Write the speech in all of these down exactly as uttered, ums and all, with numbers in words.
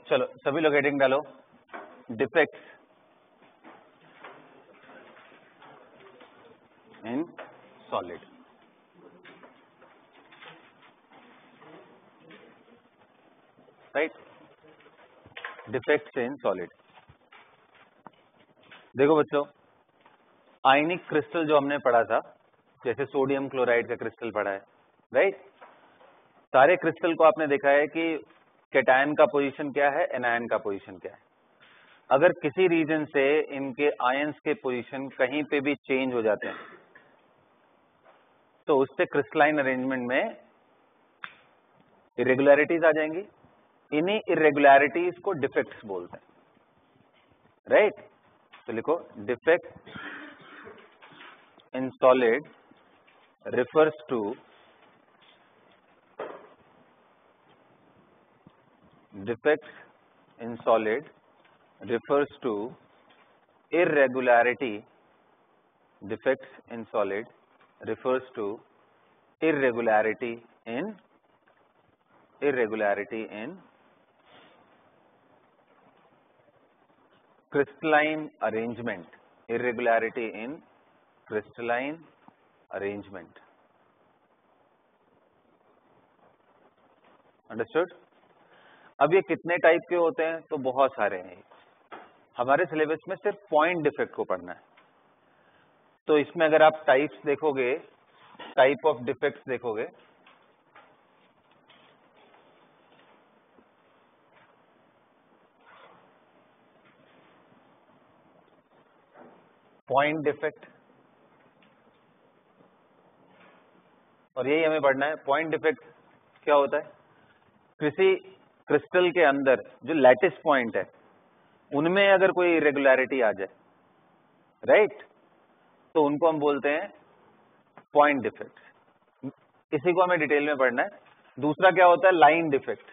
चलो सभी लोग हेडिंग डालो, defects in solid. Right, defects in solid. देखो बच्चों, आयनिक क्रिस्टल जो हमने पढ़ा था, जैसे सोडियम क्लोराइड का क्रिस्टल पढ़ा है, राइट। सारे क्रिस्टल को आपने देखा है कि कैटायन का पोजीशन क्या है, एनायन का पोजीशन क्या है। अगर किसी रीजन से इनके आयंस के पोजीशन कहीं पे भी चेंज हो जाते हैं तो उससे क्रिस्टलाइन अरेंजमेंट में इरेगुलरिटीज आ जाएंगी। इन्हीं इरेगुलरिटीज को डिफेक्ट्स बोलते हैं, राइट। तो लिखो, defect in solid refers to defects in solid refers to irregularity defects in solid refers to irregularity in irregularity in crystalline arrangement irregularity in crystalline arrangement। Understood. अब ये कितने टाइप के होते हैं? तो बहुत सारे हैं। हमारे सिलेबस में सिर्फ पॉइंट डिफेक्ट को पढ़ना है। तो इसमें अगर आप टाइप्स देखोगे, टाइप ऑफ डिफेक्ट्स देखोगे, पॉइंट डिफेक्ट, और यही हमें पढ़ना है। पॉइंट डिफेक्ट क्या होता है? किसी क्रिस्टल के अंदर जो लैटिस पॉइंट है उनमें अगर कोई इरेगुलरिटी आ जाए, राइट, तो उनको हम बोलते हैं पॉइंट डिफेक्ट। इसी को हमें डिटेल में पढ़ना है। दूसरा क्या होता है? Line defect.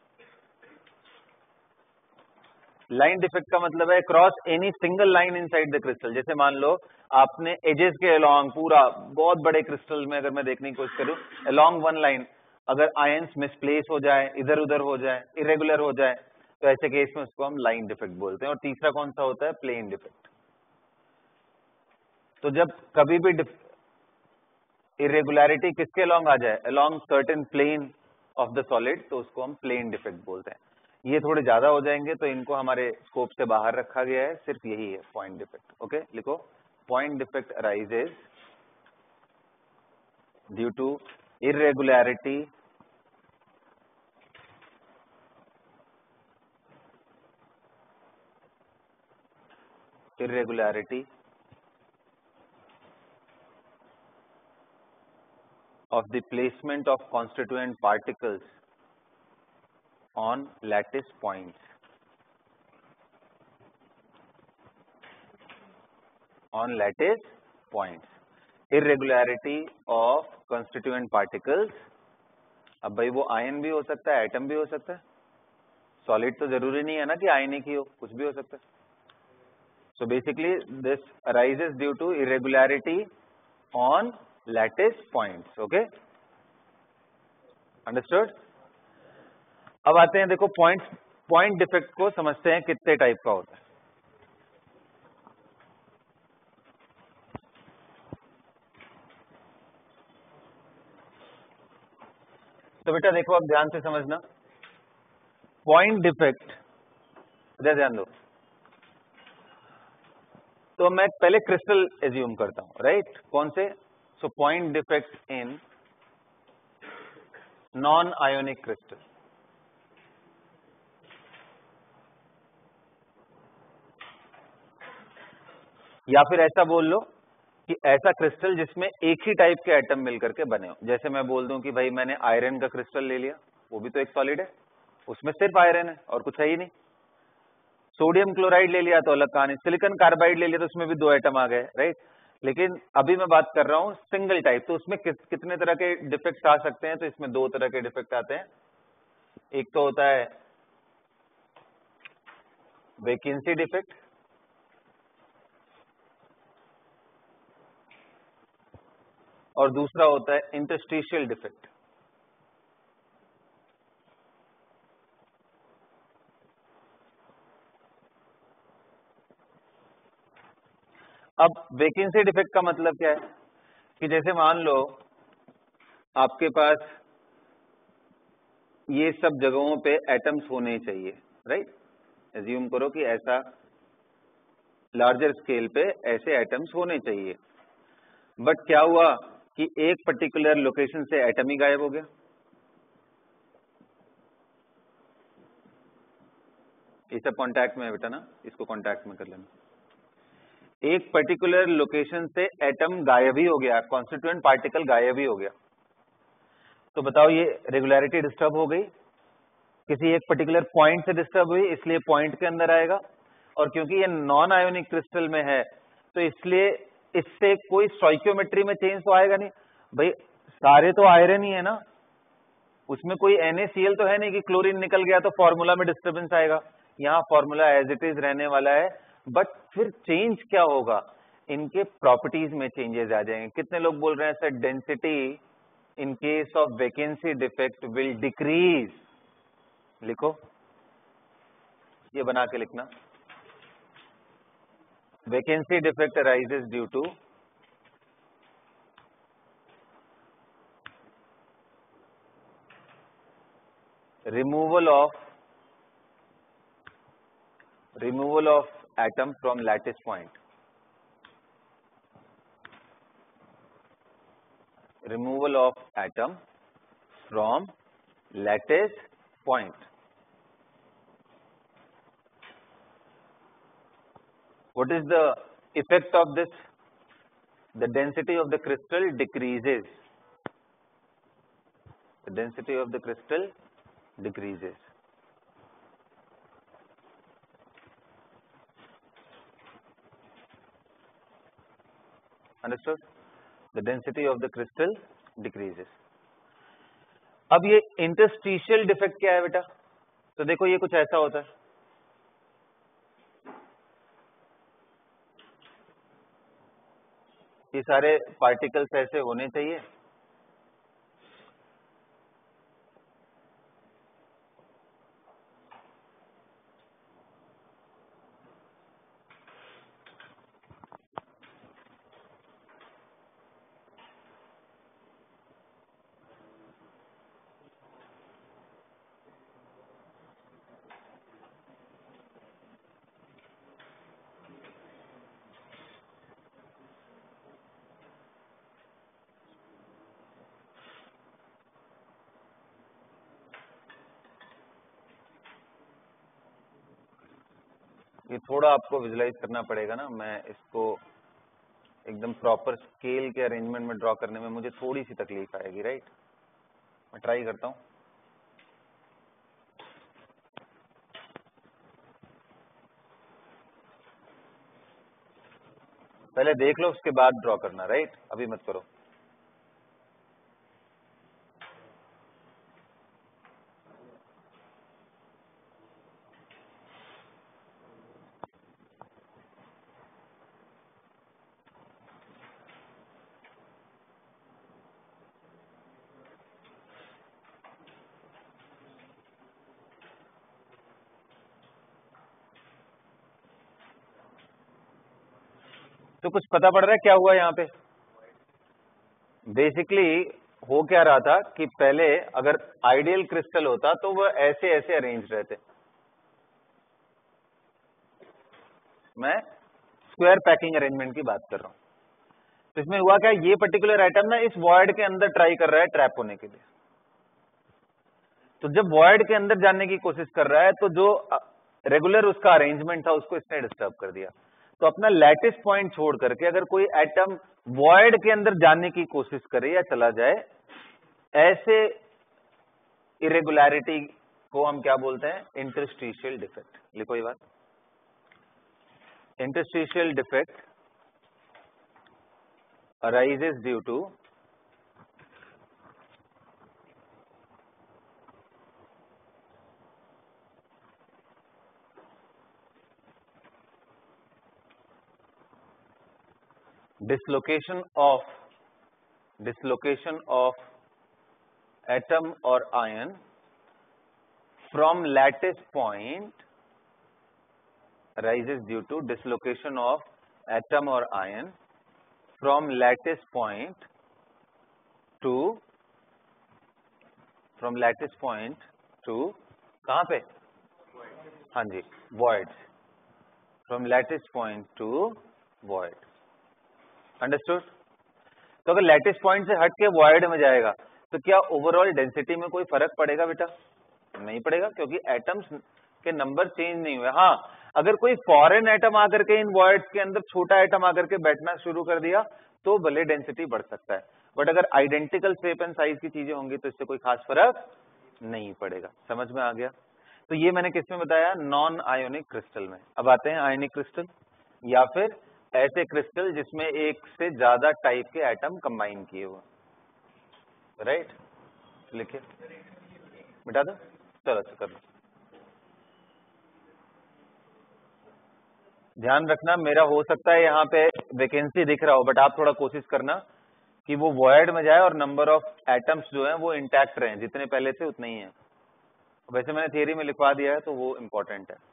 लाइन डिफेक्ट का मतलब है cross any single line inside the crystal. जैसे मान लो आपने एजेस के अलोंग पूरा बहुत बड़े क्रिस्टल में अगर मैं देखने की कोशिश करूं, अलोंग वन लाइन अगर आयंस मिसप्लेस हो जाए, इधर उधर हो जाए, इरेगुलर हो जाए, तो ऐसे केस में उसको हम लाइन डिफेक्ट बोलते हैं। और तीसरा कौन सा होता है? Plane defect. तो जब कभी भी इरेगुलरिटी किसके अलोंग आ जाए? Along certain plane of the solid, तो उसको हम प्लेन डिफेक्ट बोलते हैं। ये थोड़े ज्यादा हो जाएंगे तो इनको हमारे स्कोप से बाहर रखा गया है, सिर्फ यही है पॉइंट डिफेक्ट। ओके, लिखो, point defect arises due to irregularity irregularity of the placement of constituent particles on lattice points on lattice points irregularity of constituent particles। अब भाई वो आयन भी हो सकता है, एटम भी हो सकता है, सॉलिड तो जरूरी नहीं है ना कि आयनिक ही हो, कुछ भी हो सकता है। So basically this arises due to irregularity on lattice points। Okay, understood. अब आते हैं, देखो पॉइंट पॉइंट डिफेक्ट को समझते हैं कितने टाइप का होता है। तो बेटा देखो, अब ध्यान से समझना, पॉइंट डिफेक्ट, इधर ध्यान दो। तो मैं पहले क्रिस्टल एज्यूम करता हूं, राइट, कौन से? So point defect in non ionic crystal. या फिर ऐसा बोल लो कि ऐसा क्रिस्टल जिसमें एक ही टाइप के एटम मिलकर के बने हो। जैसे मैं बोल दूं कि भाई मैंने आयरन का क्रिस्टल ले लिया, वो भी तो एक सॉलिड है, उसमें सिर्फ आयरन है और कुछ है ही नहीं। सोडियम क्लोराइड ले लिया तो अलग कहानी, सिलिकॉन कार्बाइड ले लिया तो उसमें भी दो एटम आ गए, राइट। लेकिन अभी मैं बात कर रहा हूं सिंगल टाइप, तो उसमें किस, कितने तरह के डिफेक्ट आ सकते हैं? तो इसमें दो तरह के डिफेक्ट आते हैं। एक तो होता है वैकेंसी डिफेक्ट, और दूसरा होता है इंटरस्टिशियल डिफेक्ट। अब वैकेंसी डिफेक्ट का मतलब क्या है कि जैसे मान लो आपके पास ये सब जगहों पे एटम्स होने चाहिए, राइट। एज्यूम करो कि ऐसा लार्जर स्केल पे ऐसे एटम्स होने चाहिए, बट क्या हुआ कि एक पर्टिकुलर लोकेशन से एटम ही गायब हो गया। ये सब कॉन्टैक्ट में है बेटा ना, इसको कॉन्टैक्ट में कर लेना। एक पर्टिकुलर लोकेशन से एटम गायब ही हो गया, कॉन्स्टिट्यूएंट पार्टिकल गायब ही हो गया, तो बताओ ये रेगुलरिटी डिस्टर्ब हो गई, किसी एक पर्टिकुलर पॉइंट से डिस्टर्ब हुई, इसलिए पॉइंट के अंदर आएगा। और क्योंकि ये नॉन आयोनिक क्रिस्टल में है तो इसलिए इससे कोई स्टोइकियोमेट्री में चेंज तो आएगा नहीं। भाई सारे तो आयरन ही है ना, उसमें कोई NaCl तो है नहीं कि क्लोरीन निकल गया तो फॉर्मूला में डिस्टर्बेंस आएगा। यहाँ फॉर्मूला एज इट इज रहने वाला है, बट फिर चेंज क्या होगा, इनके प्रॉपर्टीज में चेंजेस आ जाएंगे। कितने लोग बोल रहे हैं sir density in case of vacancy defect will decrease? लिखो, ये बना के लिखना। Vacancy defect arises due to removal of removal of atom from lattice point, removal of atom from lattice point. What is the effect of this? The density of the crystal decreases. The density of the crystal decreases. Understood? The density of the crystal decreases. अब ये interstitial defect क्या है बेटा? तो देखो ये कुछ ऐसा होता है, ये सारे पार्टिकल्स ऐसे होने चाहिए, ये थोड़ा आपको विजुलाइज करना पड़ेगा ना। मैं इसको एकदम प्रॉपर स्केल के अरेंजमेंट में ड्रॉ करने में मुझे थोड़ी सी तकलीफ आएगी, राइट। मैं ट्राई करता हूं। पहले देख लो उसके बाद ड्रॉ करना, राइट, अभी मत करो। तो कुछ पता पड़ रहा है क्या हुआ यहाँ पे? बेसिकली हो क्या रहा था कि पहले अगर आइडियल क्रिस्टल होता तो वो ऐसे ऐसे अरेंज रहते। मैं स्क्वायर पैकिंग अरेंजमेंट की बात कर रहा हूं। तो इसमें हुआ क्या, ये पर्टिकुलर आइटम ना इस वॉइड के अंदर ट्राई कर रहा है ट्रैप होने के लिए। तो जब वॉइड के अंदर जाने की कोशिश कर रहा है तो जो रेगुलर उसका अरेंजमेंट था उसको इसने डिस्टर्ब कर दिया। तो अपना लैटिस पॉइंट छोड़ करके अगर कोई एटम वॉइड के अंदर जाने की कोशिश करे या चला जाए, ऐसे इरेगुलरिटी को हम क्या बोलते हैं? Interstitial defect. लिखो ये बात, interstitial defect arises due to dislocation of dislocation of atom or ion from lattice point arises due to dislocation of atom और ion from lattice point to from lattice point to कहां पे? हाँ जी, void, from lattice point to void. Understood? तो अगर lattice point से हट के वॉइड में जाएगा तो क्या ओवरऑल डेंसिटी में कोई फर्क पड़ेगा बेटा? नहीं पड़ेगा, क्योंकि एटम्स के नंबर चेंज नहीं हुए। हाँ, अगर कोई फॉरेन एटम आकर के इन वॉइड्स के अंदर छोटा एटम आकर के बैठना शुरू कर दिया तो भले डेंसिटी बढ़ सकता है, बट अगर आइडेंटिकल शेप एंड साइज की चीजें होंगी तो इससे कोई खास फर्क नहीं पड़ेगा। समझ में आ गया? तो ये मैंने किसमें बताया? नॉन आयोनिक क्रिस्टल में। अब आते हैं आयोनिक क्रिस्टल, या फिर ऐसे क्रिस्टल जिसमें एक से ज्यादा टाइप के एटम कंबाइन किए हुए। राइट, लिखिए, मिटा दो, चलो अच्छा कर लो। ध्यान रखना, मेरा हो सकता है यहाँ पे वैकेंसी दिख रहा हो, बट आप थोड़ा कोशिश करना कि वो वॉइड में जाए और नंबर ऑफ एटम्स जो है वो इंटैक्ट रहे, जितने पहले थे उतने ही है। वैसे मैंने थियरी में लिखवा दिया है तो वो इम्पोर्टेंट है।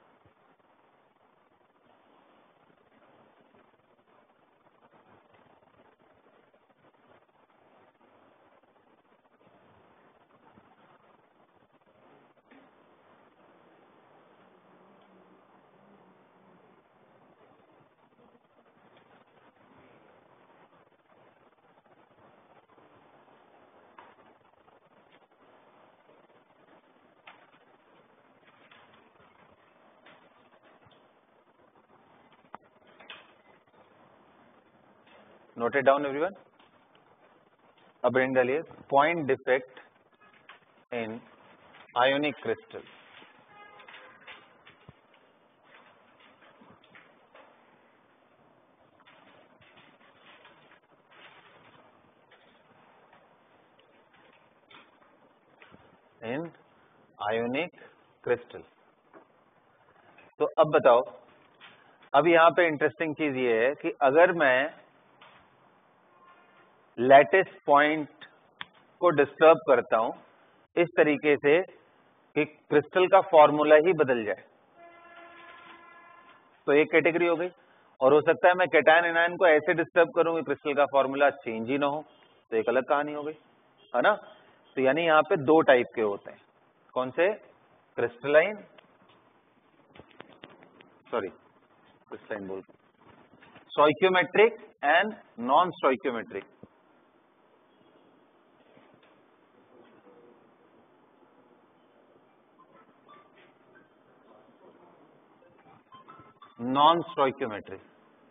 Note it down everyone. अब ब्रेन डालिए, point defect in ionic crystal. In ionic crystal. तो अब बताओ, अब यहां पे इंटरेस्टिंग चीज ये है कि अगर मैं लैटिस पॉइंट को डिस्टर्ब करता हूं इस तरीके से कि क्रिस्टल का फॉर्मूला ही बदल जाए, तो एक कैटेगरी हो गई। और हो सकता है मैं कैटायन एनायन को ऐसे डिस्टर्ब करूं कि क्रिस्टल का फॉर्मूला चेंज ही ना हो, तो एक अलग कहानी हो गई, है ना? तो यानी यहां पे दो टाइप के होते हैं। कौन से? क्रिस्टलाइन, सॉरी क्रिस्टलाइन बोल, stoichiometric and non stoichiometric. Non stoichiometric,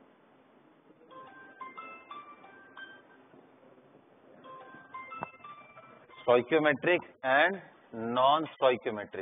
stoichiometric and non stoichiometric.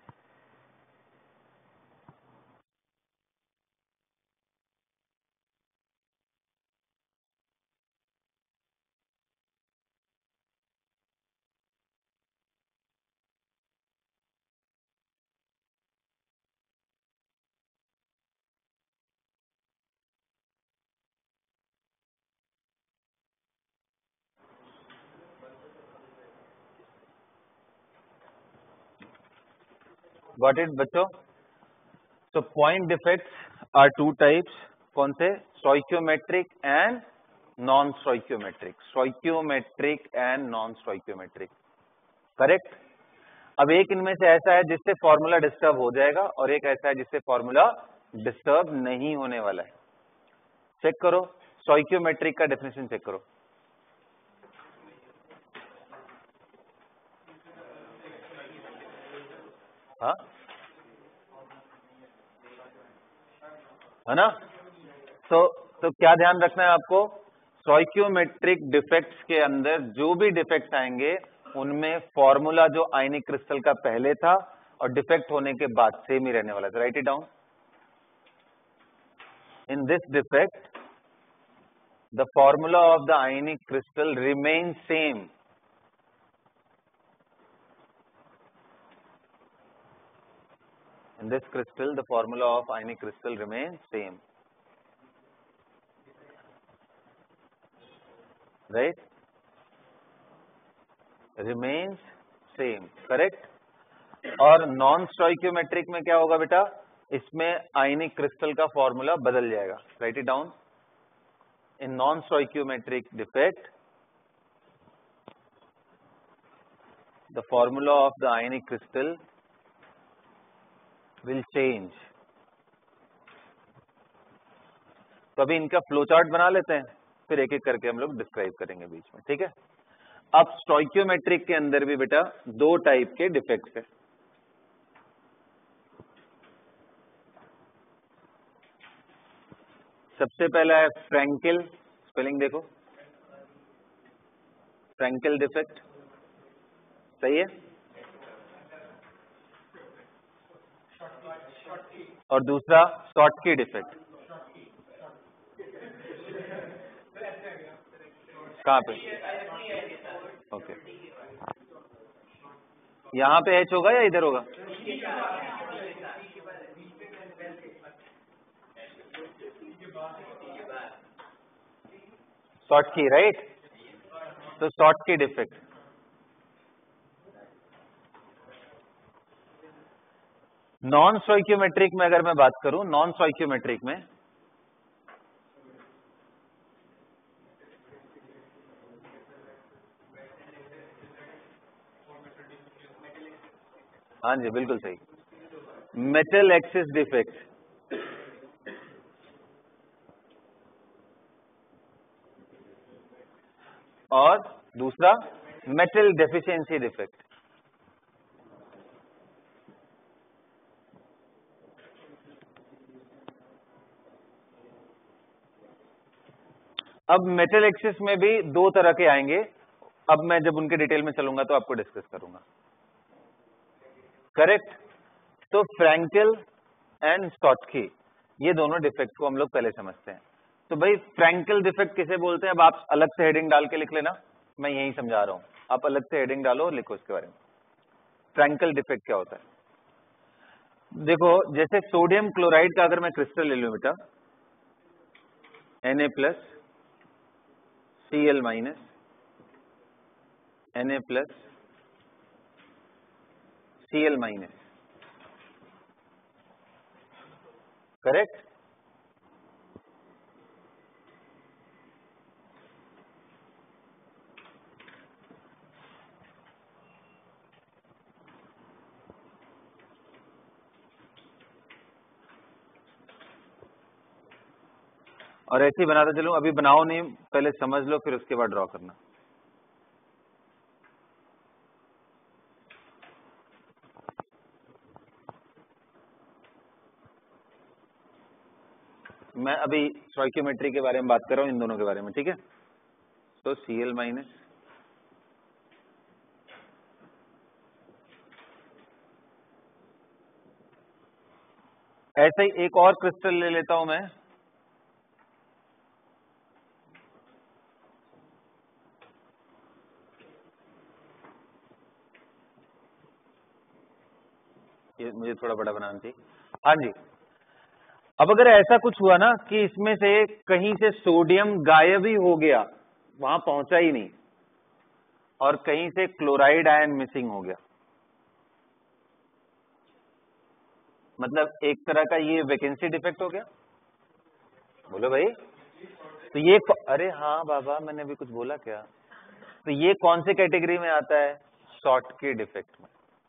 Got it बच्चों? So point defects are two types. कौन से? Stoichiometric and non-stoichiometric. Stoichiometric and non-stoichiometric. Correct? अब एक इनमें से ऐसा है जिससे फॉर्मूला डिस्टर्ब हो जाएगा और एक ऐसा है जिससे फॉर्मूला डिस्टर्ब नहीं होने वाला है। चेक करो, स्टोइकियोमेट्रिक का डेफिनेशन चेक करो। हाँ, है ना? तो तो क्या ध्यान रखना है आपको? स्टोइकियोमेट्रिक डिफेक्ट्स के अंदर जो भी डिफेक्ट्स आएंगे उनमें फॉर्मूला जो आयनिक क्रिस्टल का पहले था और डिफेक्ट होने के बाद सेम ही रहने वाला है। Write it down. In this defect the formula of the ionic crystal remain same. In this crystal, the formula of ionic crystal remains same, right? Remains same, correct? और नॉन स्टोइकियोमेट्रिक में क्या होगा बेटा? इसमें आयनिक crystal का formula बदल जाएगा. Write it down. In non stoichiometric defect the formula of the ionic crystal will change. तो अभी इनका फ्लो चार्ट बना लेते हैं, फिर एक एक करके हम लोग डिस्क्राइब करेंगे बीच में. ठीक है. अब स्टोइकियोमेट्रिक के अंदर भी बेटा दो टाइप के डिफेक्ट्स है. सबसे पहला है फ्रैंकेल. स्पेलिंग देखो, फ्रैंकेल डिफेक्ट. सही है. और दूसरा शॉटकी डिफेक्ट. कहाँ पे? ओके. यहां पे एच होगा या इधर होगा? शॉटकी. राइट. तो शॉटकी डिफेक्ट. नॉन स्टोइकियोमेट्रिक में अगर मैं बात करूं, नॉन स्टोइकियोमेट्रिक में हाँ जी बिल्कुल सही, मेटल एक्सिस डिफेक्ट. और दूसरा मेटल डेफिशिएंसी डिफेक्ट. अब मेटल एक्सिस में भी दो तरह के आएंगे. अब मैं जब उनके डिटेल में चलूंगा तो आपको डिस्कस करूंगा. करेक्ट. तो फ्रैंकेल एंड शॉटकी, ये दोनों डिफेक्ट को हम लोग पहले समझते हैं. तो भाई फ्रैंकेल डिफेक्ट किसे बोलते हैं? अब आप अलग से हेडिंग डाल के लिख लेना, मैं यही समझा रहा हूं. आप अलग से हेडिंग डालो और लिखो इसके बारे में. फ्रैंकेल डिफेक्ट क्या होता है? देखो, जैसे सोडियम क्लोराइड का अगर मैं क्रिस्टल ले लूं बेटा, Na plus Cl minus Na plus Cl minus. Correct. और ऐसे ही बनाता चलूं. अभी बनाओ नहीं, पहले समझ लो फिर उसके बाद ड्रॉ करना. मैं अभी स्टोइकियोमेट्री के बारे में बात कर रहा हूं, इन दोनों के बारे में. ठीक है. तो Cl माइनस ऐसे ही एक और क्रिस्टल ले लेता हूं मैं. ये मुझे थोड़ा बड़ा बनाना चाहिए. हाँ जी. अब अगर ऐसा कुछ हुआ ना कि इसमें से कहीं से सोडियम गायब ही हो गया, वहां पहुंचा ही नहीं, और कहीं से क्लोराइड आयन मिसिंग हो गया, मतलब एक तरह का ये वैकेंसी डिफेक्ट हो गया. बोलो भाई. तो ये, अरे हाँ बाबा, मैंने अभी कुछ बोला क्या? तो ये कौन से कैटेगरी में आता है? शॉटकी डिफेक्ट में.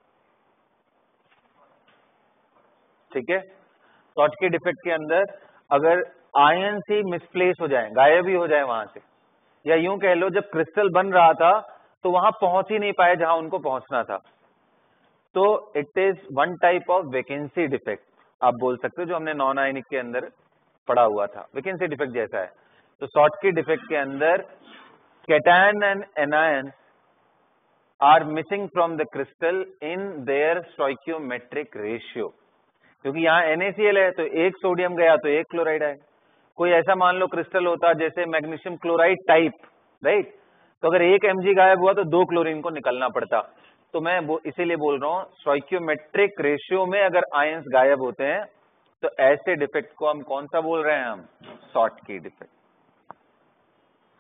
ठीक है. शॉटकी डिफेक्ट के अंदर अगर आयन ही मिसप्लेस हो जाए, गायब ही हो जाए वहां से, या यूं कह लो जब क्रिस्टल बन रहा था तो वहां पहुंच ही नहीं पाए जहां उनको पहुंचना था, तो it is one type of vacancy defect. आप बोल सकते हो, जो हमने नॉन आयनिक के अंदर पढ़ा हुआ था, वैकेंसी डिफेक्ट जैसा है. तो शॉटकी डिफेक्ट के अंदर cation and anion are missing from the crystal in their stoichiometric ratio. क्योंकि यहाँ NaCl है तो एक सोडियम गया तो एक क्लोराइड है. कोई ऐसा मान लो क्रिस्टल होता जैसे मैग्नीशियम क्लोराइड टाइप, राइट, तो अगर एक Mg गायब हुआ तो दो क्लोरीन को निकलना पड़ता. तो मैं इसीलिए बोल रहा हूँ, स्टोइकियोमेट्रिक रेशियो में अगर आयंस गायब होते हैं तो ऐसे डिफेक्ट को हम कौन सा बोल रहे हैं? हम शॉटकी डिफेक्ट.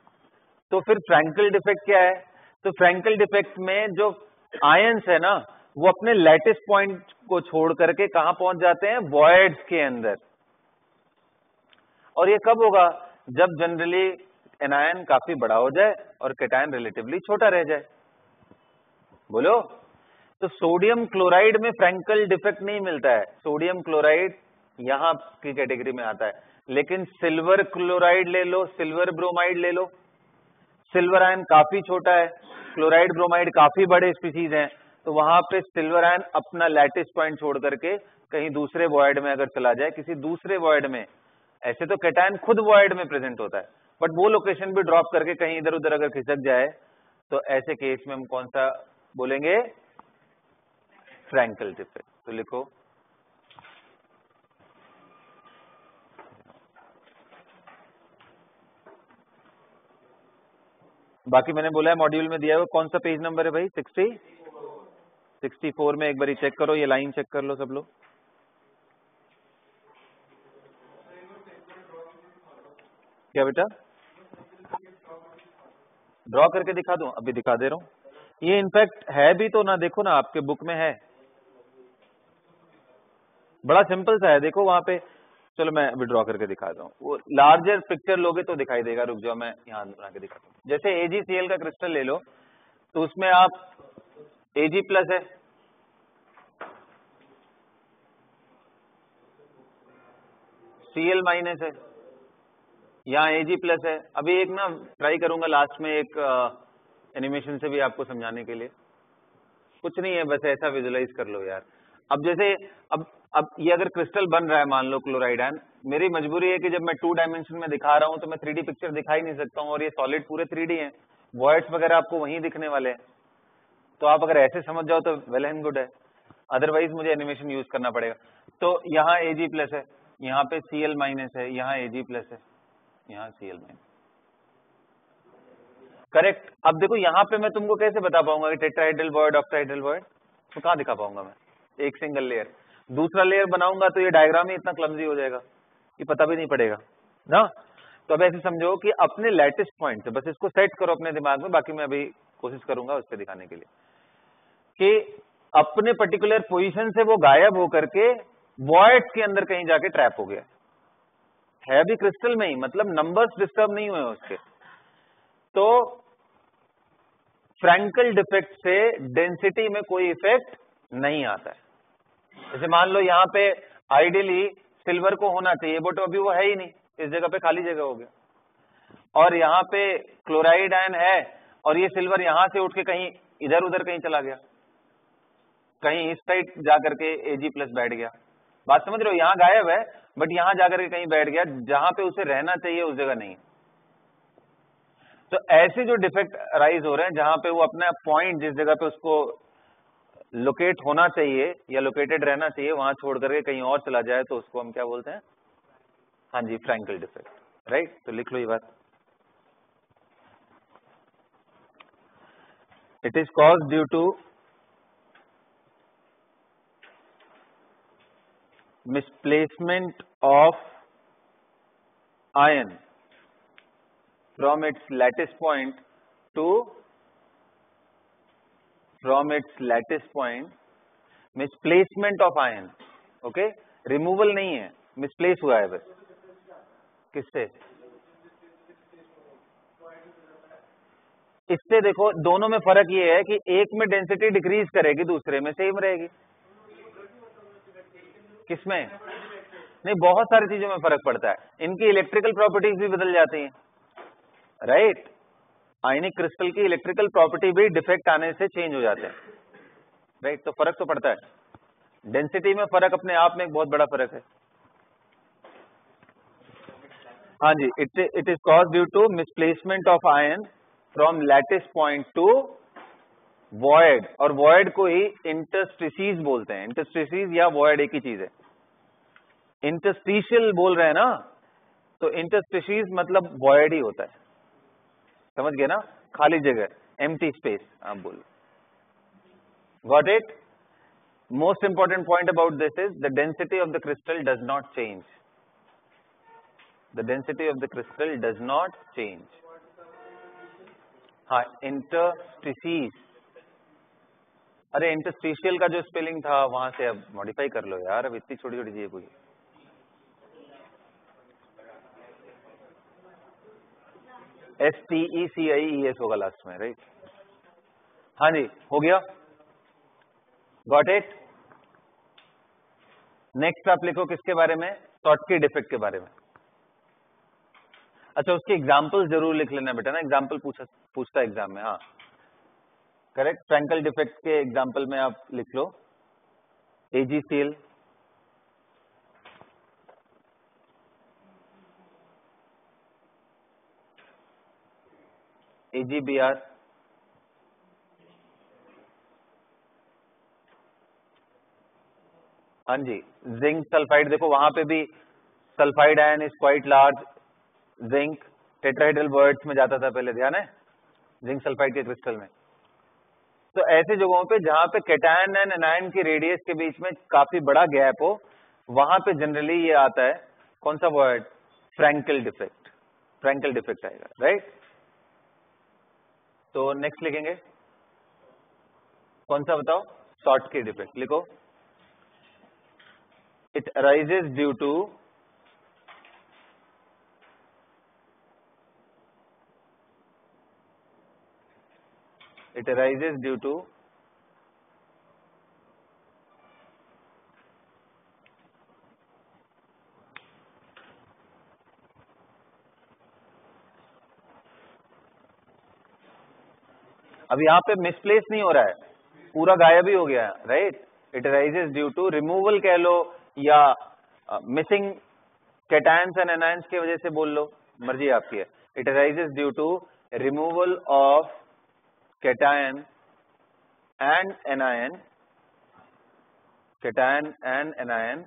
तो फिर फ्रैंकेल डिफेक्ट क्या है? तो फ्रैंकेल डिफेक्ट में जो आयंस है ना, वो अपने लैटिस पॉइंट को छोड़ करके कहां पहुंच जाते हैं, वॉइड्स के अंदर। और ये कब होगा, जब जनरली एनायन काफी बड़ा हो जाए और कैटायन रिलेटिवली छोटा रह जाए। बोलो, तो सोडियम क्लोराइड में फ्रैंकल डिफेक्ट नहीं मिलता है, सोडियम क्लोराइड यहां की कैटेगरी में आता है। लेकिन सिल्वर क्लोराइड ले लो, सिल्वर ब्रोमाइड ले लो, सिल्वर आयन काफी छोटा है, क्लोराइड ब्रोमाइड काफी बड़े स्पीसीज हैं, तो वहां पे सिल्वर आयन अपना लैटिस पॉइंट छोड़ करके कहीं दूसरे वॉइड में अगर चला जाए, किसी दूसरे वॉइड में, ऐसे तो कैटायन खुद वॉइड में प्रेजेंट होता है, बट वो लोकेशन भी ड्रॉप करके कहीं इधर उधर अगर खिसक जाए, तो ऐसे केस में हम कौन सा बोलेंगे, फ्रैंकल डिफेक्ट। तो लिखो, बाकी मैंने बोला है मॉड्यूल में दिया हुआ, कौन सा पेज नंबर है भाई, सिक्सटी सिक्सटी फोर में एक बार चेक करो, ये लाइन चेक कर लो सब लोग। क्या बेटा, ड्रॉ करके दिखा दूं, अभी दिखा दे रहा हूं। ये इनफैक्ट है भी तो ना, देखो ना आपके बुक में है, बड़ा सिंपल सा है, देखो वहां पे। चलो मैं अभी ड्रॉ करके दिखाता हूँ, वो लार्जर पिक्चर लोगे तो दिखाई देगा, रुक जाओ मैं यहाँ बना के दिखाता हूँ। जैसे ए जी सी एल का क्रिस्टल ले लो, तो उसमें आप Ag प्लस है, Cl माइनस है, यहाँ Ag प्लस है। अभी एक ना ट्राई करूंगा लास्ट में एक एनिमेशन से भी आपको समझाने के लिए, कुछ नहीं है, बस ऐसा विजुलाइज कर लो यार। अब जैसे अब अब ये अगर क्रिस्टल बन रहा है, मान लो क्लोराइड आयन, मेरी मजबूरी है कि जब मैं टू डायमेंशन में दिखा रहा हूं तो मैं थ्री डी पिक्चर दिखा ही नहीं सकता हूं, और ये सॉलिड पूरे थ्री डी है, वॉइड्स वगैरह आपको वहीं दिखने वाले हैं। तो आप अगर ऐसे समझ जाओ तो वेल एंड गुड है, अदरवाइज मुझे एनिमेशन यूज करना पड़ेगा। तो यहाँ Ag प्लस है, यहाँ पे Cl माइनस है, यहाँ Ag प्लस है, यहाँ Cl माइनस, करेक्ट। अब देखो यहाँ पे मैं तुमको कैसे बता पाऊंगा कि टेट्राहेड्रल वॉइड, ऑक्टाहेड्रल वॉइड, तो कहाँ दिखा पाऊंगा मैं, एक सिंगल लेयर। दूसरा लेयर बनाऊंगा तो ये डायग्राम ही इतना क्लमजी हो जाएगा कि पता भी नहीं पड़ेगा ना। तो अब ऐसे समझो कि अपने लैटिस पॉइंट से बस इसको सेट करो अपने दिमाग में, बाकी मैं अभी कोशिश करूंगा उस पर दिखाने के लिए, कि अपने पर्टिकुलर पोजीशन से वो गायब होकर के वॉइड्स के अंदर कहीं जाके ट्रैप हो गया है, भी क्रिस्टल में ही, मतलब नंबर्स डिस्टर्ब नहीं हुए उसके। तो फ्रैंकल डिफेक्ट से डेंसिटी में कोई इफेक्ट नहीं आता है। जैसे मान लो यहाँ पे आइडियली सिल्वर को होना चाहिए, बट अभी वो है ही नहीं, इस जगह पे खाली जगह हो गया, और यहाँ पे क्लोराइड आयन है और ये सिल्वर यहाँ से उठ के कहीं इधर उधर कहीं चला गया, कहीं इस साइड जाकर के Ag प्लस बैठ गया। बात समझ रहे हो, यहाँ गायब है बट यहाँ जाकर के कहीं बैठ गया, जहां पे उसे रहना चाहिए उस जगह नहीं। तो ऐसे जो डिफेक्ट अराइज हो रहे हैं, जहां पे वो अपना पॉइंट जिस जगह पे उसको लोकेट होना चाहिए या लोकेटेड रहना चाहिए, वहां छोड़ करके कहीं और चला जाए, तो उसको हम क्या बोलते हैं, हाँ जी, फ्रैंकल डिफेक्ट, राइट। तो लिख लो ये बात, it is cause due to misplacement of ion from its lattice point to from its lattice point, misplacement of ion, okay, removal नहीं है, misplace हुआ है बस। किससे, इससे देखो दोनों में फर्क ये है कि एक में डेंसिटी डिक्रीज करेगी, दूसरे में सेम रहेगी। किसमें, नहीं, बहुत सारी चीजों में फर्क पड़ता है, इनकी इलेक्ट्रिकल प्रॉपर्टीज भी बदल जाती हैं, राइट। आयनिक क्रिस्टल की इलेक्ट्रिकल प्रॉपर्टी भी डिफेक्ट आने से चेंज हो जाते हैं, राइट। तो फर्क तो पड़ता है, डेंसिटी में फर्क अपने आप में एक बहुत बड़ा फर्क है। हाँ जी, it it is cause due to misplacement of ion from lattice point to void, और वॉइड को ही इंटरस्टिसीज बोलते हैं। इंटरस्टिसीज या वॉइड एक ही चीज है। इंटरस्टिशियल बोल रहे हैं ना, तो इंटरस्टिसीज मतलब वॉइड ही होता है, समझ गए ना, खाली जगह, एम्प्टी स्पेस आप बोलो, got it. Most important point about this is the density of the crystal does not change, the density of the crystal does not change. हाँ, इंटरस्टिसीज, अरे इंटरस्टिशियल का जो स्पेलिंग था वहां से अब मॉडिफाई कर लो यार, अब इतनी छोटी छोटी चीजें कोई। S T E C I E S होगा लास्ट में, राइट? हाँ जी, हो गया, गॉट इट। नेक्स्ट आप लिखो किसके बारे में? शॉर्टकी डिफेक्ट के बारे में। अच्छा, उसके एग्जाम्पल जरूर लिख लेना बेटा ना, एग्जाम्पल पूछा पूछता एग्जाम में। हाँ करेक्ट, फ्रैंकल डिफेक्ट के एग्जाम्पल में आप लिख लो एजीसीएल, एजीबीआर, हाँ जी, जिंक सल्फाइड। देखो वहां पे भी sulphide ion is quite large, zinc tetrahedral voids में जाता था पहले, ध्यान है जिंक सल्फाइड के क्रिस्टल में। तो ऐसी जगहों पे जहां पे कैटायन एंड एनायन की रेडियस के बीच में काफी बड़ा गैप हो, वहां पे जनरली ये आता है कौन सा void? Frenkel defect, Frenkel defect आएगा, राइट? तो नेक्स्ट लिखेंगे कौन सा बताओ? शॉर्टकी डिफेक्ट लिखो। It arises due to it arises due to अब यहाँ पे मिसप्लेस नहीं हो रहा है, पूरा गायब ही हो गया, right? It arises due to removal कह लो या मिसिंग कैटायंस एंड एनायंस की वजह से बोल लो, मर्जी आपकी है। It arises due to removal of cation and anion, cation and anion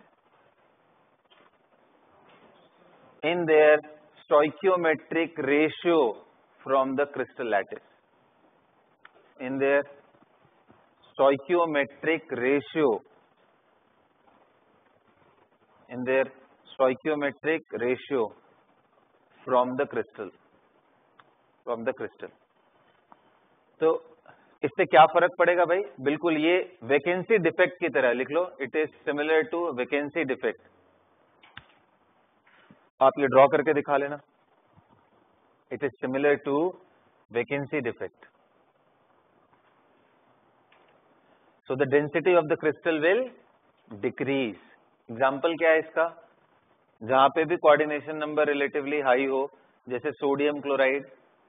in their stoichiometric ratio from the crystal lattice, in their stoichiometric ratio in their stoichiometric ratio from the crystal from the crystal। तो इससे क्या फर्क पड़ेगा भाई? बिल्कुल ये vacancy defect की तरह लिख लो, it is similar to vacancy defect. आप ये ड्रॉ करके दिखा लेना, it is similar to vacancy defect. So the density of the crystal will decrease. Example क्या है इसका? जहां पे भी कोऑर्डिनेशन नंबर रिलेटिवली हाई हो, जैसे sodium chloride,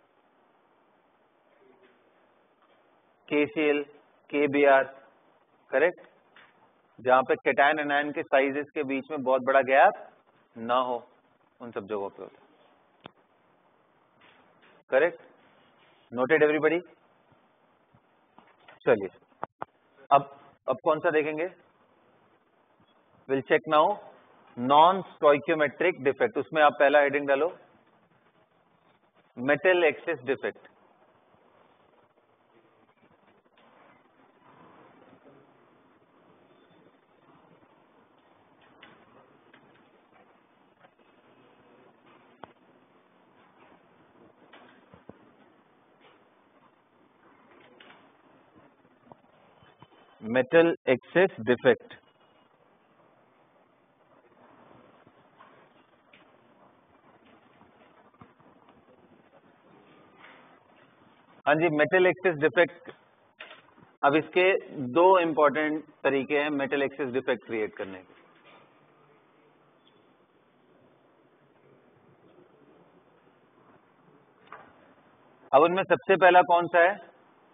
KCl, KBr, correct? जहां पे कैटायन एनायन के साइजेस के बीच में बहुत बड़ा गैप ना हो, उन सब जगहों पे होता है, करेक्ट? Noted everybody? चलिए अब अब कौन सा देखेंगे? Will check now non stoichiometric defect. उसमें आप पहला हेडिंग डालो metal excess defect. Metal excess defect, हाँ जी, मेटल एक्सेस डिफेक्ट। अब इसके दो इंपॉर्टेंट तरीके हैं मेटल एक्सेस डिफेक्ट क्रिएट करने के। अब उनमें सबसे पहला कौन सा है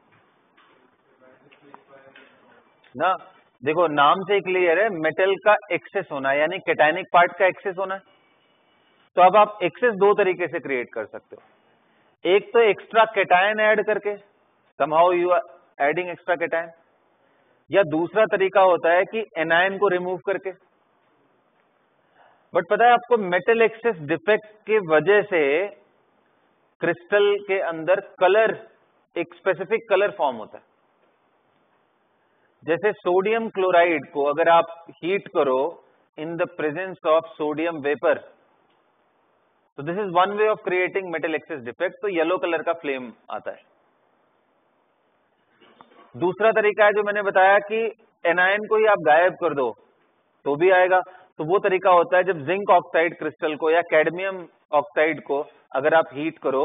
ना? देखो नाम से ही क्लियर है, मेटल का एक्सेस होना, यानी कैटायनिक पार्ट का एक्सेस होना है। तो अब आप एक्सेस दो तरीके से क्रिएट कर सकते हो। एक तो एक्स्ट्रा कैटायन ऐड करके, somehow you are adding extra cation, या दूसरा तरीका होता है कि एनायन को रिमूव करके। बट पता है आपको, मेटल एक्सेस डिफेक्ट की वजह से क्रिस्टल के अंदर कलर, एक स्पेसिफिक कलर फॉर्म होता है। जैसे सोडियम क्लोराइड को अगर आप हीट करो in the presence of sodium vapour, तो this is one way of creating metal excess defect. तो येलो कलर का फ्लेम आता है। दूसरा तरीका है जो मैंने बताया कि एनायन को ही आप गायब कर दो तो भी आएगा। तो वो तरीका होता है जब जिंक ऑक्साइड क्रिस्टल को या कैडमियम ऑक्साइड को अगर आप हीट करो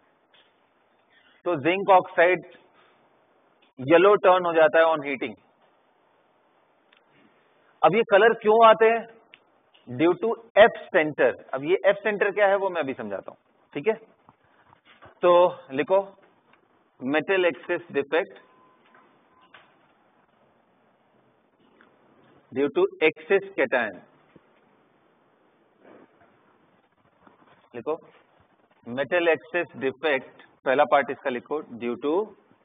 तो जिंक ऑक्साइड येलो टर्न हो जाता है ऑन हीटिंग। अब ये कलर क्यों आते हैं? Due to F centre. अब ये एफ सेंटर क्या है वो मैं अभी समझाता हूं, ठीक है। तो लिखो metal excess defect due to excess cation. लिखो मेटल एक्सेस डिफेक्ट, पहला पार्ट इसका लिखो, ड्यू टू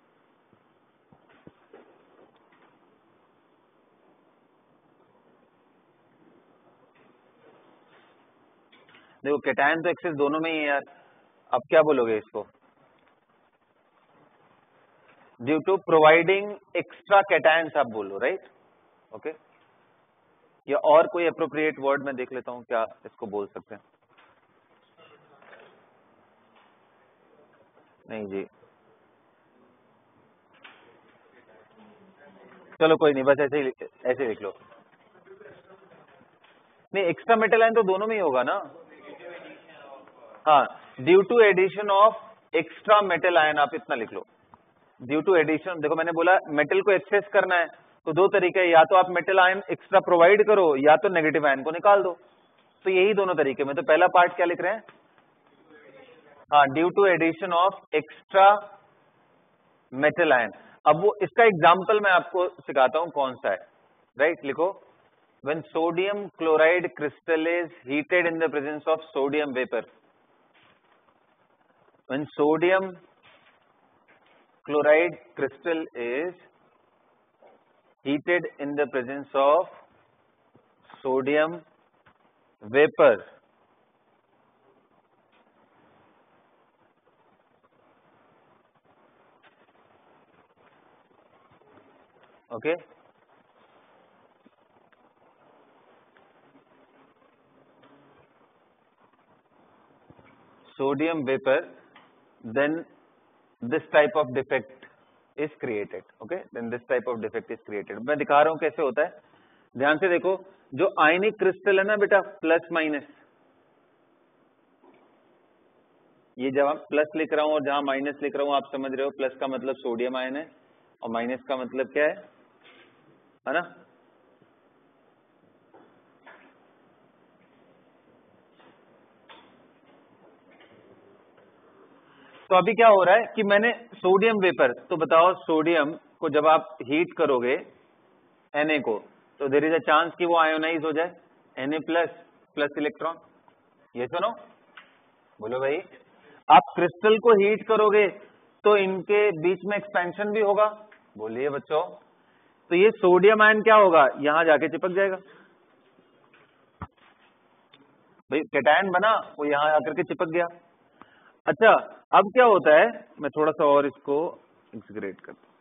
देखो कैटायन तो एक्सेस दोनों में ही है यार, अब क्या बोलोगे इसको? Due to providing extra cations आप बोलो, राइट? ओके, या और कोई अप्रोप्रिएट वर्ड मैं देख लेता हूं क्या इसको बोल सकते हैं। नहीं जी, चलो कोई नहीं, बस ऐसे ही ऐसे ही लिख लो। नहीं, एक्स्ट्रा मेटल आयन तो दोनों में ही होगा ना। हाँ, due to addition of extra metal ion, आप इतना लिख लो। ड्यू टू एडिशन, देखो मैंने बोला मेटल को एक्सेस करना है तो दो तरीके, या तो आप मेटल आयन एक्स्ट्रा प्रोवाइड करो या तो नेगेटिव आयन को निकाल दो। तो यही दोनों तरीके में। तो पहला पार्ट क्या लिख रहे हैं? हाँ, due to addition of extra metal ion. अब वो इसका एग्जाम्पल मैं आपको सिखाता हूं कौन सा है, राइट? लिखो when sodium chloride crystal is heated in the presence of sodium vapor, when sodium chloride crystal is heated in the presence of sodium vapor, okay, sodium vapor, then this type of defect is created, okay, then this type of defect is created। मैं दिखा रहा हूं कैसे होता है, ध्यान से देखो। जो आयनिक क्रिस्टल है ना बेटा, प्लस माइनस, ये जब हम प्लस लिख रहा हूं और जहां माइनस लिख रहा हूं आप समझ रहे हो, प्लस का मतलब सोडियम आयन है और माइनस का मतलब क्या है, है ना? तो अभी क्या हो रहा है कि मैंने सोडियम वेपर, तो बताओ सोडियम को जब आप हीट करोगे Na को, तो देयर इज अ चांस कि वो आयोनाइज हो जाए, Na प्लस प्लस इलेक्ट्रॉन। ये सुनो, बोलो भाई, आप क्रिस्टल को हीट करोगे तो इनके बीच में एक्सपेंशन भी होगा, बोलिए बच्चों। तो ये सोडियम आयन क्या होगा, यहां जाके चिपक जाएगा भाई, कैटायन बना वो यहां आकर के चिपक गया। अच्छा, अब क्या होता है, मैं थोड़ा सा और इसको इंटीग्रेट करता हूं,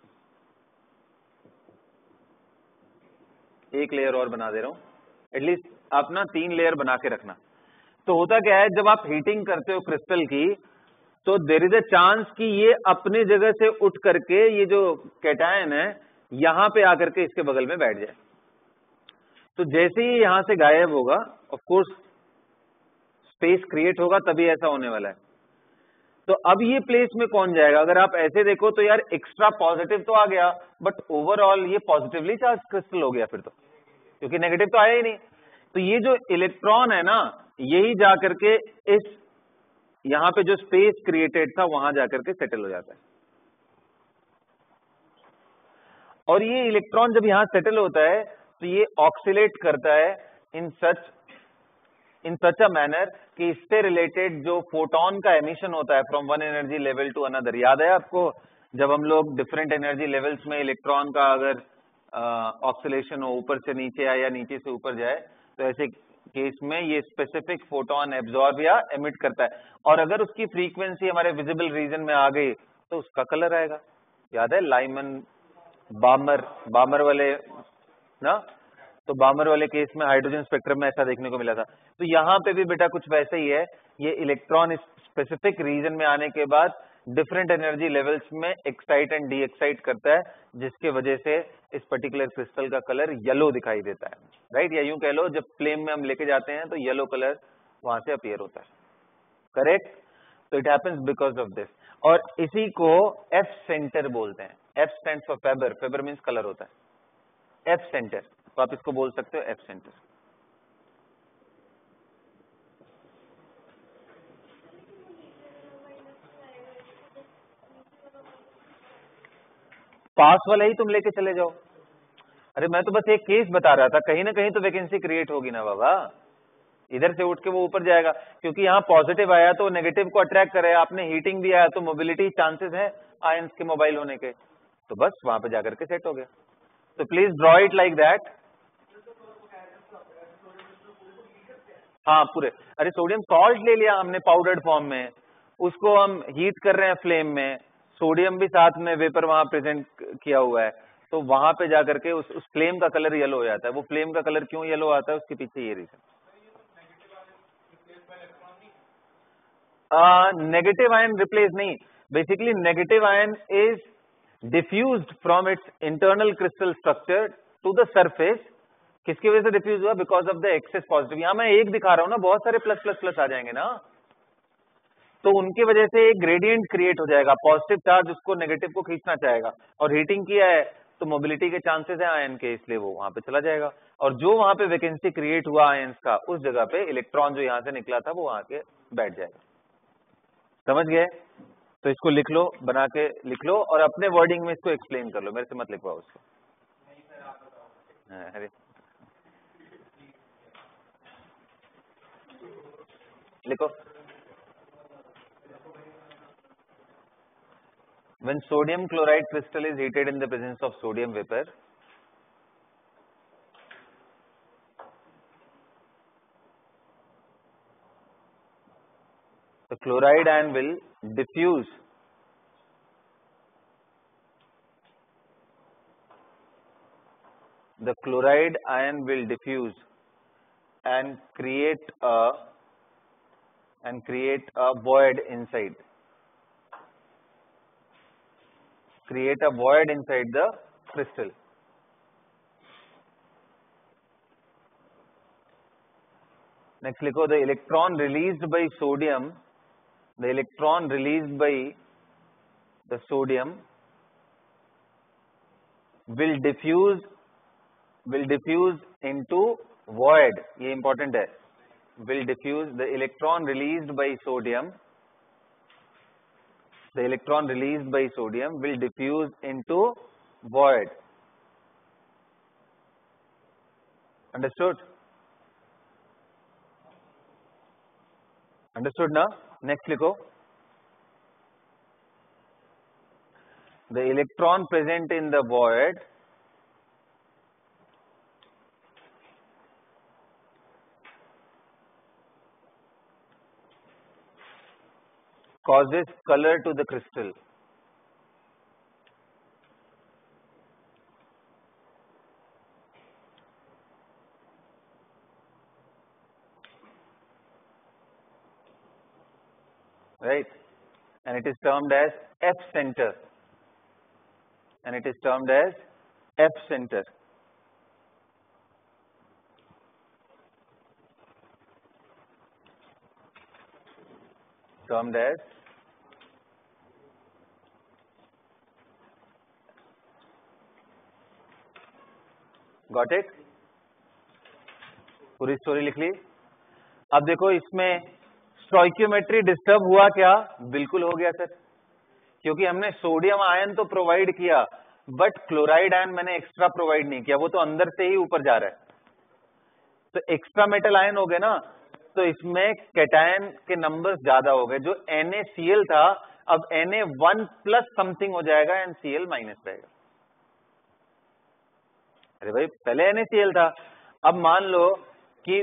एक लेयर और बना दे रहा हूं, एटलीस्ट आप ना तीन लेयर बना के रखना। तो होता क्या है, जब आप हीटिंग करते हो क्रिस्टल की तो देयर इज अ चांस कि ये अपने जगह से उठ करके ये जो कैटायन है यहां पे आकर के इसके बगल में बैठ जाए। तो जैसे ही यहां से गायब होगा, ऑफ कोर्स स्पेस क्रिएट होगा, तभी ऐसा होने वाला है। तो अब ये प्लेस में कौन जाएगा? अगर आप ऐसे देखो तो यार एक्स्ट्रा पॉजिटिव तो आ गया, बट ओवरऑल ये पॉजिटिवली चार्ज क्रिस्टल हो गया फिर तो, क्योंकि नेगेटिव तो आया ही नहीं। तो ये जो इलेक्ट्रॉन है ना, यही जाकर के इस यहां पे जो स्पेस क्रिएटेड था वहां जाकर के सेटल हो जाता है। और ये इलेक्ट्रॉन जब यहां सेटल होता है तो ये ऑक्सीलेट करता है इन सच इन सच अ मैनर कि इससे रिलेटेड जो फोटोन का एमिशन होता है from one energy level to another, याद है आपको जब हम लोग डिफरेंट एनर्जी लेवल्स में इलेक्ट्रॉन का अगर ऑक्सीलेशन हो, ऊपर से नीचे आए या नीचे से ऊपर जाए, तो ऐसे केस में ये स्पेसिफिक फोटोन एब्जॉर्ब या एमिट करता है। और अगर उसकी फ्रीक्वेंसी हमारे विजिबल रीजन में आ गई तो उसका कलर आएगा। याद है लाइमन बामर बामर वाले ना, तो बामर वाले केस में हाइड्रोजन स्पेक्ट्रम में ऐसा देखने को मिला था। तो यहाँ पे भी बेटा कुछ वैसे ही है, ये इलेक्ट्रॉन इस स्पेसिफिक रीजन में आने के बाद डिफरेंट एनर्जी लेवल्स में एक्साइट एंड डी एक्साइट करता है, जिसके वजह से इस पर्टिकुलर क्रिस्टल का कलर येलो दिखाई देता है, राइट। या यूं कह लो जब फ्लेम में हम लेके जाते हैं तो येलो कलर वहां से अपीयर होता है, करेक्ट। तो it happens because of this, और इसी को एफ सेंटर बोलते हैं। F stands for farbe, farbe means colour होता है, एफ सेंटर, तो आप इसको बोल सकते हो एफ सेंटर। पास वाला ही तुम लेके चले जाओ। अरे मैं तो बस एक केस बता रहा था, कहीं ना कहीं तो वैकेंसी क्रिएट होगी ना बाबा, इधर से उठ के वो ऊपर जाएगा, क्योंकि यहाँ पॉजिटिव आया तो नेगेटिव को अट्रैक्ट करे, आपने हीटिंग भी आया तो मोबिलिटी चांसेस है आयंस के मोबाइल होने के, तो बस वहां पे जाकर के सेट हो गया। तो please draw it like that. हाँ पूरे, अरे सोडियम सॉल्ट ले लिया हमने पाउडर्ड फॉर्म में, उसको हम हीट कर रहे हैं फ्लेम में, सोडियम भी साथ में वेपर वहां प्रेजेंट किया हुआ है, तो वहां पे जाकर के उस, उस फ्लेम का कलर येलो हो जाता है। वो फ्लेम का कलर क्यों येलो आता है, उसके पीछे ये रीजन। नेगेटिव आयन रिप्लेस नहीं, basically negative ion is diffused from its internal crystal structure to the surface. किसकी वजह से डिफ्यूज हुआ, because of the excess positive. यहां मैं एक दिखा रहा हूं ना, बहुत सारे प्लस प्लस प्लस आ जाएंगे ना, तो उनकी वजह से एक ग्रेडियंट क्रिएट हो जाएगा, पॉजिटिव चार्ज उसको नेगेटिव को खींचना चाहेगा, और हीटिंग किया है तो मोबिलिटी के चांसेस है आयन के, इसलिए वो वहां पे चला जाएगा, और जो वहां पे वैकेंसी क्रिएट हुआ आयंस का, उस जगह पे इलेक्ट्रॉन जो यहां से निकला था वो वहां के बैठ जाएगा। समझ गए? तो इसको लिख लो, बना के लिख लो, और अपने वर्डिंग में इसको एक्सप्लेन कर लो, मेरे से मत लिखवाओ उसको। अरे लिखो, when sodium chloride crystal is heated in the presence of sodium vapor, the chloride ion will diffuse the chloride ion will diffuse and create a and create a void inside create a void inside the crystal. Next लिखो, the electron released by sodium the electron released by the sodium will diffuse will diffuse into void. ये important है, will diffuse the electron released by sodium the electron released by sodium will diffuse into void. Understood? Understood now? Next लिखो, the electron present in the void causes color to the crystal. Right? And it is termed as F center. And it is termed as F center. Termed as Got it? पूरी story लिख ली। अब देखो इसमें stoichiometry disturb हुआ क्या? बिल्कुल हो गया सर, क्योंकि हमने सोडियम आयन तो प्रोवाइड किया, बट क्लोराइड आयन मैंने एक्स्ट्रा प्रोवाइड नहीं किया, वो तो अंदर से ही ऊपर जा रहा है, तो एक्स्ट्रा मेटल आयन हो गए ना, तो इसमें कैटायन के नंबर्स ज्यादा हो गए। जो NaCl था अब Na वन प्लस समथिंग हो जाएगा, NCl माइनस रहेगा। अरे भाई पहले NaCl था, अब मान लो कि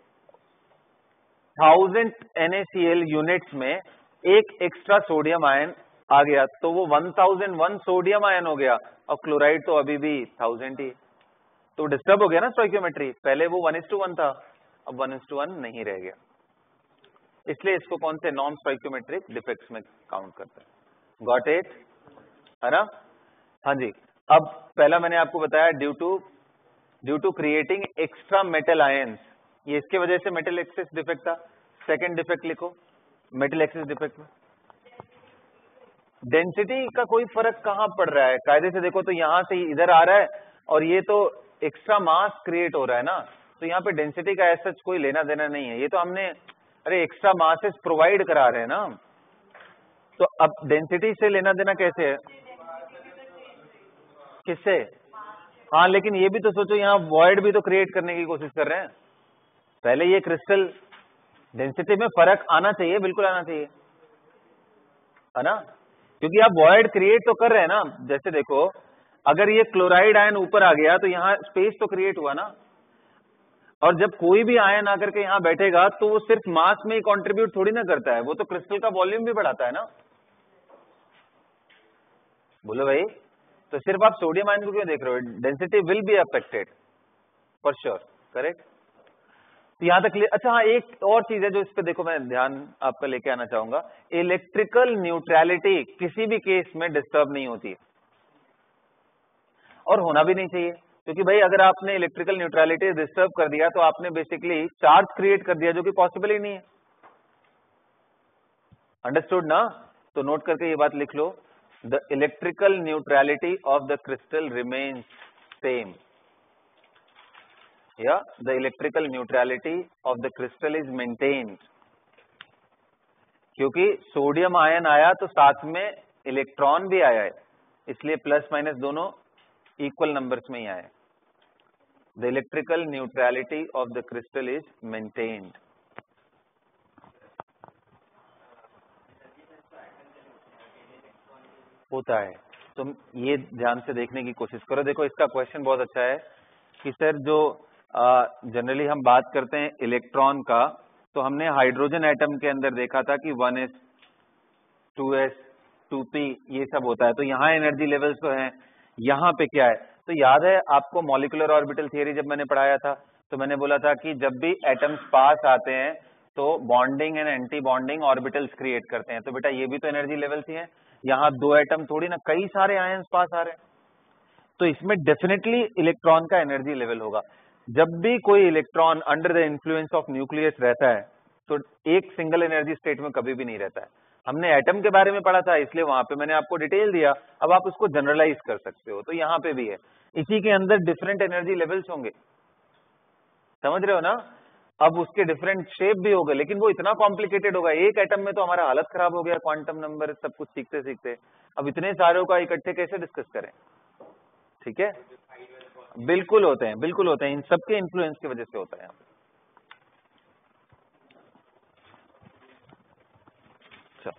थाउजेंड NaCl यूनिट्स में एक एक्स्ट्रा सोडियम आयन आ गया, तो वो one thousand one sodium ion हो गया, और क्लोराइड तो अभी भी थाउजेंड ही, तो डिस्टर्ब हो गया ना स्टोइकियोमेट्री। पहले वो वन इज टू वन था, अब वन इज टू वन नहीं रह गया, इसलिए इसको कौन से नॉन स्टोइकियोमेट्रिक डिफेक्ट्स में काउंट करते हैं। गॉट इट, है ना? हाँ जी। अब पहला मैंने आपको बताया due to due to creating extra metal ions, ये इसके वजह से मेटल एक्सेस डिफेक्ट था। सेकंड डिफेक्ट लिखो मेटल एक्सेस डिफेक्ट में डेंसिटी का कोई फर्क कहां पड़ रहा है? कायदे से देखो तो यहां से इधर आ रहा है और ये तो एक्स्ट्रा मास क्रिएट हो रहा है ना, तो यहाँ पे डेंसिटी का ऐसा कोई लेना देना नहीं है। ये तो हमने अरे एक्स्ट्रा मासेस प्रोवाइड करा रहे हैं ना, तो अब डेंसिटी से लेना देना कैसे है? किससे? हाँ, लेकिन ये भी तो सोचो, यहाँ वॉइड भी तो क्रिएट करने की कोशिश कर रहे हैं। पहले ये क्रिस्टल डेंसिटी में फर्क आना चाहिए, बिल्कुल आना चाहिए, है ना? क्योंकि आप वॉइड क्रिएट तो कर रहे हैं ना। जैसे देखो, अगर ये क्लोराइड आयन ऊपर आ गया तो यहाँ स्पेस तो क्रिएट हुआ ना, और जब कोई भी आयन आकर के यहाँ बैठेगा तो वो सिर्फ मास में ही कंट्रीब्यूट थोड़ी ना करता है, वो तो क्रिस्टल का वॉल्यूम भी बढ़ाता है ना। बोलो भाई, तो सिर्फ आप सोडियम आयन को क्यों देख रहे हो? Density will be affected for sure, correct? तो यहां तक क्लियर। अच्छा हाँ, एक और चीज है जो इस पे देखो मैं ध्यान आपका लेके आना चाहूंगा। इलेक्ट्रिकल न्यूट्रलिटी किसी भी केस में डिस्टर्ब नहीं होती है, और होना भी नहीं चाहिए, क्योंकि भाई अगर आपने इलेक्ट्रिकल न्यूट्रलिटी डिस्टर्ब कर दिया तो आपने बेसिकली चार्ज क्रिएट कर दिया, जो कि पॉसिबल ही नहीं है। अंडरस्टूड ना? तो नोट करके ये बात लिख लो, the electrical neutrality of the crystal remains same, या the electrical neutrality of the crystal is maintained. क्योंकि सोडियम आयन आया तो साथ में इलेक्ट्रॉन भी आया है, इसलिए प्लस माइनस दोनों इक्वल नंबर्स में ही आए। The electrical neutrality of the crystal is maintained. होता है, तुम ये ध्यान से देखने की कोशिश करो। देखो, इसका क्वेश्चन बहुत अच्छा है कि सर जो जनरली हम बात करते हैं इलेक्ट्रॉन का, तो हमने हाइड्रोजन एटम के अंदर देखा था कि one s, two s, two p ये सब होता है, तो यहाँ एनर्जी लेवल्स तो हैं, यहाँ पे क्या है? तो याद है आपको मॉलिक्यूलर ऑर्बिटल थियरी जब मैंने पढ़ाया था, तो मैंने बोला था कि जब भी एटम्स पास आते हैं तो bonding and anti bonding orbitals create करते हैं। तो बेटा ये भी तो एनर्जी लेवल्स ही है, यहाँ दो एटम थोड़ी ना, कई सारे आयंस पास आ रहे हैं, तो इसमें डेफिनेटली इलेक्ट्रॉन का एनर्जी लेवल होगा। जब भी कोई electron under the influence of nucleus रहता है तो एक सिंगल एनर्जी स्टेट में कभी भी नहीं रहता है। हमने एटम के बारे में पढ़ा था, इसलिए वहां पे मैंने आपको डिटेल दिया। अब आप उसको जनरलाइज कर सकते हो, तो यहाँ पे भी है, इसी के अंदर डिफरेंट एनर्जी लेवल्स होंगे, समझ रहे हो ना? अब उसके डिफरेंट शेप भी होगा, लेकिन वो इतना कॉम्प्लिकेटेड होगा। एक एटम में तो हमारा हालत खराब हो गया, क्वांटम नंबर सब कुछ सीखते सीखते। अब इतने सारों का इकट्ठे कैसे डिस्कस करें? ठीक है, बिल्कुल होते हैं, बिल्कुल होते हैं, इन सबके इन्फ्लुएंस की वजह से होता है यहाँ पे। अच्छा,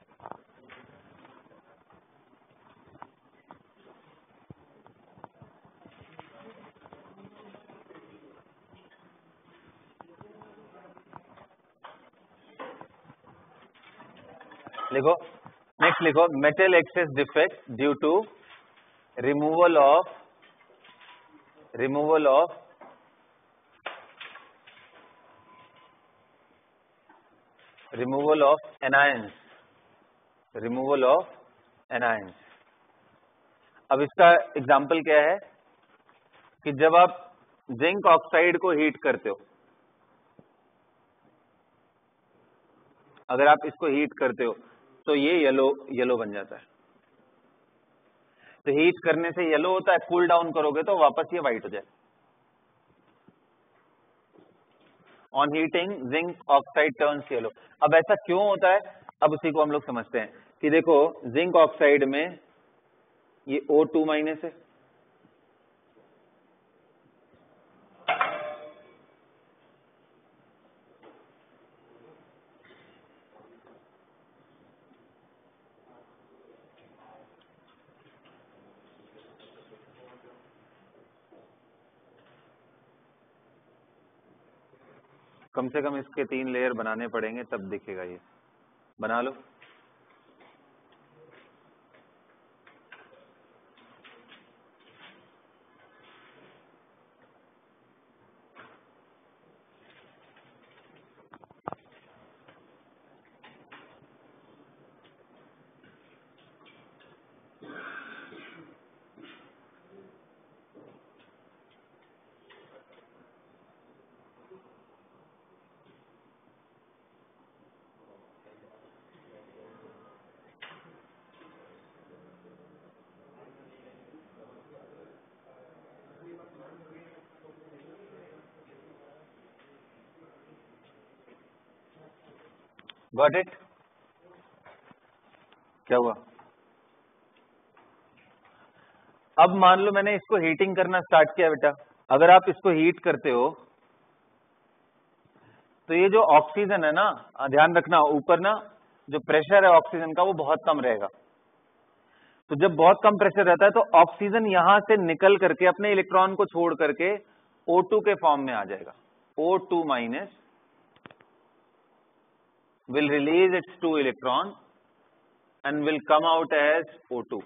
लिखो, नेक्स्ट लिखो, metal excess defect due to removal of removal of removal of anions removal of anions. अब इसका एग्जाम्पल क्या है कि जब आप जिंक ऑक्साइड को हीट करते हो, अगर आप इसको हीट करते हो तो ये येलो येलो बन जाता है। तो हीट करने से येलो होता है, कूल डाउन करोगे तो वापस ये व्हाइट हो जाए। On heating zinc oxide turns yellow. अब ऐसा क्यों होता है? अब उसी को हम लोग समझते हैं कि देखो, जिंक ऑक्साइड में ये O टू माइनस है, कम से कम इसके तीन लेयर बनाने पड़ेंगे तब दिखेगा। ये बना लो। Got it? क्या हुआ? अब मान लो मैंने इसको हीटिंग करना स्टार्ट किया बेटा, अगर आप इसको हीट करते हो तो ये जो ऑक्सीजन है ना, ध्यान रखना ऊपर ना जो प्रेशर है ऑक्सीजन का वो बहुत कम रहेगा। तो जब बहुत कम प्रेशर रहता है तो ऑक्सीजन यहां से निकल करके अपने इलेक्ट्रॉन को छोड़ करके O टू के फॉर्म में आ जाएगा। O two minus will release its two electron and will come out as O two.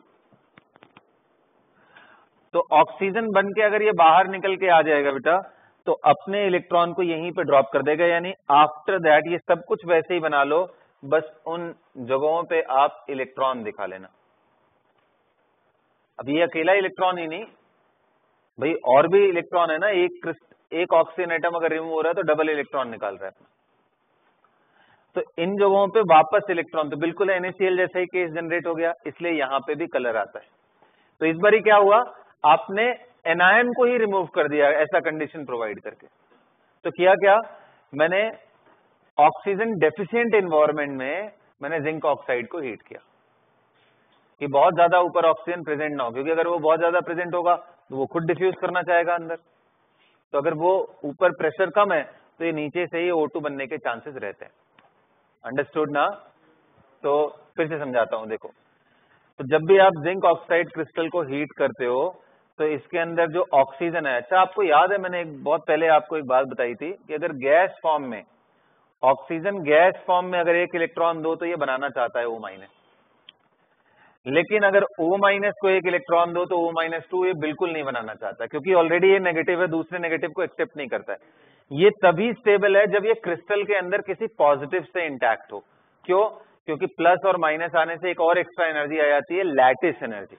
तो ऑक्सीजन बन के अगर ये बाहर निकल के आ जाएगा बेटा तो अपने इलेक्ट्रॉन को यहीं पे ड्रॉप कर देगा, यानी आफ्टर दैट ये सब कुछ वैसे ही बना लो, बस उन जगहों पे आप इलेक्ट्रॉन दिखा लेना। अब ये अकेला इलेक्ट्रॉन ही नहीं भाई, और भी इलेक्ट्रॉन है ना, एक क्रिस्ट एक ऑक्सीजन एटम अगर रिमूव हो रहा है तो डबल इलेक्ट्रॉन निकाल रहा है अपना। तो इन जगहों पे वापस इलेक्ट्रॉन, तो बिल्कुल NaCl जैसा ही केस जनरेट हो गया, इसलिए यहां पे भी कलर आता है। तो इस बार क्या हुआ, आपने एनायन को ही रिमूव कर दिया ऐसा कंडीशन प्रोवाइड करके। तो किया क्या, मैंने ऑक्सीजन डेफिशिएंट एनवायरनमेंट में मैंने जिंक ऑक्साइड को हीट किया कि बहुत ज्यादा ऊपर ऑक्सीजन प्रेजेंट ना हो, क्योंकि अगर वो बहुत ज्यादा प्रेजेंट होगा तो वो खुद डिफ्यूज करना चाहेगा अंदर। तो अगर वो ऊपर प्रेशर कम है तो ये नीचे से ही O टू बनने के चांसेस रहते हैं। अंडरस्टूड ना? तो फिर से समझाता हूं, देखो। तो जब भी आप जिंक ऑक्साइड क्रिस्टल को हीट करते हो तो इसके अंदर जो ऑक्सीजन है, अच्छा आपको याद है मैंने एक बहुत पहले आपको एक बात बताई थी कि अगर गैस फॉर्म में ऑक्सीजन गैस फॉर्म में अगर एक इलेक्ट्रॉन दो तो ये बनाना चाहता है O माइनस, लेकिन अगर O माइनस को एक इलेक्ट्रॉन दो तो O माइनस टू ये बिल्कुल नहीं बनाना चाहता, क्योंकि ऑलरेडी ये नेगेटिव है, दूसरे नेगेटिव को एक्सेप्ट नहीं करता है। ये तभी स्टेबल है जब ये क्रिस्टल के अंदर किसी पॉजिटिव से इंटैक्ट हो। क्यों? क्योंकि प्लस और माइनस आने से एक और एक्स्ट्रा एनर्जी आ जाती है, लैटिस एनर्जी।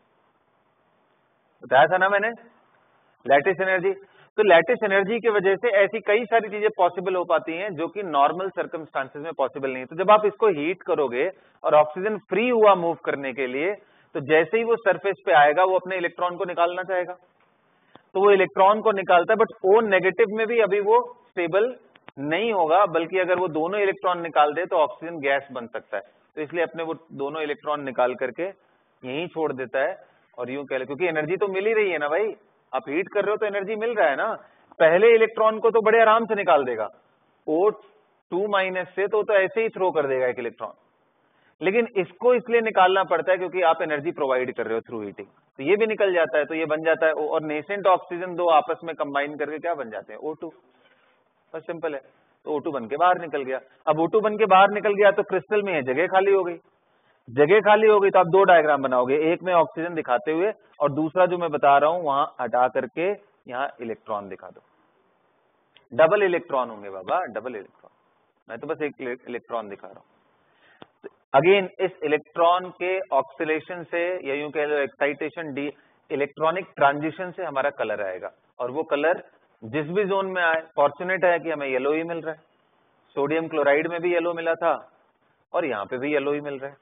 बताया था ना मैंने, लैटिस एनर्जी। तो लैटिस एनर्जी की वजह से ऐसी कई सारी चीजें पॉसिबल हो पाती हैं जो कि नॉर्मल सर्कमस्टांसेस में पॉसिबल नहीं है। तो जब आप इसको हीट करोगे और ऑक्सीजन फ्री हुआ मूव करने के लिए, तो जैसे ही वो सरफेस पे आएगा वो अपने इलेक्ट्रॉन को निकालना चाहेगा, तो वो इलेक्ट्रॉन को निकालता है, बट O नेगेटिव में भी अभी वो स्टेबल नहीं होगा, बल्कि अगर वो दोनों इलेक्ट्रॉन निकाल दे तो ऑक्सीजन गैस बन सकता है। तो इसलिए अपने वो दोनों इलेक्ट्रॉन निकाल करके यहीं छोड़ देता है और यूं कह ले, क्योंकि एनर्जी तो मिल ही रही है ना भाई, आप हीट कर रहे हो तो एनर्जी मिल रहा है ना। पहले इलेक्ट्रॉन को तो बड़े आराम से निकाल देगा, O टू माइनस से तो, तो ऐसे ही थ्रो कर देगा एक इलेक्ट्रॉन, लेकिन इसको इसलिए निकालना पड़ता है क्योंकि आप एनर्जी प्रोवाइड कर रहे हो थ्रू हीटिंग। तो ये भी निकल जाता है, तो ये बन जाता है, और नेसेंट ऑक्सीजन दो आपस में कंबाइन करके क्या बन जाते हैं, O टू। बस सिंपल है। तो O टू बन के बाहर निकल गया। अब O टू बन के बाहर निकल गया तो क्रिस्टल में जगह खाली हो गई। जगह खाली हो गई तो आप दो डायग्राम बनाओगे, एक में ऑक्सीजन दिखाते हुए और दूसरा जो मैं बता रहा हूं वहां हटा करके यहाँ इलेक्ट्रॉन दिखा दो। डबल इलेक्ट्रॉन होंगे बाबा, डबल इलेक्ट्रॉन। मैं तो बस एक इलेक्ट्रॉन दिखा रहा हूं। अगेन इस इलेक्ट्रॉन के ऑक्सीलेशन से या यूं कह लो एक्साइटेशन, डी इलेक्ट्रॉनिक ट्रांजिशन से हमारा कलर आएगा, और वो कलर जिस भी जोन में आए, फॉर्चुनेट है कि हमें येलो ही मिल रहा है। सोडियम क्लोराइड में भी येलो मिला था और यहाँ पे भी येलो ही मिल रहा है।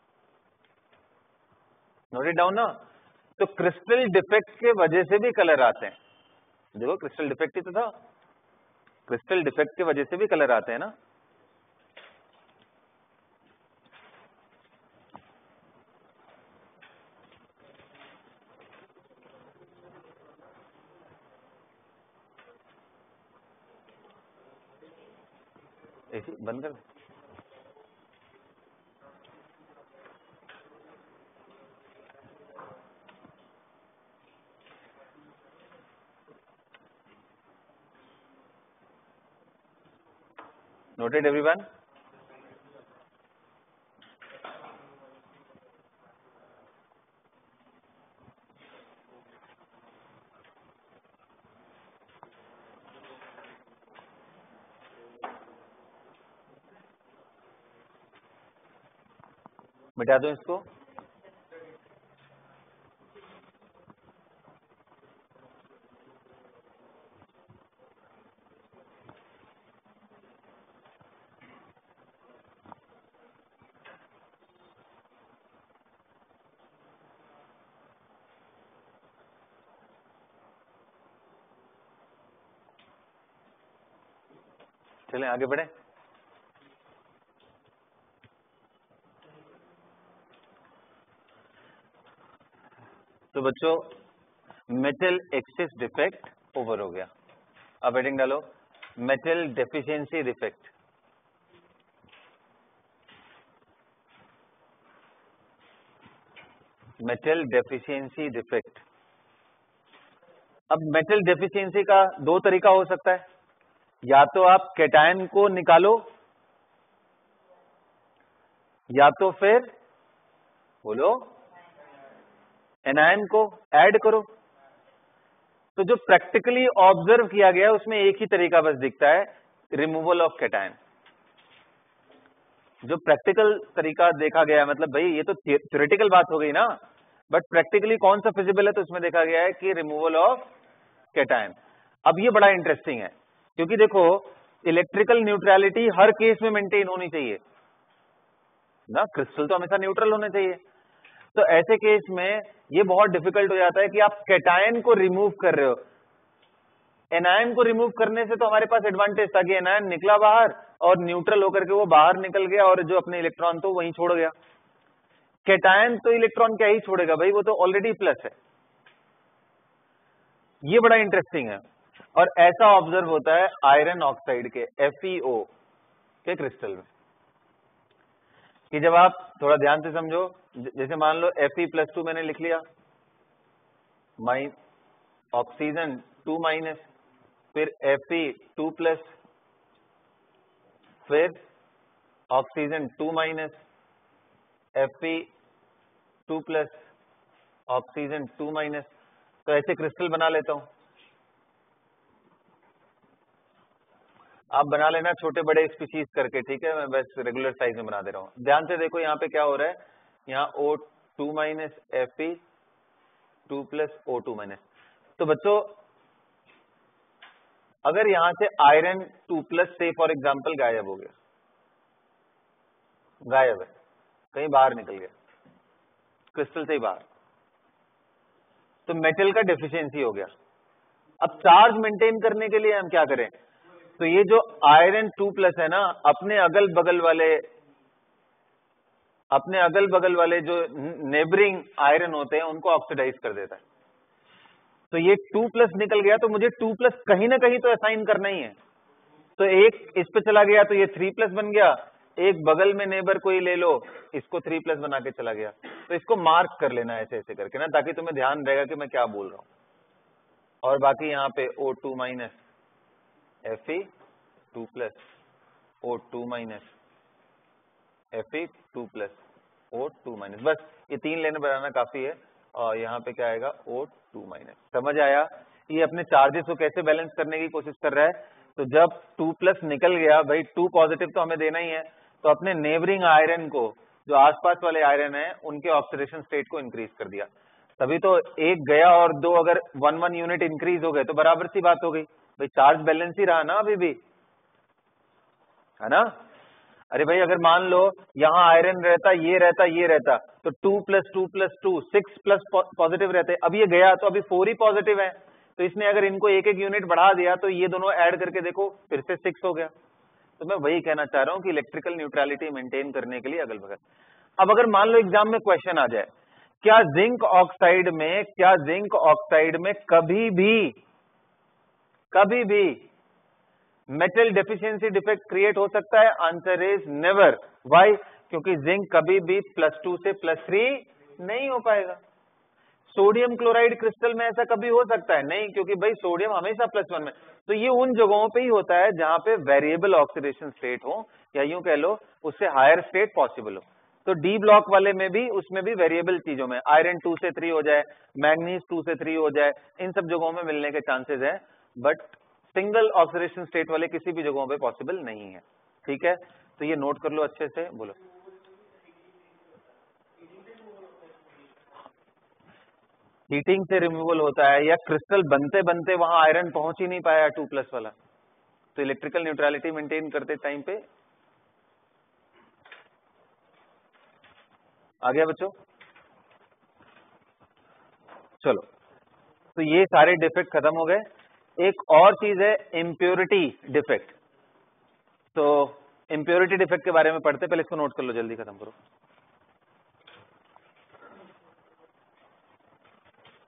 नोट इट डाउन ना। तो क्रिस्टल डिफेक्ट के वजह से भी कलर आते हैं। देखो क्रिस्टल डिफेक्ट ही तो था, क्रिस्टल डिफेक्ट के वजह से भी कलर आते हैं ना। ऐसी बंद कर दे। Noted everyone? मिटा दो इसको। चलें आगे बढ़े। बच्चों मेटल एक्सेस डिफेक्ट ओवर हो गया। अब हेडिंग डालो metal deficiency defect. Metal deficiency defect. अब मेटल डेफिशिएंसी का दो तरीका हो सकता है, या तो आप कैटायन को निकालो या तो फिर बोलो एनायन को ऐड करो। तो जो प्रैक्टिकली ऑब्जर्व किया गया है उसमें एक ही तरीका बस दिखता है, रिमूवल ऑफ कैटायन। जो प्रैक्टिकल तरीका देखा गया है, मतलब भाई ये तो थ्योरेटिकल बात हो गई ना, बट प्रैक्टिकली कौन सा फिजिबल है, तो उसमें देखा गया है कि रिमूवल ऑफ कैटायन। अब ये बड़ा इंटरेस्टिंग है, क्योंकि देखो इलेक्ट्रिकल न्यूट्रलिटी हर केस में मेंटेन होनी चाहिए ना, क्रिस्टल तो हमेशा न्यूट्रल होने चाहिए। तो ऐसे केस में ये बहुत डिफिकल्ट हो जाता है कि आप कैटायन को रिमूव कर रहे हो। एनायन को रिमूव करने से तो हमारे पास एडवांटेज था कि एनायन निकला बाहर और न्यूट्रल होकर के वो बाहर निकल गया और जो अपने इलेक्ट्रॉन तो वहीं छोड़ गया। कैटायन तो इलेक्ट्रॉन क्या ही छोड़ेगा भाई, वो तो ऑलरेडी प्लस है। ये बड़ा इंटरेस्टिंग है, और ऐसा ऑब्जर्व होता है आयरन ऑक्साइड के एफ ई ओ के क्रिस्टल में, कि जब आप थोड़ा ध्यान से समझो, जैसे मान लो एफ ई प्लस टू मैंने लिख लिया, माइन ऑक्सीजन टू माइनस, फिर एफ ई टू प्लस, फिर oxygen two minus, F E two plus, oxygen two minus. तो ऐसे क्रिस्टल बना लेता हूं। आप बना लेना छोटे बड़े स्पीशीज करके, ठीक है, मैं बस रेगुलर साइज में बना दे रहा हूं। ध्यान से देखो यहाँ पे क्या हो रहा है, यहाँ O two minus F E two plus O two minus. तो बच्चों अगर यहां से आयरन टू प्लस से फॉर एग्जांपल गायब हो गया, गायब है, कहीं बाहर निकल गया क्रिस्टल से ही बाहर, तो मेटल का डेफिशिएंसी हो गया। अब चार्ज मेंटेन करने के लिए हम क्या करें, तो ये जो आयरन टू प्लस है ना, अपने अगल बगल वाले अपने अगल बगल वाले जो नेबरिंग आयरन होते हैं उनको ऑक्सीडाइज कर देता है। तो ये टू प्लस निकल गया, तो मुझे टू प्लस कहीं ना कहीं तो असाइन करना ही है। तो एक इस पे चला गया तो ये थ्री प्लस बन गया, एक बगल में नेबर कोई ले लो, इसको थ्री प्लस बना के चला गया। तो इसको मार्क कर लेना ऐसे ऐसे करके ना, ताकि तुम्हें ध्यान रहेगा कि मैं क्या बोल रहा हूं। और बाकी यहाँ पे O two minus F E two plus, O two minus F E two plus, O two minus, बस ये तीन लेने बनाना काफी है। और यहाँ पे क्या आएगा O टू माइनस। समझ आया? ये अपने चार्जेस को कैसे बैलेंस करने की कोशिश कर रहा है। तो जब टू प्लस निकल गया, भाई टू पॉजिटिव तो हमें देना ही है, तो अपने नेबरिंग आयरन को, जो आसपास वाले आयरन है, उनके ऑक्सीडेशन स्टेट को इंक्रीज कर दिया। तभी तो एक गया और दो अगर वन वन यूनिट इंक्रीज हो गए तो बराबर सी बात हो गई, भाई चार्ज बैलेंस ही रहा ना अभी भी, है ना। अरे भाई अगर मान लो यहाँ आयरन रहता, ये रहता, ये रहता, तो two plus two plus two six plus positive रहते। अब ये गया तो अभी फोर ही पॉजिटिव है, तो इसने अगर इनको एक एक यूनिट बढ़ा दिया तो ये दोनों ऐड करके देखो फिर से सिक्स हो गया। तो मैं वही कहना चाह रहा हूं कि इलेक्ट्रिकल न्यूट्रलिटी मेंटेन करने के लिए अगल बगल। अब अगर मान लो एग्जाम में क्वेश्चन आ जाए, क्या जिंक ऑक्साइड में क्या जिंक ऑक्साइड में कभी भी कभी भी मेटल डेफिशिएंसी डिफेक्ट क्रिएट हो सकता है? Answer is never. व्हाई? क्योंकि जिंक कभी भी प्लस टू से प्लस थ्री नहीं हो पाएगा। सोडियम क्लोराइड क्रिस्टल में ऐसा कभी हो सकता है? नहीं, क्योंकि भाई सोडियम हमेशा प्लस वन में। तो ये उन जगहों पे ही होता है जहां पे वेरिएबल ऑक्सीडेशन स्टेट हो, या यूं कह लो उससे हायर स्टेट पॉसिबल हो। तो डी ब्लॉक वाले में भी, उसमें भी वेरिएबल चीजों में आयरन टू से थ्री हो जाए, मैग्नीज टू से थ्री हो जाए, इन सब जगहों में मिलने के चांसेस है, बट सिंगल ऑक्सीडेशन स्टेट वाले किसी भी जगहों पे पॉसिबल नहीं है। ठीक है, तो ये नोट कर लो अच्छे से। बोलो हीटिंग से रिमूवल होता है, या क्रिस्टल बनते बनते वहां आयरन पहुंच ही नहीं पाया टू प्लस वाला, तो इलेक्ट्रिकल न्यूट्रलिटी मेंटेन करते टाइम पे आ गया बच्चों। चलो, तो ये सारे डिफेक्ट खत्म हो गए। एक और चीज है इम्प्योरिटी डिफेक्ट। तो इम्प्योरिटी डिफेक्ट के बारे में पढ़ते, पहले इसको नोट कर लो, जल्दी खत्म करो।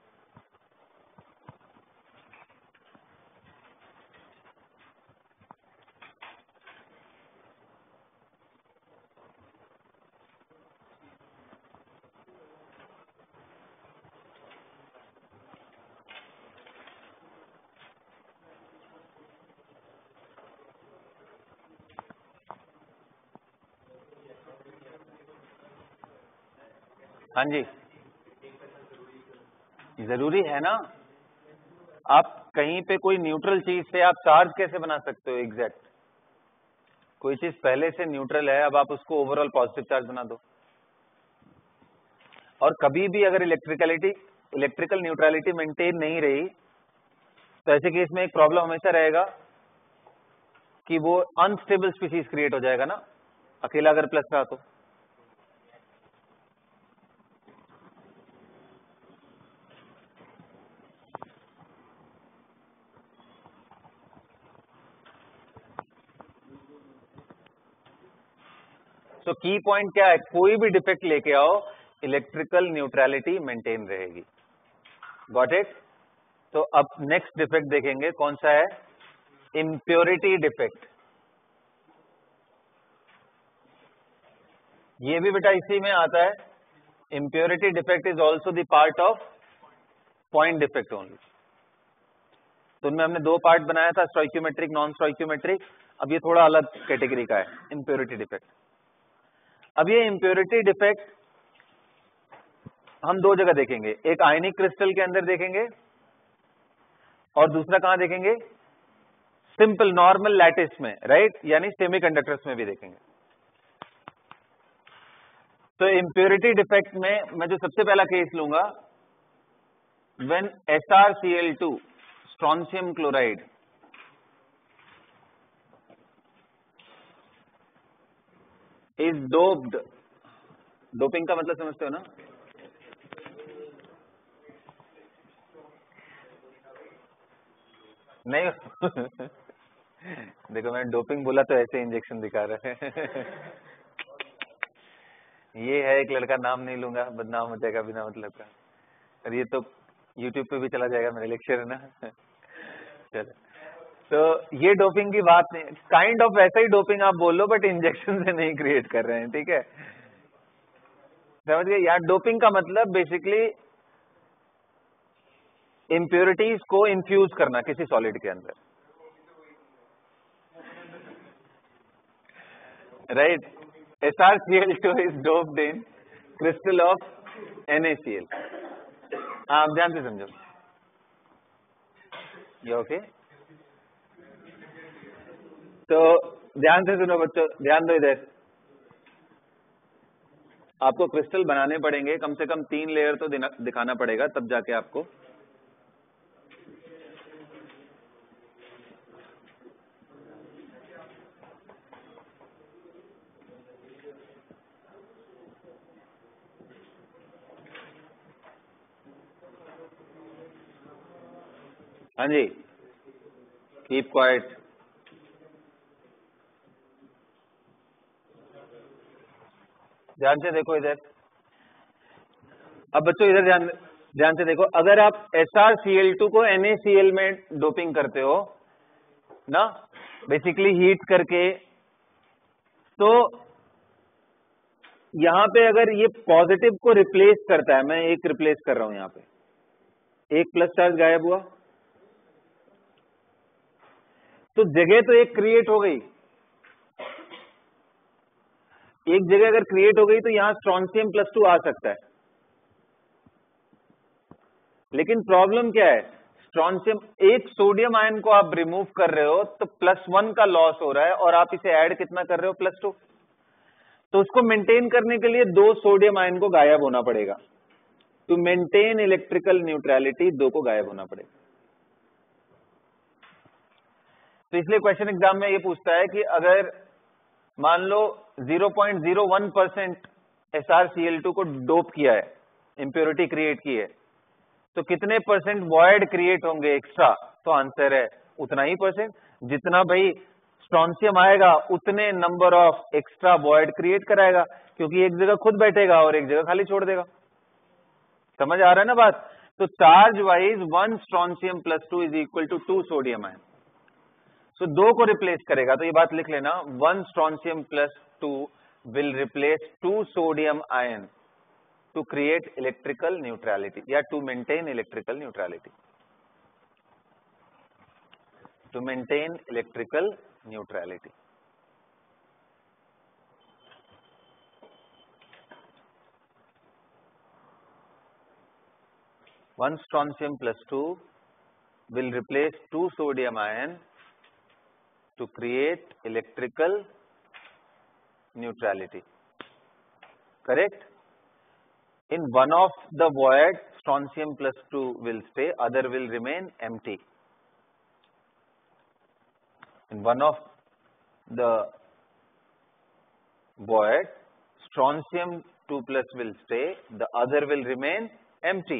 हाँ जी, जरूरी है ना। आप कहीं पे कोई न्यूट्रल चीज से आप चार्ज कैसे बना सकते हो एग्जैक्ट? कोई चीज पहले से न्यूट्रल है, अब आप उसको ओवरऑल पॉजिटिव चार्ज बना दो। और कभी भी अगर इलेक्ट्रिकलिटी इलेक्ट्रिकल न्यूट्रलिटी मेंटेन नहीं रही तो ऐसे केस में एक प्रॉब्लम हमेशा रहेगा कि वो अनस्टेबल स्पीशीज क्रिएट हो जाएगा ना, अकेला अगर प्लस रहा तो। तो की पॉइंट क्या है, कोई भी डिफेक्ट लेके आओ इलेक्ट्रिकल न्यूट्रलिटी मेंटेन रहेगी। Got it? तो अब नेक्स्ट डिफेक्ट देखेंगे कौन सा है, इम्प्योरिटी डिफेक्ट। ये भी बेटा इसी में आता है। Impurity defect is also the part of point defect only. तो उनमें हमने दो पार्ट बनाया था, स्टोइक्योमेट्रिक, नॉन स्टोइक्योमेट्रिक। अब ये थोड़ा अलग कैटेगरी का है, इम्प्योरिटी डिफेक्ट। अब ये इम्प्योरिटी डिफेक्ट हम दो जगह देखेंगे, एक आयनिक क्रिस्टल के अंदर देखेंगे और दूसरा कहां देखेंगे, सिंपल नॉर्मल लैटिस में, राइट, यानी सेमीकंडक्टर्स में भी देखेंगे। तो इम्प्योरिटी डिफेक्ट में मैं जो सबसे पहला केस लूंगा, when S R C L two strontium chloride is doped. Doping का मतलब समझते हो ना? नहीं देखो मैंने डोपिंग बोला तो ऐसे इंजेक्शन दिखा रहे हैं ये है एक लड़का, नाम नहीं लूंगा, बदनाम हो जाएगा बिना मतलब का, और ये तो यूट्यूब पे भी चला जाएगा, मेरा लेक्चर है ना चलो, तो ये डोपिंग की बात नहीं, काइंड ऑफ ऐसा ही डोपिंग आप बोल लो, बट इंजेक्शन से नहीं क्रिएट कर रहे हैं, ठीक है, समझ गए? यार डोपिंग का मतलब बेसिकली इम्प्योरिटीज को इन्फ्यूज करना किसी सॉलिड के अंदर, right. S R C L two is doped in crystal of N A C L. हाँ, आप ध्यान से समझो, ये ओके। तो ध्यान से सुनो बच्चों, ध्यान दो इधर। आपको क्रिस्टल बनाने पड़ेंगे, कम से कम तीन लेयर तो दिखाना पड़ेगा, तब जाके आपको हाँ जी, कीप क्वाइट। ध्यान से देखो इधर। अब बच्चों इधर ध्यान ध्यान से देखो, अगर आप S R C L two को एन ए सी एल में डोपिंग करते हो ना, बेसिकली हीट करके, तो यहां पे अगर ये पॉजिटिव को रिप्लेस करता है, मैं एक रिप्लेस कर रहा हूं यहां पे, एक प्लस चार्ज गायब हुआ, तो जगह तो एक क्रिएट हो गई, एक जगह अगर क्रिएट हो गई तो यहां स्ट्रॉन्शियम प्लस टू आ सकता है, लेकिन प्रॉब्लम क्या है, स्ट्रॉन्शियम, एक सोडियम आयन को आप रिमूव कर रहे हो तो प्लस वन का लॉस हो रहा है, और आप इसे ऐड कितना कर रहे हो, प्लस टू। तो उसको मेंटेन करने के लिए दो सोडियम आयन को गायब होना पड़ेगा, टू मेंटेन इलेक्ट्रिकल न्यूट्रलिटी दो को गायब होना पड़ेगा। तो इसलिए क्वेश्चन एग्जाम में ये पूछता है कि अगर मान लो zero point zero one percent S R C L two को डोप किया है, इंप्योरिटी क्रिएट की है, तो कितने परसेंट वॉइड क्रिएट होंगे एक्स्ट्रा? तो आंसर है उतना ही परसेंट, जितना भाई स्ट्रॉन्शियम आएगा उतने number of extra void create कराएगा, क्योंकि एक जगह खुद बैठेगा और एक जगह खाली छोड़ देगा। समझ आ रहा है ना बात? तो charge wise one strontium plus two is equal to two sodium ion, so दो को रिप्लेस करेगा। तो ये बात लिख लेना, one strontium plus two will replace two sodium ion to create electrical neutrality या to maintain electrical neutrality, to maintain electrical neutrality। one strontium plus two will replace two sodium ion to create electrical neutrality. Correct? In one of the void, strontium plus two will stay, other will remain empty. In one of the void, strontium two plus will stay, the other will remain empty.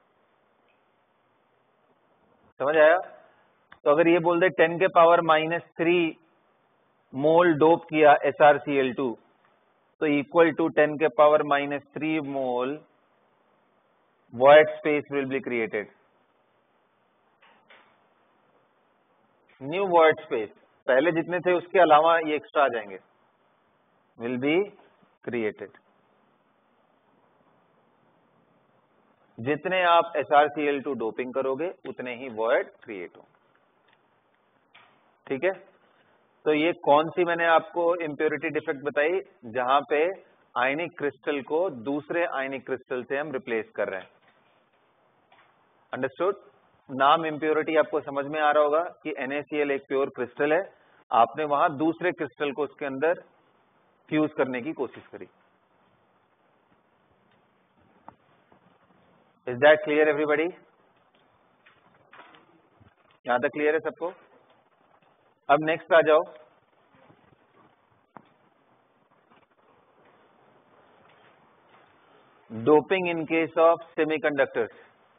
समझ आया? तो अगर ये बोल दे ten के power minus three mole dope किया S R C L two, तो इक्वल टू टेन के power minus three mole void space will be created. New void space, पहले जितने थे उसके अलावा ये एक्स्ट्रा आ जाएंगे, will be created. जितने आप S R C L two doping करोगे उतने ही void क्रिएट हो. ठीक है? तो ये कौन सी मैंने आपको इम्प्योरिटी डिफेक्ट बताई? जहां पे आयनिक क्रिस्टल को दूसरे आयनिक क्रिस्टल से हम रिप्लेस कर रहे हैं. अंडरस्टूड? नाम इम्प्योरिटी आपको समझ में आ रहा होगा कि एन ए सी एल एक प्योर क्रिस्टल है, आपने वहां दूसरे क्रिस्टल को उसके अंदर फ्यूज करने की कोशिश करी. Is that clear everybody? यहां तक क्लियर है सबको? अब नेक्स्ट आ जाओ. Doping in case of semiconductors.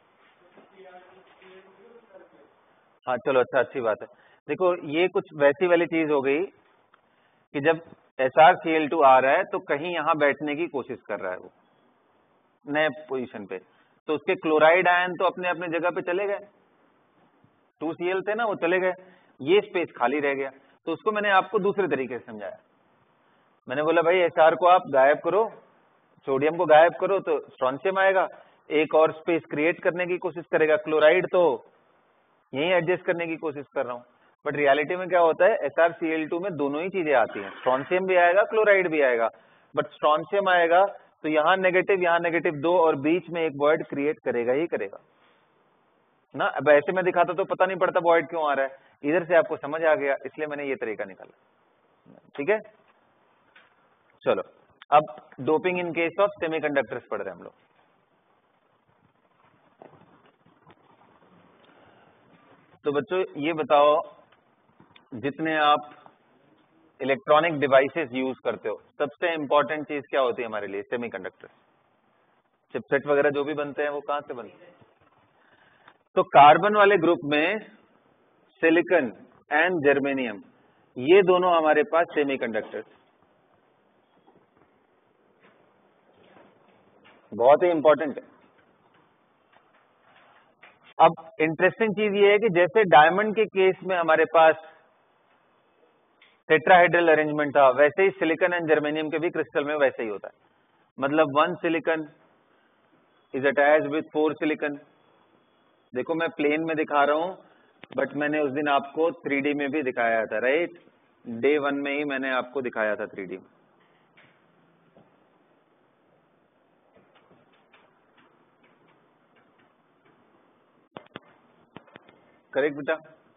हाँ चलो, अच्छा, अच्छी बात है. देखो ये कुछ वैसी वाली चीज हो गई कि जब S R C L two आ रहा है तो कहीं यहां बैठने की कोशिश कर रहा है वो नए पोजीशन पे, तो उसके क्लोराइड आयन तो अपने अपने जगह पे चले गए, टू सी एल थे ना, वो चले गए, ये स्पेस खाली रह गया. तो उसको मैंने आपको दूसरे तरीके से समझाया. मैंने बोला भाई एस आर को आप गायब करो, सोडियम को गायब करो तो स्ट्रॉन्शियम आएगा, एक और स्पेस क्रिएट करने की कोशिश करेगा, क्लोराइड तो यही एडजस्ट करने की कोशिश कर रहा हूं. बट रियलिटी में क्या होता है, S R C L two में दोनों ही चीजें आती हैं, स्ट्रॉन्शियम भी आएगा, क्लोराइड भी आएगा. बट स्ट्रॉन्शियम आएगा तो यहां नेगेटिव यहां नेगेटिव दो और बीच में एक वॉइड क्रिएट करेगा ही करेगा ना. अब ऐसे में दिखाता तो पता नहीं पड़ता वॉइड क्यों आ रहा है, इधर से आपको समझ आ गया, इसलिए मैंने ये तरीका निकाला. ठीक है, चलो अब doping in case of semiconductors पढ़ रहे हैं हम लोग. तो बच्चों ये बताओ, जितने आप इलेक्ट्रॉनिक डिवाइसेस यूज करते हो, सबसे इंपॉर्टेंट चीज क्या होती है हमारे लिए? सेमीकंडक्टर. चिपसेट वगैरह जो भी बनते हैं वो कहां से बनते हैं? तो कार्बन वाले ग्रुप में सिलिकॉन एंड जर्मेनियम, ये दोनों हमारे पास सेमीकंडक्टर्स, बहुत ही इंपॉर्टेंट है. अब इंटरेस्टिंग चीज ये है कि जैसे डायमंड के केस में हमारे पास टेट्राहेड्रल अरेंजमेंट था, वैसे ही सिलिकॉन एंड जर्मेनियम के भी क्रिस्टल में वैसे ही होता है. मतलब one silicon is attached with four silicon. देखो मैं प्लेन में दिखा रहा हूं, बट मैंने उस दिन आपको थ्री डी में भी दिखाया था, राइट? डे वन में ही मैंने आपको दिखाया था थ्री डी में. करेक्ट बेटा?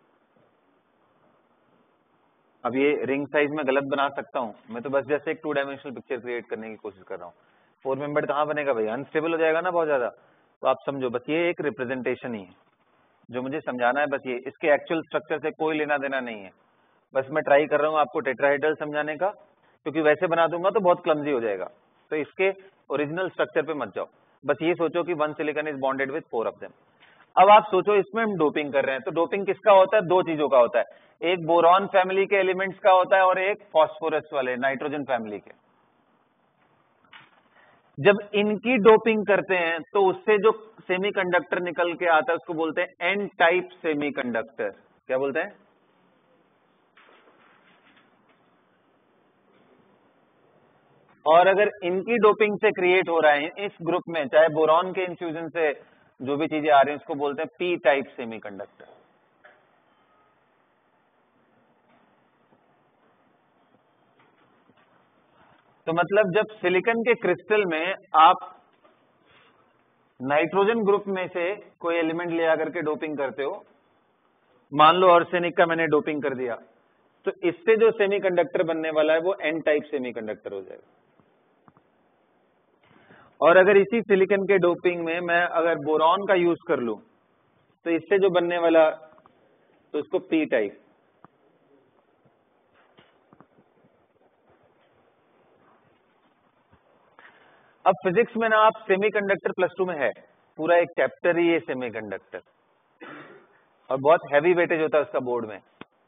अब ये रिंग साइज में गलत बना सकता हूं मैं, तो बस जैसे एक टू डायमेंशनल पिक्चर क्रिएट करने की कोशिश कर रहा हूं. फोर मेंबर्ड कहां बनेगा भाई? अनस्टेबल हो जाएगा ना बहुत ज्यादा. तो आप समझो बस ये एक रिप्रेजेंटेशन ही है जो मुझे समझाना है. बस ये, इसके एक्चुअल स्ट्रक्चर से कोई लेना देना नहीं है. बस मैं ट्राई कर रहा हूं आपको टेट्राहेड्रल समझाने का, क्योंकि वैसे बना दूंगा तो बहुत क्लमजी हो जाएगा. तो इसके ओरिजिनल स्ट्रक्चर पे मत जाओ, बस ये सोचो कि one silicon is bonded with four of them. अब आप सोचो इसमें हम डोपिंग कर रहे हैं, तो डोपिंग किसका होता है? दो चीजों का होता है, एक बोरॉन फैमिली के एलिमेंट्स का होता है और एक फास्फोरस वाले नाइट्रोजन फैमिली के. जब इनकी डोपिंग करते हैं तो उससे जो सेमीकंडक्टर निकल के आता है उसको बोलते हैं एन टाइप सेमीकंडक्टर. क्या बोलते हैं? और अगर इनकी डोपिंग से क्रिएट हो रहा है इस ग्रुप में, चाहे बोरॉन के इन्फ्यूजन से जो भी चीजें आ रही हैं, उसको बोलते हैं पी टाइप सेमीकंडक्टर. तो मतलब जब सिलिकॉन के क्रिस्टल में आप नाइट्रोजन ग्रुप में से कोई एलिमेंट ले आकर के डोपिंग करते हो, मान लो आर्सेनिक का मैंने डोपिंग कर दिया, तो इससे जो सेमीकंडक्टर बनने वाला है वो एन टाइप सेमीकंडक्टर हो जाएगा। और अगर इसी सिलिकॉन के डोपिंग में मैं अगर बोरॉन का यूज कर लूं तो इससे जो बनने वाला, तो उसको पी टाइप। अब फिजिक्स में ना आप सेमीकंडक्टर प्लस टू में है, पूरा एक चैप्टर ही है सेमीकंडक्टर, और बहुत हैवी वेटेज होता है उसका बोर्ड में,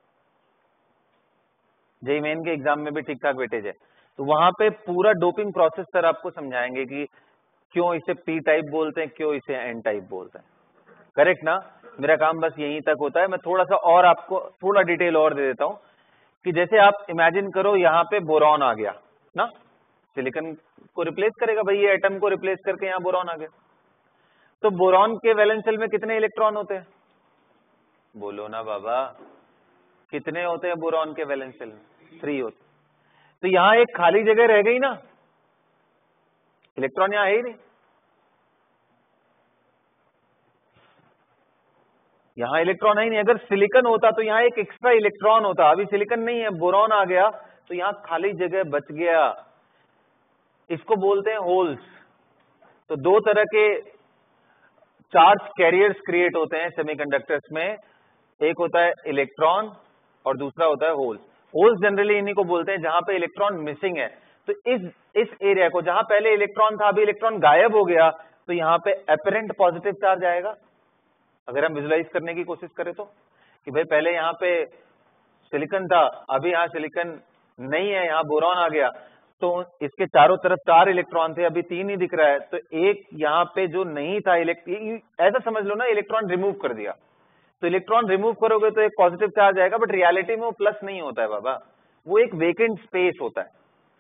जेईई मेन के एग्जाम में भी ठीक ठाक वेटेज है। तो वहां पे पूरा डोपिंग प्रोसेस सर आपको समझाएंगे कि क्यों इसे पी टाइप बोलते हैं, क्यों इसे एन टाइप बोलते हैं। करेक्ट ना? मेरा काम बस यहीं तक होता है। मैं थोड़ा सा और आपको थोड़ा डिटेल और दे देता हूं कि जैसे आप इमेजिन करो यहाँ पे बोरॉन आ गया ना, सिलिकॉन को रिप्लेस करेगा भाई, ये एटम को रिप्लेस करके यहाँ बोरॉन आ गया। तो बोरॉन के वैलेंस शेल में कितने इलेक्ट्रॉन होते हैं? बोलो ना बाबा, कितने होते हैं बोरॉन के वैलेंस शेल में? थ्री होते। तो यहाँ एक खाली जगह रह गई ना, इलेक्ट्रॉन यहाँ है ही नहीं, यहाँ इलेक्ट्रॉन है ही नहीं। अगर सिलिकॉन होता तो यहाँ एक एक्स्ट्रा इलेक्ट्रॉन होता, अभी सिलिकॉन नहीं है, बोरॉन आ गया तो यहाँ खाली जगह बच गया। इसको बोलते हैं होल्स। तो दो तरह के चार्ज कैरियर्स क्रिएट होते हैं सेमीकंडक्टर्स में, एक होता है इलेक्ट्रॉन और दूसरा होता है होल्स। होल्स जनरली इन्हीं को बोलते हैं जहां पे इलेक्ट्रॉन मिसिंग है। तो इस इस एरिया को, जहां पहले इलेक्ट्रॉन था अभी इलेक्ट्रॉन गायब हो गया, तो यहाँ पे अपरेंट पॉजिटिव चार्ज आएगा। अगर हम विजुलाइज करने की कोशिश करें तो कि भाई पहले यहाँ पे सिलिकॉन था, अभी यहाँ सिलिकॉन नहीं है, यहाँ बोरॉन आ गया, तो इसके चारों तरफ चार इलेक्ट्रॉन थे, अभी तीन ही दिख रहा है। तो एक यहाँ पे जो नहीं था, ऐसा समझ लो ना, इलेक्ट्रॉन रिमूव कर दिया। तो इलेक्ट्रॉन रिमूव करोगे तो एक पॉजिटिव चार्ज आएगा, बट रियलिटी में वो प्लस नहीं होता है बाबा, वो एक वेकेंट स्पेस होता है।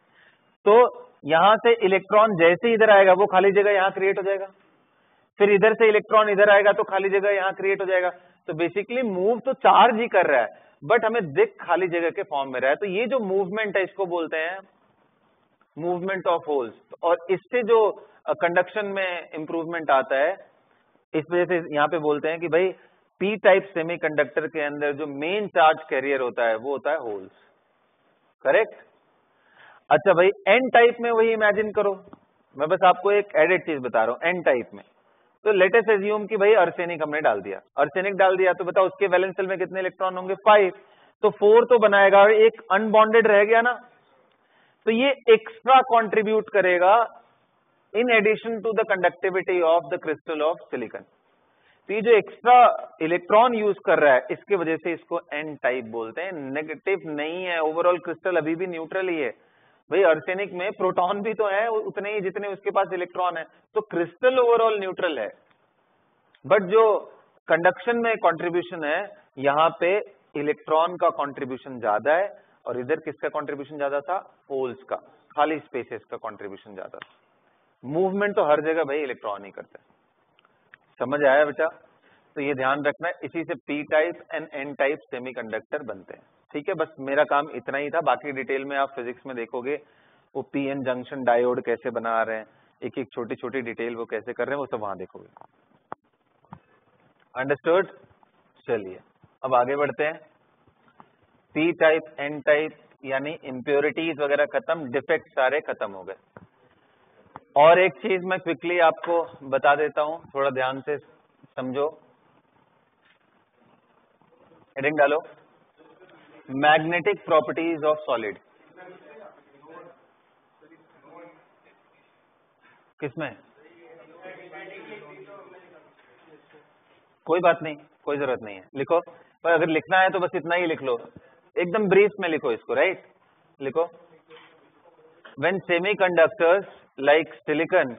तो यहां से इलेक्ट्रॉन जैसे ही इधर आएगा वो खाली जगह यहां क्रिएट हो जाएगा, फिर इधर से इलेक्ट्रॉन इधर आएगा तो खाली जगह यहां क्रिएट हो जाएगा। तो बेसिकली मूव तो चार्ज ही कर रहा है, बट हमें दिख खाली जगह के फॉर्म में रहा है। तो ये जो मूवमेंट है इसको बोलते हैं मूवमेंट ऑफ होल्स, और इससे जो कंडक्शन में इंप्रूवमेंट आता है, इस वजह से यहां पे बोलते हैं कि भाई पी टाइप सेमीकंडक्टर के अंदर जो मेन चार्ज कैरियर होता है वो होता है होल्स। करेक्ट? अच्छा भाई एन टाइप में वही इमेजिन करो, मैं बस आपको एक एडेड चीज बता रहा हूं। एन टाइप में तो लेट अस अज्यूम कि भाई आर्सेनिक हमने डाल दिया, आर्सेनिक डाल दिया तो बताओ उसके वैलेंस शेल में कितने इलेक्ट्रॉन होंगे? फाइव। तो फोर तो बनाएगा, एक अनबॉन्डेड रह गया ना, तो ये एक्स्ट्रा कंट्रीब्यूट करेगा in addition to the conductivity of the crystal of silicon. तो ये जो एक्स्ट्रा इलेक्ट्रॉन यूज कर रहा है इसके वजह से इसको एन टाइप बोलते हैं। नेगेटिव नहीं है, ओवरऑल क्रिस्टल अभी भी न्यूट्रल ही है। भाई आर्सेनिक में प्रोटॉन भी तो है उतने ही जितने उसके पास इलेक्ट्रॉन है, तो क्रिस्टल ओवरऑल न्यूट्रल है, बट जो कंडक्शन में कंट्रीब्यूशन है यहाँ पे इलेक्ट्रॉन का कंट्रीब्यूशन ज्यादा है, और इधर किसका कंट्रीब्यूशन ज्यादा था? होल्स का, खाली स्पेसेस का कंट्रीब्यूशन ज्यादा था। मूवमेंट तो हर जगह भाई इलेक्ट्रॉन ही करता है। समझ आया बेटा? तो ये ध्यान रखना है, इसी से P type and N type semiconductor बनते हैं। ठीक है, बस मेरा काम इतना ही था, बाकी डिटेल में आप फिजिक्स में देखोगे वो पी एन जंक्शन डायोड कैसे बना रहे हैं, एक एक छोटी छोटी डिटेल वो कैसे कर रहे हैं, वो सब वहां देखोगे। अंडरस्टूड? चलिए अब आगे बढ़ते हैं। पी टाइप एन टाइप यानी इम्प्योरिटीज वगैरह खत्म, डिफेक्ट सारे खत्म हो गए। और एक चीज मैं क्विकली आपको बता देता हूं, थोड़ा ध्यान से समझो। हेडिंग डालो, मैग्नेटिक प्रॉपर्टीज ऑफ सॉलिड। किसमें? कोई बात नहीं, कोई जरूरत नहीं है, लिखो। पर अगर लिखना है तो बस इतना ही लिख लो, एकदम ब्रीफ में लिखो इसको। राइट? लिखो, when semiconductors like silicon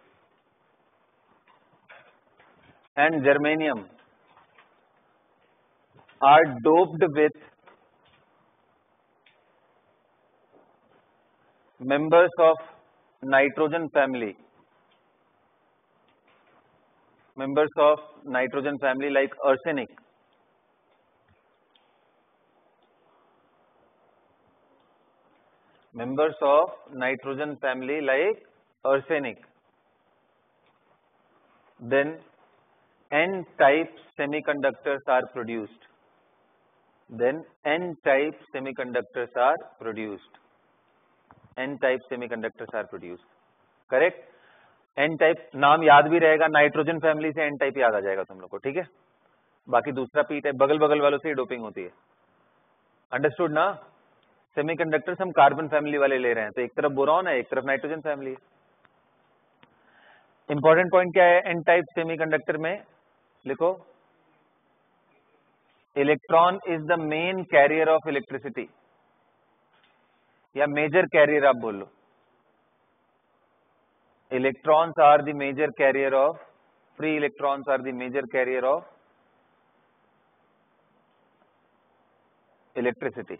and germanium are doped with members of nitrogen family, members of nitrogen family like arsenic, members of nitrogen family like arsenic, then n type semiconductors are produced. Then n type semiconductors are produced. n type semiconductors are produced. Correct. n type नाम याद भी रहेगा, nitrogen family से n type याद आ जाएगा तुम लोग को, ठीक है. बाकी दूसरा पी टाइप बगल बगल वालों से ही डोपिंग होती है. अंडरस्टूड ना. सेमीकंडक्टर्स हम कार्बन फैमिली वाले ले रहे हैं, तो एक तरफ बोरॉन है, एक तरफ नाइट्रोजन फैमिली है. इंपॉर्टेंट पॉइंट क्या है एन टाइप सेमीकंडक्टर में, लिखो electron is the main carrier of electricity, या मेजर कैरियर आप बोल लो. Electrons are the major carrier of, free electrons are the major carrier of electricity.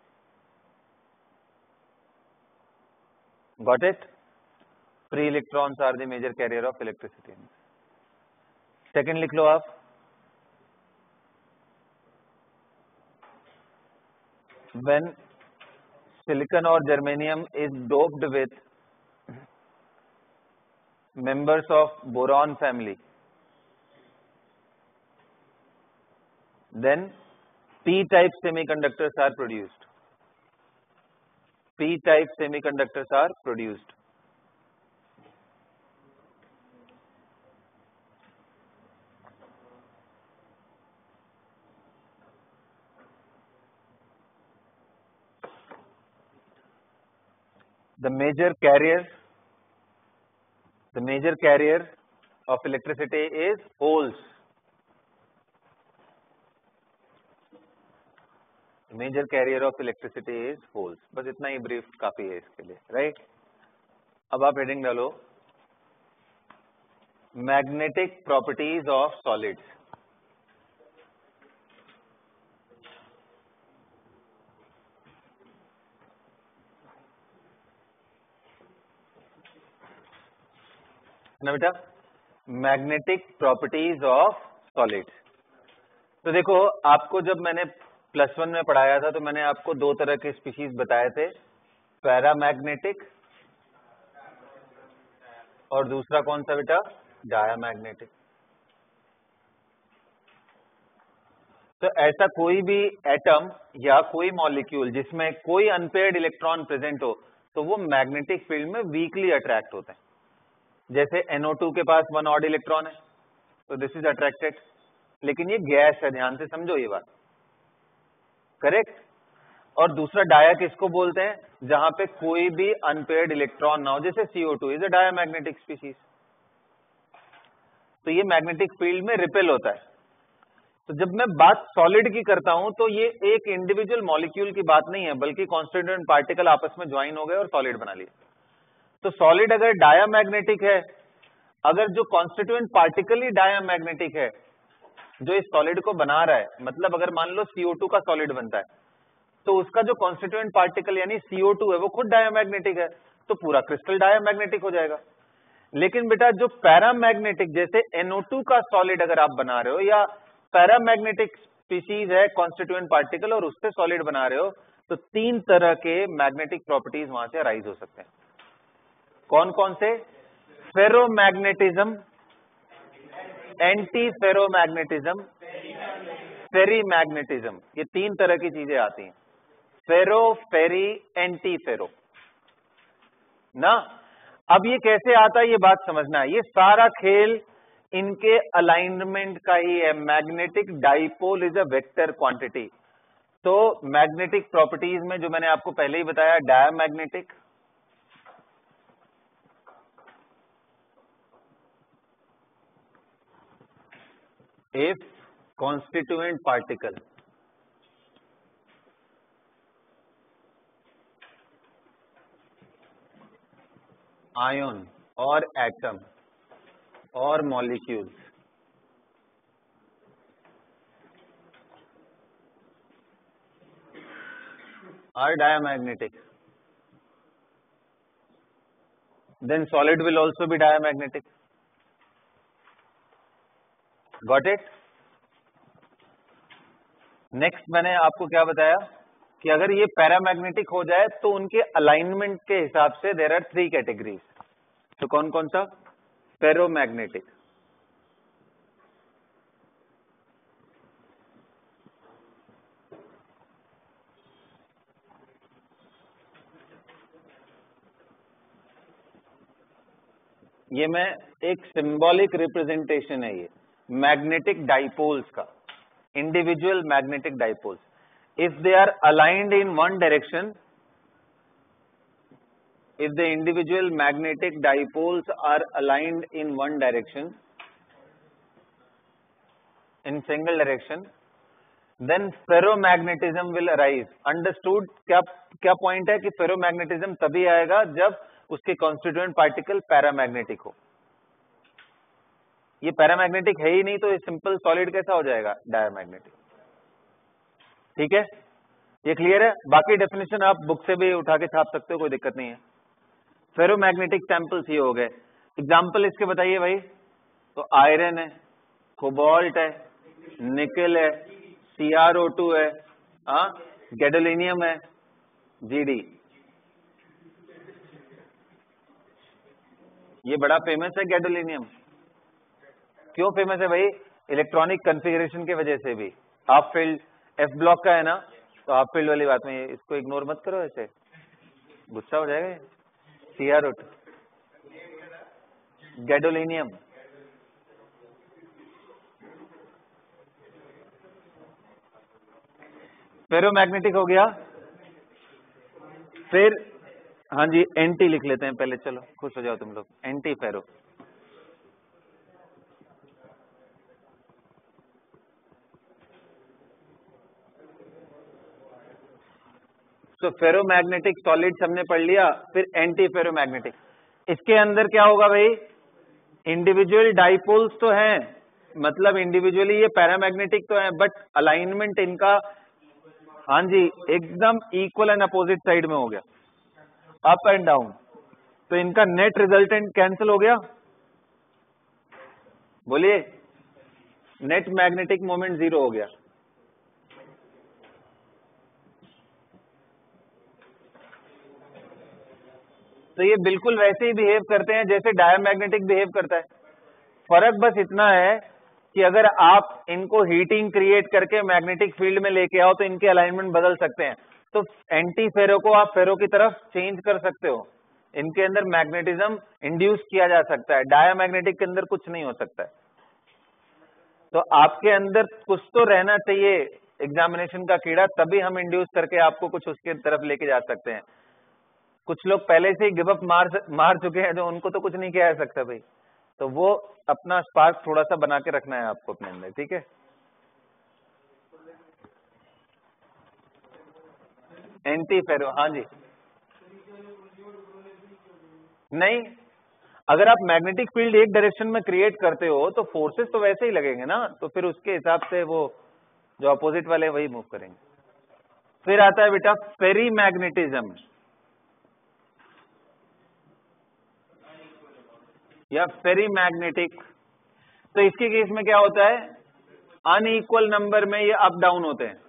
Got it. Free electrons are the major carrier of electricity. Second लिख लो आप. When silicon or germanium is doped with members of boron family, then p-type semiconductors are produced. p-type semiconductors are produced. The major carrier, the major carrier of electricity is holes. The major carrier of electricity is holes. बस इतना ही brief काफी है इसके लिए, right. अब आप heading डालो magnetic properties of solids. ना बेटा, मैग्नेटिक प्रॉपर्टीज ऑफ सॉलिड्स. तो देखो आपको जब मैंने प्लस वन में पढ़ाया था तो मैंने आपको दो तरह के स्पीशीज बताए थे, पैरामैग्नेटिक और दूसरा कौन सा बेटा, डायामैग्नेटिक. तो ऐसा कोई भी एटम या कोई मॉलिक्यूल जिसमें कोई अनपेयर्ड इलेक्ट्रॉन प्रेजेंट हो तो वो मैग्नेटिक फील्ड में वीकली अट्रैक्ट होते हैं. जैसे एन ओ टू के पास वन ऑड इलेक्ट्रॉन है तो दिस इज अट्रैक्टेड, लेकिन ये गैस है, ध्यान से समझो ये बात, करेक्ट. और दूसरा डाया किसको बोलते हैं, जहां पे कोई भी अनपेयर्ड इलेक्ट्रॉन ना हो, जैसे C O two is a diamagnetic species. तो ये मैग्नेटिक फील्ड में रिपेल होता है. तो जब मैं बात सॉलिड की करता हूं तो ये एक इंडिविजुअल मॉलिक्यूल की बात नहीं है, बल्कि कॉन्स्टिट्यूएंट पार्टिकल आपस में ज्वाइन हो गए और सॉलिड बना लिए. तो सॉलिड अगर डायामैग्नेटिक है, अगर जो कॉन्स्टिट्यूएंट पार्टिकल ही डायामैग्नेटिक है जो इस सॉलिड को बना रहा है, मतलब अगर मान लो सी ओ टू का सॉलिड बनता है तो उसका जो कॉन्स्टिट्यूएंट पार्टिकल यानी सी ओ टू है वो खुद डायामैग्नेटिक है, तो पूरा क्रिस्टल डायामैग्नेटिक हो जाएगा. लेकिन बेटा जो पैरामैग्नेटिक, जैसे एन ओ टू का सॉलिड अगर आप बना रहे हो या पैरामैग्नेटिक स्पीशीज है कॉन्स्टिट्यूएंट पार्टिकल और उससे सॉलिड बना रहे हो, तो तीन तरह के मैग्नेटिक प्रॉपर्टीज वहां से अराइज हो सकते हैं. कौन कौन से, फेरोमैग्नेटिज्म, एंटी फेरोमैग्नेटिज्म, फेरीमैग्नेटिज्म, ये तीन तरह की चीजें आती हैं. फेरो, फेरी, एंटी फेरो ना. अब ये कैसे आता है ये बात समझना है. ये सारा खेल इनके अलाइनमेंट का ही है. Magnetic dipole is a vector quantity. तो मैग्नेटिक प्रॉपर्टीज में जो मैंने आपको पहले ही बताया, diamagnetic, if constituent particle ion or atom or molecules are diamagnetic, then solid will also be diamagnetic. Got it. Next मैंने आपको क्या बताया कि अगर ये पैरामैग्नेटिक हो जाए तो उनके अलाइनमेंट के हिसाब से देयर आर थ्री कैटेगरीज. तो कौन कौन सा, फेरोमैग्नेटिक, ये मैं एक सिंबॉलिक रिप्रेजेंटेशन है ये मैग्नेटिक डाइपोल्स का, individual magnetic dipoles. If they are aligned in one direction, if the individual magnetic dipoles are aligned in one direction, in single direction, then ferromagnetism will arise. Understood? क्या क्या point है कि ferromagnetism तभी आएगा जब उसके constituent particle paramagnetic हो. ये पैरामैग्नेटिक है ही नहीं तो ये सिंपल सॉलिड कैसा हो जाएगा? डायमैग्नेटिक. ठीक है, ये क्लियर है. बाकी डेफिनेशन आप बुक से भी उठा के छाप सकते हो, कोई दिक्कत नहीं है. फेरोमैग्नेटिक सैंपल्स ये हो गए. एग्जाम्पल इसके बताइए भाई. तो आयरन है, कोबाल्ट है, निकल है, सी आर ओ टू है, हाँ, गैडोलिनियम है, जीडी. ये बड़ा फेमस है गैडोलिनियम. क्यों फेमस है भाई? इलेक्ट्रॉनिक कॉन्फ़िगरेशन की वजह से भी. हाफ फील्ड एफ ब्लॉक का है ना, तो हाफ फील्ड वाली बात में इसको इग्नोर मत करो, ऐसे गुस्सा हो जाएगा. C R O two, gadolinium. Ferromagnetic हो गया. फिर हाँ जी, एंटी लिख लेते हैं पहले. चलो खुश हो जाओ तुम लोग. Anti ferro. तो फेरोमैग्नेटिक सॉलिड्स हमने पढ़ लिया. फिर एंटी फेरोमैग्नेटिक. इसके अंदर क्या होगा भाई? इंडिविजुअल डाइपोल्स तो हैं, मतलब इंडिविजुअली ये पैरामैग्नेटिक तो है, बट अलाइनमेंट इनका हाँ जी एकदम इक्वल एंड अपोजिट साइड में हो गया, अप एंड डाउन. तो इनका नेट रिजल्टेंट कैंसिल हो गया. बोलिए, नेट मैग्नेटिक मोमेंट जीरो हो गया. तो ये बिल्कुल वैसे ही बिहेव करते हैं जैसे डायमैग्नेटिक बिहेव करता है. फर्क बस इतना है कि अगर आप इनको हीटिंग क्रिएट करके मैग्नेटिक फील्ड में लेके आओ तो इनके अलाइनमेंट बदल सकते हैं. तो एंटी फेरो को आप फेरो की तरफ चेंज कर सकते हो. इनके अंदर मैग्नेटिज्म इंड्यूस किया जा सकता है, डायमैग्नेटिक के अंदर कुछ नहीं हो सकता है. तो आपके अंदर कुछ तो रहना चाहिए एग्जामिनेशन का कीड़ा, तभी हम इंड्यूस करके आपको कुछ उसके तरफ लेके जा सकते हैं. कुछ लोग पहले से ही गिव अप मार मार चुके हैं, जो उनको तो कुछ नहीं किया जा सकता भाई. तो वो अपना स्पार्क थोड़ा सा बना के रखना है आपको अपने अंदर. ठीक है. एंटी फेरो, हाँ जी. नहीं, अगर आप मैग्नेटिक फील्ड एक डायरेक्शन में क्रिएट करते हो तो फोर्सेस तो वैसे ही लगेंगे ना, तो फिर उसके हिसाब से वो जो अपोजिट वाले वही मूव करेंगे. फिर आता है बेटा फेरी मैग्नेटिज्म या फेरी मैग्नेटिक. तो इसके केस में क्या होता है? अनइक्वल नंबर में ये अप डाउन होते हैं.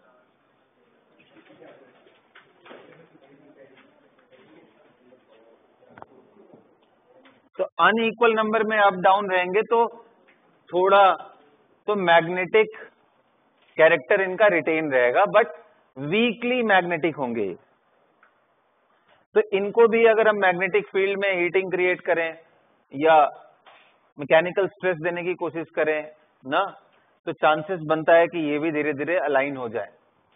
तो अनइक्वल नंबर में अप डाउन रहेंगे तो थोड़ा तो मैग्नेटिक कैरेक्टर इनका रिटेन रहेगा, बट वीकली मैग्नेटिक होंगे. तो इनको भी अगर हम मैग्नेटिक फील्ड में हीटिंग क्रिएट करें या मैकेनिकल स्ट्रेस देने की कोशिश करें ना, तो चांसेस बनता है कि ये भी धीरे धीरे अलाइन हो जाए.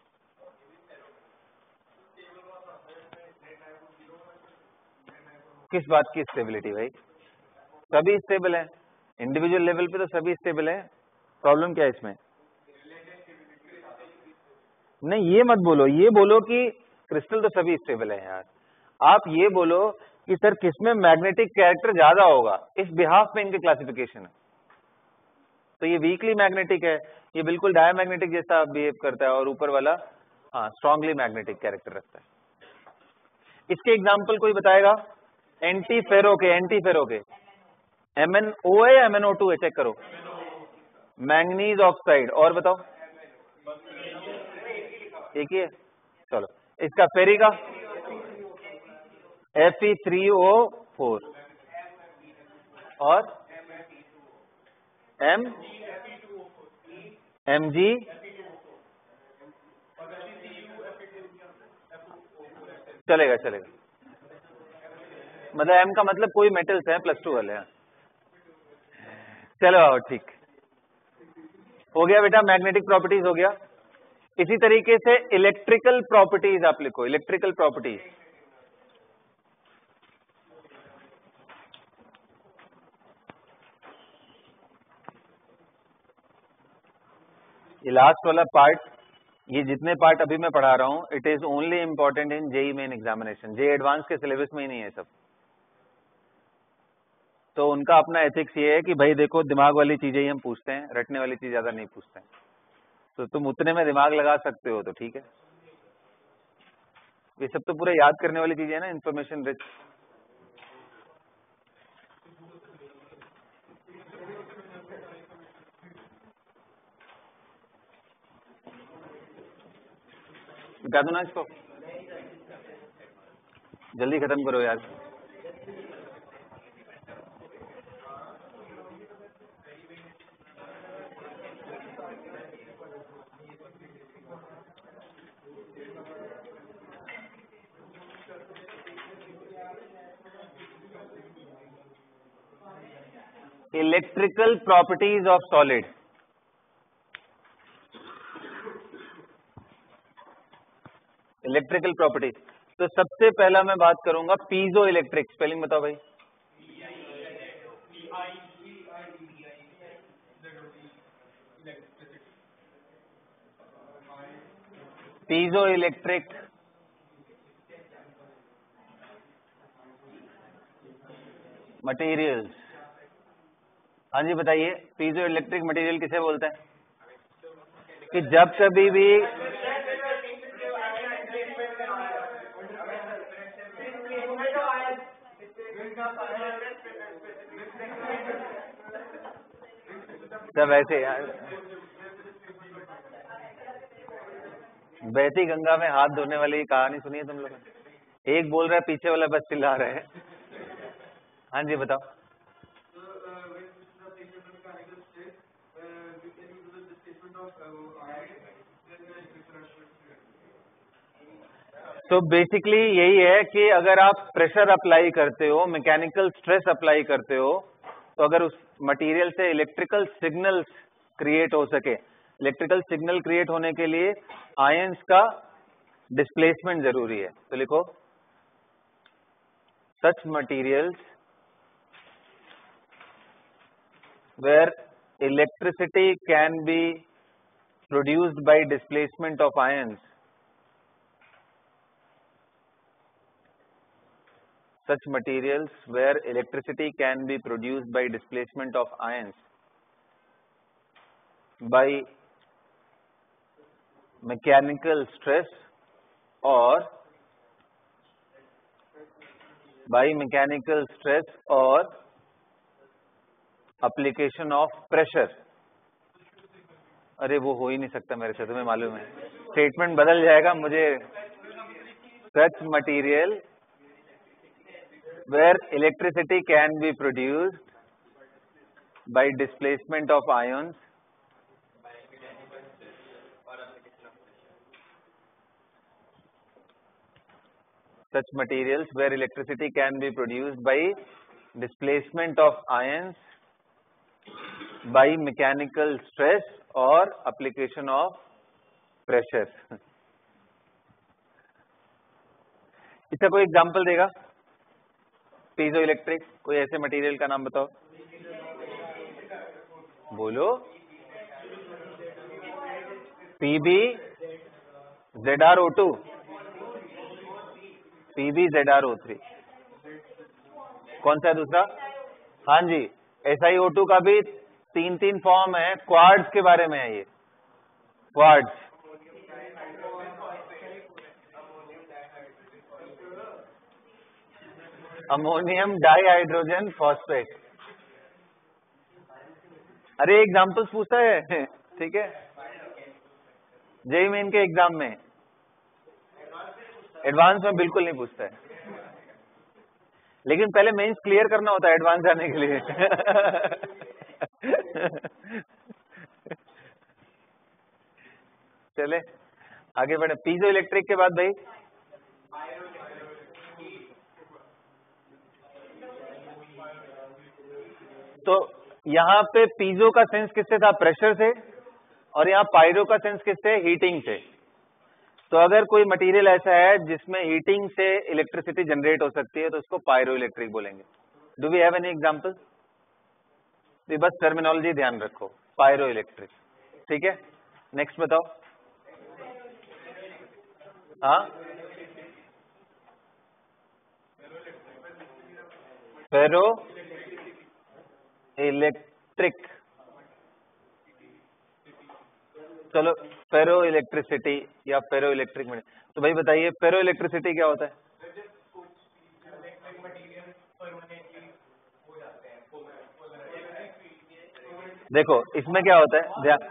किस बात की स्टेबिलिटी भाई? सभी स्टेबल है, इंडिविजुअल लेवल पे तो सभी स्टेबल है. प्रॉब्लम क्या है इसमें? नहीं, ये मत बोलो, ये बोलो कि क्रिस्टल तो सभी स्टेबल है यार. आप ये बोलो कि सर किसमें मैग्नेटिक कैरेक्टर ज्यादा होगा, इस बिहाफ में इनके क्लासिफिकेशन है. तो ये वीकली मैग्नेटिक है, ये बिल्कुल डायमैग्नेटिक जैसा बिहेव करता है, और ऊपर वाला हाँ स्ट्रांगली मैग्नेटिक कैरेक्टर रखता है. इसके एग्जाम्पल कोई बताएगा? एंटी फेरो के, एंटी फेरो के एम एन ओ है या एम एन ओ टू है? चेक करो. Manganese oxide. और बताओ, एक ही है. चलो, इसका फेरी का F E three O four और एम एम जी चलेगा चलेगा. मतलब एम का मतलब कोई मेटल्स है प्लस टू वाले। चलो आओ, ठीक हो गया बेटा, मैग्नेटिक प्रॉपर्टीज हो गया। इसी तरीके से इलेक्ट्रिकल प्रॉपर्टीज आप लिखो, इलेक्ट्रिकल प्रॉपर्टीज। ये लास्ट वाला पार्ट, ये जितने पार्ट अभी मैं पढ़ा रहा हूं, it is only important in JEE main examination. J advance के सिलेबस में ही नहीं है सब। तो उनका अपना एथिक्स ये है कि भाई देखो, दिमाग वाली चीजें ही हम पूछते हैं, रटने वाली चीज ज्यादा नहीं पूछते हैं। तो तुम उतने में दिमाग लगा सकते हो तो ठीक है। ये सब तो पूरा याद करने वाली चीजें है ना, इन्फॉर्मेशन रिच। बता दो ना इसको, जल्दी खत्म करो यार। Electrical properties of solid. Electrical properties, तो सबसे पहला मैं बात करूंगा पीजो इलेक्ट्रिक। स्पेलिंग बताओ भाई। Piezo electric materials. हाँ जी बताइए, पीजो इलेक्ट्रिक मटेरियल किसे बोलते हैं? कि जब कभी भी सब ऐसे यार, बहती गंगा में हाथ धोने वाली कहानी सुनी है तुम लोगों ने? एक बोल रहा है, पीछे वाला बस चिल्ला रहे हैं। हाँ जी बताओ। तो बेसिकली यही है कि अगर आप प्रेशर अप्लाई करते हो, मैकेनिकल स्ट्रेस अप्लाई करते हो, तो अगर उस मटेरियल से इलेक्ट्रिकल सिग्नल्स क्रिएट हो सके, इलेक्ट्रिकल सिग्नल क्रिएट होने के लिए आयंस का डिस्प्लेसमेंट जरूरी है। तो लिखो, such materials where electricity can be produced by displacement of ions, such materials where electricity can be produced by displacement of ions by mechanical stress or by mechanical stress or application of pressure। अरे वो हो ही नहीं सकता मेरे से, तुम्हें मालूम है, स्टेटमेंट बदल जाएगा मुझे। such material where electricity can be produced by displacement of ions such materials where electricity can be produced by displacement of ions by mechanical stress or application of pressure। इसका कोई एग्जांपल देगा? Piezo electric, कोई ऐसे material का नाम बताओ, बोलो। P B Z R O two, P B Z R O three, कौन सा है दूसरा? हाँ जी, एस आई ओ टू का भी तीन तीन फॉर्म है, क्वार्ट्ज के बारे में है ये, क्वार्ट्ज। Ammonium dihydrogen phosphate. अरे एग्जाम्पल्स पूछता है, ठीक है, जेई मेन के एग्जाम में, एडवांस में बिल्कुल नहीं पूछता है, लेकिन पहले मेंस क्लियर करना होता है एडवांस जाने के लिए। चले आगे बढ़े। पीजो इलेक्ट्रिक के बाद भाई तो यहाँ पे पीजो का सेंस किससे था? प्रेशर से, और यहाँ पायरो का सेंस किससे? हीटिंग से। तो अगर कोई मटेरियल ऐसा है जिसमें हीटिंग से इलेक्ट्रिसिटी जनरेट हो सकती है तो उसको पायरो इलेक्ट्रिक बोलेंगे। Do we have any example? तो बस टर्मिनोलॉजी ध्यान रखो, पायरो इलेक्ट्रिक। ठीक है, नेक्स्ट बताओ। हाँ, फेरो इलेक्ट्रिक, चलो फेरो इलेक्ट्रिसिटी या फेरो इलेक्ट्रिक। तो भाई बताइए फेरो इलेक्ट्रिसिटी क्या होता है? देखो इसमें क्या होता है, ध्यान,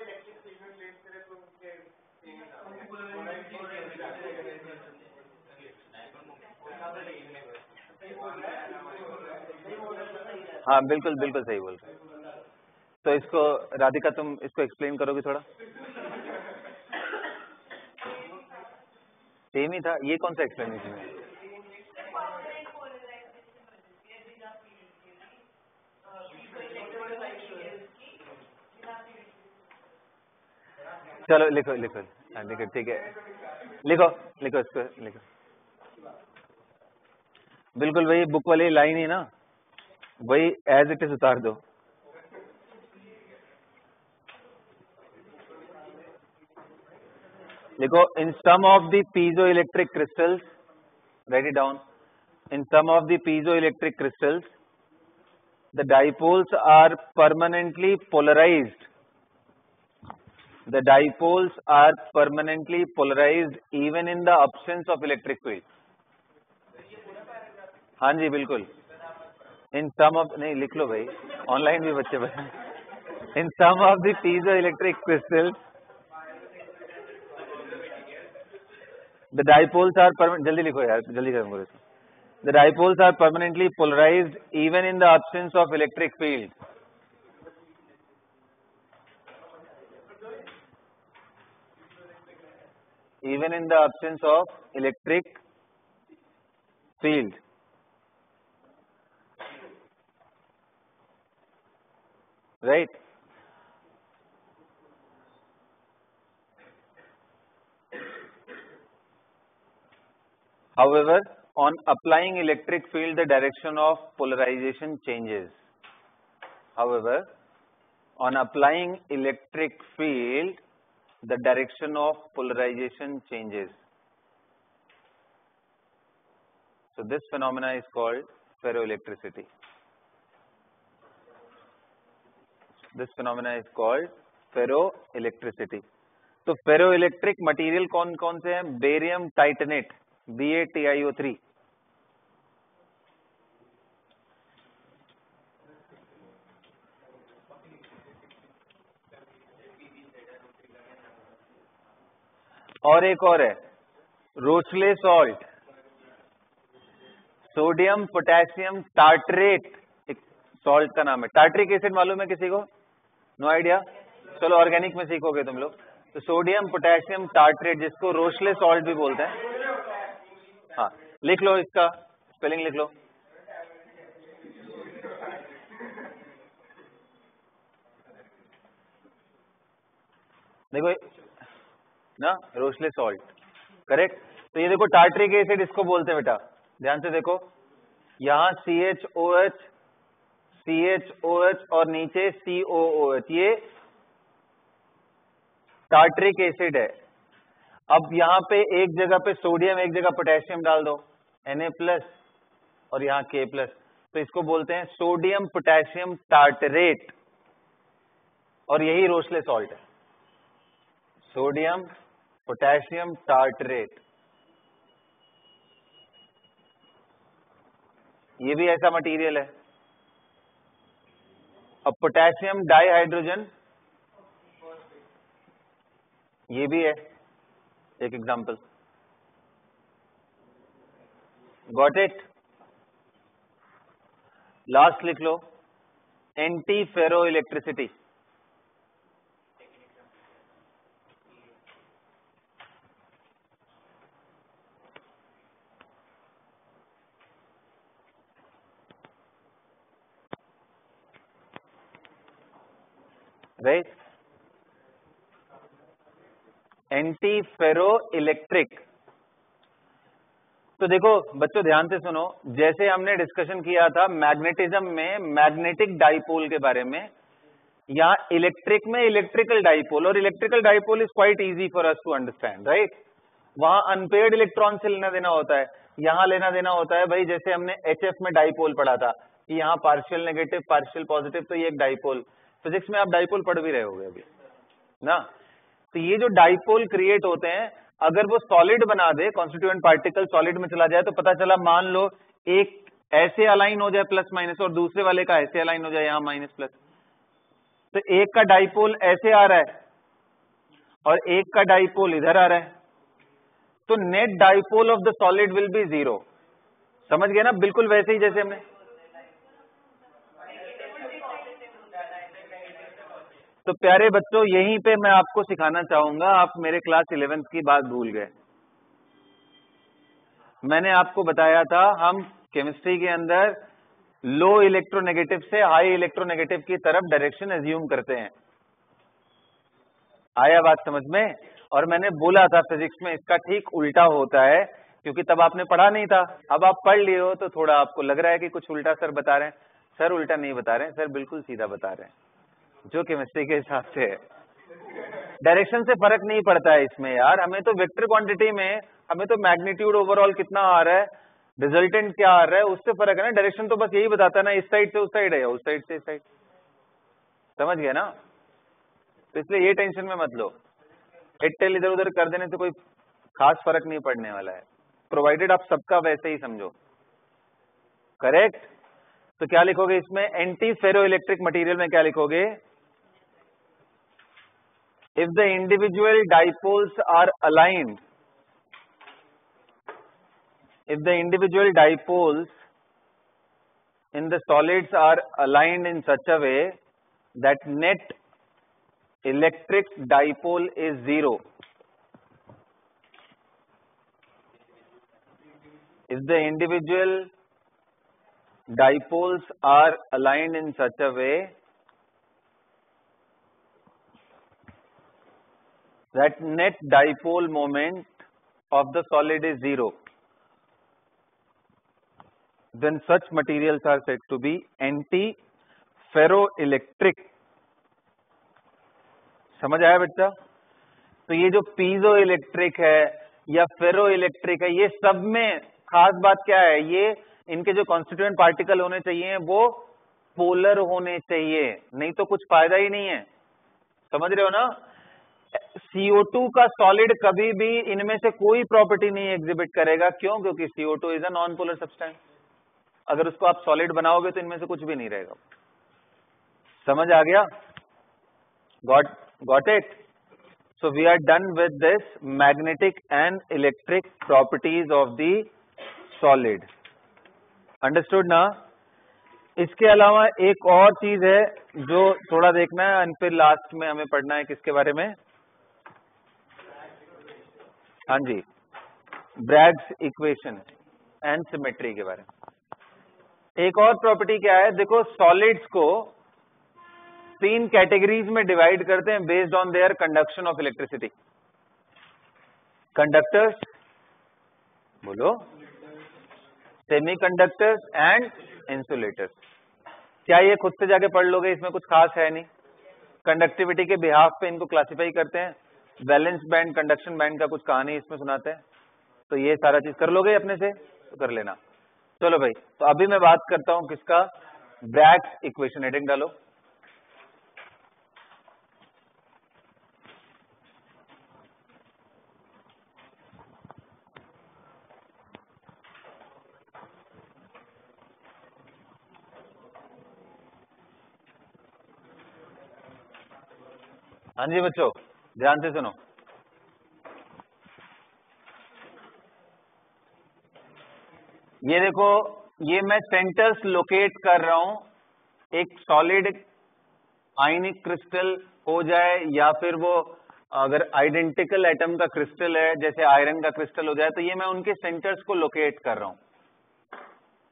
हाँ बिल्कुल बिल्कुल सही बोल रहे हो। तो इसको राधिका तुम इसको एक्सप्लेन करोगे थोड़ा? सेम ही था, ये कौन सा एक्सप्लेनेशन है? चलो लिखो लिखो, हाँ लिखो, ठीक है, लिखो लिखो इसको लिखो। बिल्कुल वही बुक वाली लाइन ही ना, वही एज इट इज उतार दो। लिखो, in some of the piezo electric crystals, write it down, in some of the piezo electric crystals the dipoles are permanently polarised, the dipoles are permanently polarized even in the absence of electric field। हाँ जी बिल्कुल, इन some of, नहीं लिख लो भाई, online भी बच्चे बता, in some of the piezo electric crystals the dipoles are permanent, जल्दी लिखो यार, जल्दी करूंगा इसको। The dipoles are permanently polarised even in the absence of electric field। even in the absence of electric field, right? However, on applying electric field, the direction of polarization changes. However, on applying electric field, the direction of polarization changes. So this phenomena is called ferroelectricity. This phenomena is called ferroelectricity. तो ferroelectric material कौन कौन से हैं? Barium titanate, B A T I O three, और एक और है Rochelle salt, sodium potassium tartrate, एक सॉल्ट का नाम है। टार्टरिक एसिड मालूम है किसी को? No idea? चलो ऑर्गेनिक में सीखोगे तुम लोग। तो सोडियम पोटेशियम टार्टरेट, जिसको रोचले सॉल्ट भी बोलते हैं। हाँ लिख लो, इसका स्पेलिंग लिख लो। देखो ना, रोचले सॉल्ट, करेक्ट। तो ये देखो टार्टरिक एसिड इसको बोलते हैं बेटा, ध्यान से देखो, यहाँ C H O H, C H O H और नीचे सी ओ ओ एच, ये टार्टरिक एसिड है। अब यहाँ पे एक जगह पे सोडियम, एक जगह पोटेशियम डाल दो, Na प्लस और यहाँ K प्लस, तो इसको बोलते हैं सोडियम पोटेशियम टार्टरेट, और यही रोचले सॉल्ट है, सोडियम पोटेशियम टार्टरेट। ये भी ऐसा मटेरियल है। अब पोटेशियम डाइहाइड्रोजन, ये भी है एक एग्जांपल। Got it? लास्ट लिख लो, anti ferro electricity. Right. Anti ferro electric. तो देखो बच्चों ध्यान से सुनो, जैसे हमने डिस्कशन किया था मैग्नेटिज्म में मैग्नेटिक डाइपोल के बारे में, यहाँ इलेक्ट्रिक में इलेक्ट्रिकल डाइपोल, और electrical dipole is quite easy for us to understand, right. वहां अनपेयर्ड इलेक्ट्रॉन से लेना देना होता है, यहां लेना देना होता है भाई, जैसे हमने एचएफ में डाइपोल पढ़ा था कि यहाँ पार्शियल नेगेटिव पार्शियल पॉजिटिव, तो ये एक डाइपोल, फिजिक्स में आप डाइपोल पढ़ भी रहे होगे अभी ना। तो ये जो डाइपोल क्रिएट होते हैं, अगर वो सॉलिड बना दे, कॉन्स्टिट्यूएंट पार्टिकल सॉलिड में चला जाए, तो पता चला मान लो एक ऐसे अलाइन हो जाए प्लस माइनस, और दूसरे वाले का ऐसे अलाइन हो जाए यहाँ माइनस प्लस, तो एक का डाइपोल ऐसे आ रहा है और एक का डाइपोल इधर आ रहा है, तो net dipole of the solid will be zero. समझ गए ना, बिल्कुल वैसे ही जैसे हमने। तो प्यारे बच्चों यहीं पे मैं आपको सिखाना चाहूंगा, आप मेरे क्लास इलेवेंथ की बात भूल गए। मैंने आपको बताया था हम केमिस्ट्री के अंदर लो इलेक्ट्रोनेगेटिव से हाई इलेक्ट्रोनेगेटिव की तरफ डायरेक्शन एज्यूम करते हैं। आया बात समझ में? और मैंने बोला था फिजिक्स में इसका ठीक उल्टा होता है, क्योंकि तब आपने पढ़ा नहीं था, अब आप पढ़ लिए हो तो थोड़ा आपको लग रहा है कि कुछ उल्टा सर बता रहे हैं। सर उल्टा नहीं बता रहे हैं, सर बिल्कुल सीधा बता रहे हैं, जो केमिस्ट्री के हिसाब से है। डायरेक्शन से फर्क नहीं पड़ता है इसमें यार, हमें तो वेक्टर क्वांटिटी में हमें तो मैग्नीट्यूड ओवरऑल कितना आ रहा है, रिजल्टेंट क्या आ रहा है, उससे फर्क है ना। डायरेक्शन तो बस यही बताता है ना, इस साइड से उस साइड है या उस साइड से इस साइड। समझ गए ना? तो इसलिए ये टेंशन में मत लो, हेड टेल इधर उधर कर देने से कोई खास फर्क नहीं पड़ने वाला है, प्रोवाइडेड आप सबका वैसे ही समझो। करेक्ट? तो क्या लिखोगे इसमें? एंटी फेरो इलेक्ट्रिक मटेरियल में क्या लिखोगे? If the individual dipoles are aligned, if the individual dipoles in the solids are aligned in such a way that net electric dipole is zero. If the individual dipoles are aligned in such a way that net dipole moment of the solid is zero, then such materials are said to be anti-ferroelectric. समझ आया बच्चा? तो ये जो piezo electric है या फेरो electric है, ये सब में खास बात क्या है? ये इनके जो कॉन्स्टिट्यूएंट पार्टिकल होने चाहिए वो पोलर होने चाहिए, नहीं तो कुछ फायदा ही नहीं है। समझ रहे हो ना? सी ओ टू का सॉलिड कभी भी इनमें से कोई प्रॉपर्टी नहीं एग्जिबिट करेगा। क्यों? क्योंकि C O two is a non polar substance. अगर उसको आप सॉलिड बनाओगे तो इनमें से कुछ भी नहीं रहेगा। समझ आ गया? Got got it? So we are done with this magnetic and electric properties of the solid. Understood ना? इसके अलावा एक और चीज है जो थोड़ा देखना है, और फिर लास्ट में हमें पढ़ना है किसके बारे में? हाँ जी, ब्रैग्स इक्वेशन एंड सिमेट्री के बारे में। एक और प्रॉपर्टी क्या है? देखो सॉलिड्स को तीन कैटेगरीज में डिवाइड करते हैं based on their conduction of electricity. Conductors, बोलो, सेमीकंडक्टर्स एंड इंसुलेटर्स। क्या ये खुद से जाके पढ़ लोगे? इसमें कुछ खास है नहीं। कंडक्टिविटी के बिहाफ पे इनको क्लासिफाई करते हैं, वैलेंस बैंड कंडक्शन बैंड का कुछ कहानी इसमें सुनाते हैं। तो ये सारा चीज कर लोगे अपने से? तो कर लेना। चलो भाई, तो अभी मैं बात करता हूं किसका? Bragg's equation. हेडिंग डालो। हाँ जी बच्चों, ध्यान से सुनो। ये देखो, ये मैं सेंटर्स लोकेट कर रहा हूं। एक सॉलिड आयनिक क्रिस्टल हो जाए या फिर वो अगर आइडेंटिकल एटम का क्रिस्टल है, जैसे आयरन का क्रिस्टल हो जाए, तो ये मैं उनके सेंटर्स को लोकेट कर रहा हूं।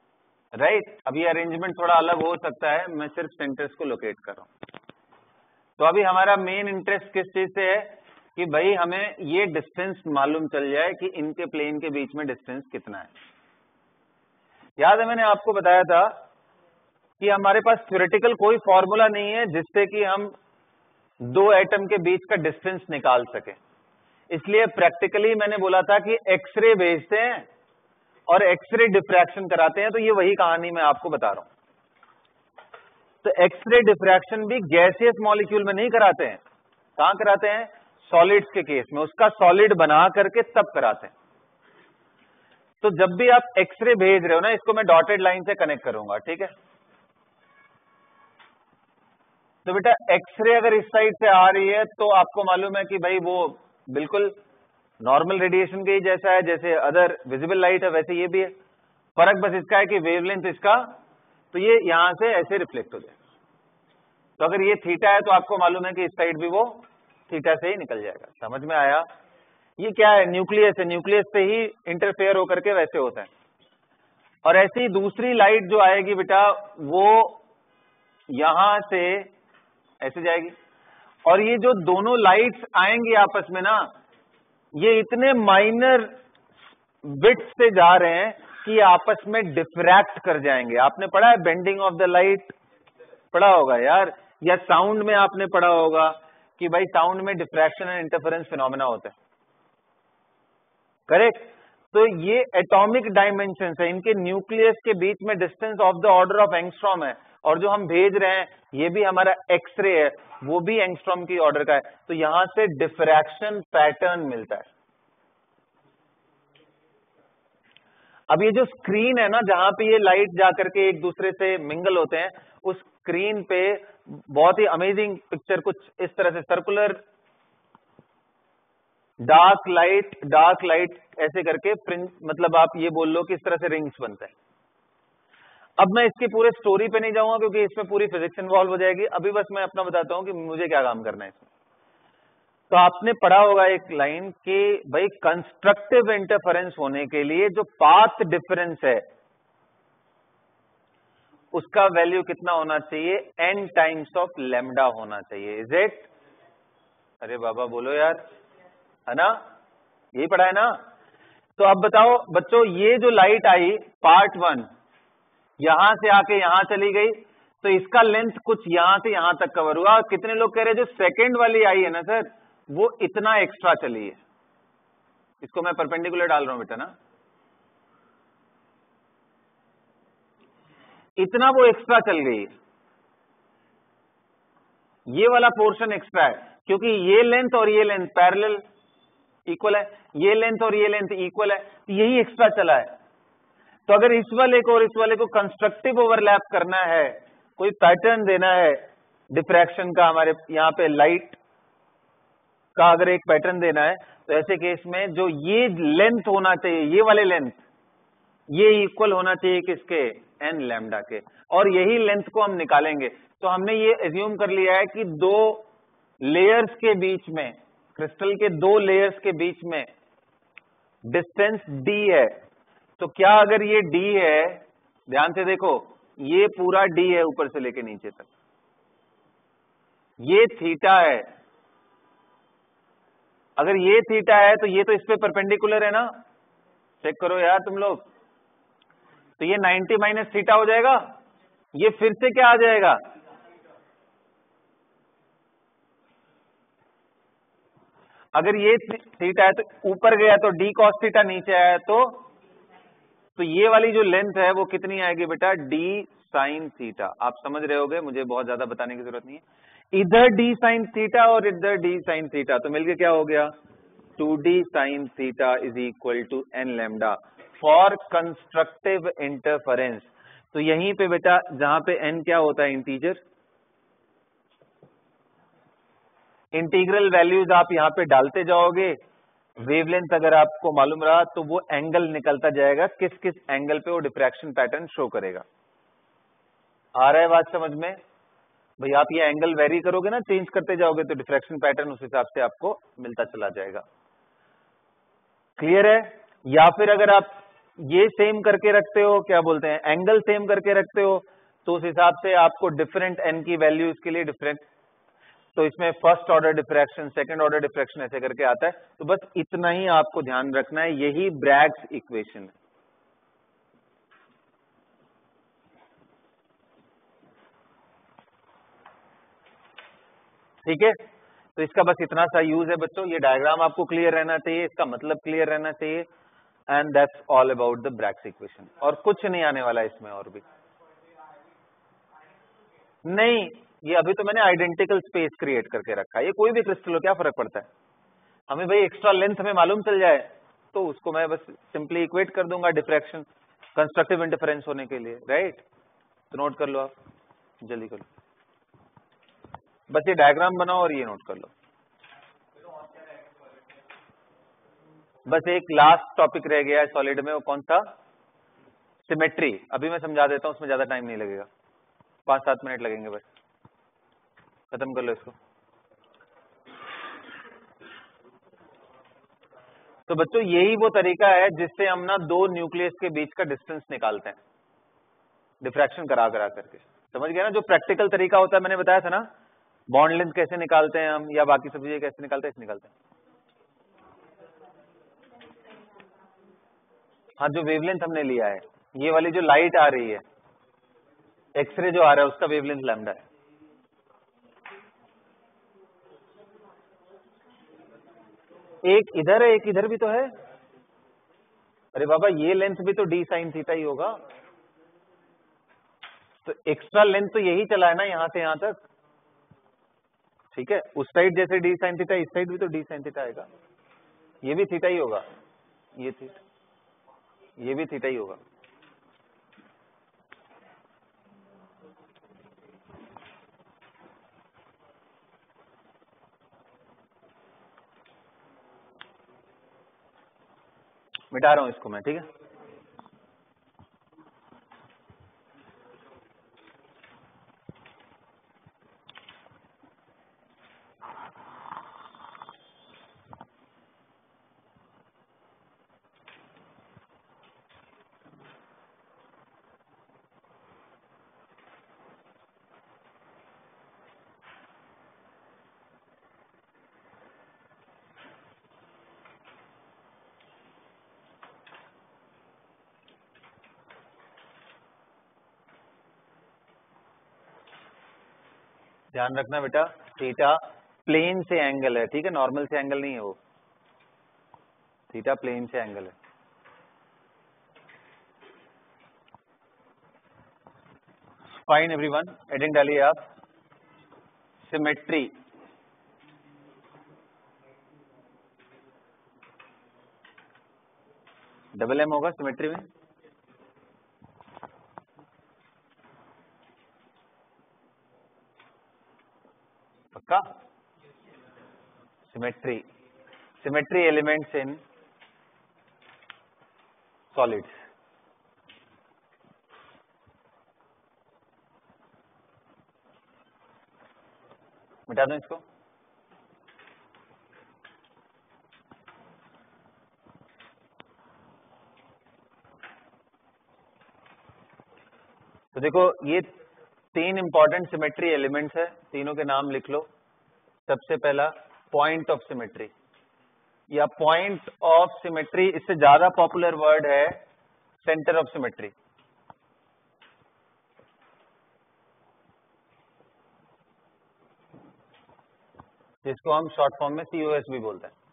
राइट? अब ये अरेंजमेंट थोड़ा अलग हो सकता है, मैं सिर्फ सेंटर्स को लोकेट कर रहा हूं। तो अभी हमारा मेन इंटरेस्ट किस चीज से है कि भाई हमें ये डिस्टेंस मालूम चल जाए कि इनके प्लेन के बीच में डिस्टेंस कितना है। याद है मैंने आपको बताया था कि हमारे पास थ्योरेटिकल कोई फॉर्मूला नहीं है जिससे कि हम दो एटम के बीच का डिस्टेंस निकाल सके, इसलिए प्रैक्टिकली मैंने बोला था कि एक्सरे भेजते हैं और एक्सरे डिफ्रैक्शन कराते हैं। तो ये वही कहानी मैं आपको बता रहा हूं। तो एक्सरे डिफ्रैक्शन भी गैसियस मॉलिक्यूल में नहीं कराते हैं, कहां कराते हैं? सॉलिड्स के केस में, उसका सॉलिड बना करके तब कराते हैं। तो जब भी आप एक्सरे भेज रहे हो ना, इसको मैं डॉटेड लाइन से कनेक्ट करूंगा, ठीक है? तो बेटा एक्सरे अगर इस साइड से आ रही है तो आपको मालूम है कि भाई वो बिल्कुल नॉर्मल रेडिएशन के ही जैसा है, जैसे अदर विजिबल लाइट है वैसे ये भी है। फर्क बस इसका है कि वेवलेंथ इसका, तो ये यहां से ऐसे रिफ्लेक्ट हो जाएगा। तो अगर ये थीटा है तो आपको मालूम है कि इस साइड भी वो थीटा से ही निकल जाएगा। समझ में आया? ये क्या है? न्यूक्लियस है, न्यूक्लियस से ही इंटरफेयर होकर के वैसे होता है। और ऐसी दूसरी लाइट जो आएगी बेटा वो यहां से ऐसे जाएगी, और ये जो दोनों लाइट्स आएंगी आपस में ना, ये इतने माइनर बिट्स से जा रहे हैं कि आपस में डिफ्रैक्ट कर जाएंगे। आपने पढ़ा है बेंडिंग ऑफ द लाइट? पढ़ा होगा यार। या साउंड में आपने पढ़ा होगा कि भाई साउंड में डिफ्रैक्शन एंड इंटरफेरेंस फिनोमेना होते हैं, करेक्ट? तो ये एटॉमिक डायमेंशन है, इनके न्यूक्लियस के बीच में distance of the order of angstrom है, और जो हम भेज रहे हैं ये भी हमारा एक्सरे है, वो भी एंगस्ट्रॉम की ऑर्डर का है। तो यहां से डिफ्रैक्शन पैटर्न मिलता है। अब ये जो स्क्रीन है ना, जहां पे ये लाइट जाकर के एक दूसरे से मिंगल होते हैं, उस स्क्रीन पे बहुत ही अमेजिंग पिक्चर कुछ इस तरह से circular dark light dark light ऐसे करके प्रिंट, मतलब आप ये बोल लो कि इस तरह से रिंग्स बनते हैं। अब मैं इसके पूरे स्टोरी पे नहीं जाऊंगा क्योंकि इसमें पूरी फिजिक्स इन्वॉल्व हो जाएगी। अभी बस मैं अपना बताता हूं कि मुझे क्या काम करना है इसमें। तो आपने पढ़ा होगा एक लाइन कि भाई कंस्ट्रक्टिव इंटरफेरेंस होने के लिए जो पाथ डिफरेंस है उसका वैल्यू कितना होना चाहिए? एन टाइम्स ऑफ लैम्डा होना चाहिए। Is it? अरे बाबा बोलो यार, है ना? यही पढ़ा है ना? तो अब बताओ बच्चों, ये जो लाइट आई पार्ट वन यहां से आके यहां चली गई, तो इसका लेंथ कुछ यहां से यहां तक कवर हुआ। कितने लोग कह रहे हैं जो सेकंड वाली आई है ना सर, वो इतना एक्स्ट्रा चली है। इसको मैं परपेंडिकुलर डाल रहा हूं बेटा ना, इतना वो एक्स्ट्रा चल गई है। ये वाला पोर्शन एक्स्ट्रा है क्योंकि ये लेंथ और ये लेंथ पैरेलल इक्वल है, ये लेंथ और ये लेंथ इक्वल है, तो यही एक्स्ट्रा चला है। तो अगर इस वाले को और इस वाले को कंस्ट्रक्टिव ओवरलैप करना है, कोई पैटर्न देना है डिफ्रैक्शन का, हमारे यहाँ पे लाइट का अगर एक पैटर्न देना है, तो ऐसे केस में जो ये लेंथ होना चाहिए, ये वाले लेंथ, ये इक्वल होना चाहिए किसके? एन लैम्डा के। और यही लेंथ को हम निकालेंगे। तो हमने ये एज्यूम कर लिया है कि दो लेयर्स के बीच में, क्रिस्टल के दो लेयर्स के बीच में डिस्टेंस डी है। तो क्या अगर ये डी है, ध्यान से देखो, ये पूरा डी है ऊपर से लेके नीचे तक, ये थीटा है। अगर ये थीटा है तो ये तो इस पे परपेंडिकुलर है ना, चेक करो यार तुम लोग। तो ये नाइंटी माइनस थीटा हो जाएगा, ये फिर से क्या आ जाएगा? अगर ये थीटा है तो ऊपर गया तो डी कॉस थीटा, नीचे आया तो तो ये वाली जो लेंथ है वो कितनी आएगी बेटा? D sine theta. आप समझ रहे होगे, मुझे बहुत ज्यादा बताने की जरूरत नहीं है। इधर डी साइन थीटा और इधर डी साइन थीटा, तो मिलके क्या हो गया? Two D sine theta is equal to N lambda for constructive interference. तो यहीं पे बेटा जहां पे एन क्या होता है? इंटीजर। इंटीग्रल वैल्यूज आप यहां पे डालते जाओगे, वेवलेंथ अगर आपको मालूम रहा तो वो एंगल निकलता जाएगा, किस किस एंगल पे वो डिफ्रैक्शन पैटर्न शो करेगा। आ रहा है बात समझ में? भाई आप ये एंगल वेरी करोगे ना, चेंज करते जाओगे, तो डिफ्रैक्शन पैटर्न उस हिसाब से आपको मिलता चला जाएगा। क्लियर है? या फिर अगर आप ये सेम करके रखते हो, क्या बोलते हैं, एंगल सेम करके रखते हो, तो उस हिसाब से आपको डिफरेंट एन की वैल्यूज के लिए डिफरेंट तो इसमें first order diffraction, second order diffraction ऐसे करके आता है। तो बस इतना ही आपको ध्यान रखना है, यही ब्रैग्स इक्वेशन है। ठीक है, तो इसका बस इतना सा यूज है बच्चों, ये डायग्राम आपको क्लियर रहना चाहिए, इसका मतलब क्लियर रहना चाहिए, and that's all about the Bragg's equation. और कुछ नहीं आने वाला इसमें और भी नहीं। ये अभी तो मैंने आइडेंटिकल स्पेस क्रिएट करके रखा है, ये कोई भी क्रिस्टल हो क्या फर्क पड़ता है, हमें भाई एक्स्ट्रा लेंथ हमें मालूम चल जाए तो उसको मैं बस सिंपली इक्वेट कर दूंगा डिफ्रैक्शन कंस्ट्रक्टिव इंटरफेरेंस होने के लिए, राइट। तो नोट कर लो आप, जल्दी कर लो, बस ये डायग्राम बनाओ और ये नोट कर लो। बस एक लास्ट टॉपिक रह गया है सॉलिड में, वो कौन सा, सिमेट्री। अभी मैं समझा देता हूं, उसमें ज्यादा टाइम नहीं लगेगा, पांच सात मिनट लगेंगे, बस खत्म कर लो इसको। तो बच्चों यही वो तरीका है जिससे हम ना दो न्यूक्लियस के बीच का डिस्टेंस निकालते हैं डिफ्रैक्शन करा करा करके, समझ गया ना। जो प्रैक्टिकल तरीका होता है मैंने बताया था ना, बॉन्ड लेंथ कैसे निकालते हैं हम, या बाकी सब चीजें कैसे निकालते हैं, ऐसे निकालते हैं। हाँ, जो वेवलेंथ हमने लिया है, ये वाली जो लाइट आ रही है, एक्सरे जो आ रहा है, उसका वेवलेंथ लैम्डा है। एक इधर है, एक इधर भी तो है। अरे बाबा, ये लेंथ भी तो डी साइन थीटा ही होगा, तो एक्स्ट्रा लेंथ तो यही चला है ना यहां से यहां तक, ठीक है। उस साइड जैसे डी साइन थीटा, इस साइड भी तो डी साइन थीटा आएगा, ये भी थीटा ही होगा, ये थीटा, ये भी थीटा ही होगा। मिटा रहा हूं इसको मैं, ठीक है। ध्यान रखना बेटा, थीटा प्लेन से एंगल है, ठीक है, नॉर्मल से एंगल नहीं है वो, थीटा प्लेन से एंगल है। फाइन एवरीवन, हेडिंग डालिए आप, सिमेट्री। डबल एम होगा सिमेट्री में, पक्का। Symmetry, symmetry elements in solids. मिटा दो इसको। तो देखो, ये तीन इंपॉर्टेंट सिमेट्री एलिमेंट्स है, तीनों के नाम लिख लो। सबसे पहला पॉइंट ऑफ सिमेट्री, या पॉइंट ऑफ सिमेट्री, इससे ज्यादा पॉपुलर वर्ड है सेंटर ऑफ सिमेट्री। जिसको हम शॉर्ट फॉर्म में सीओएस भी बोलते हैं,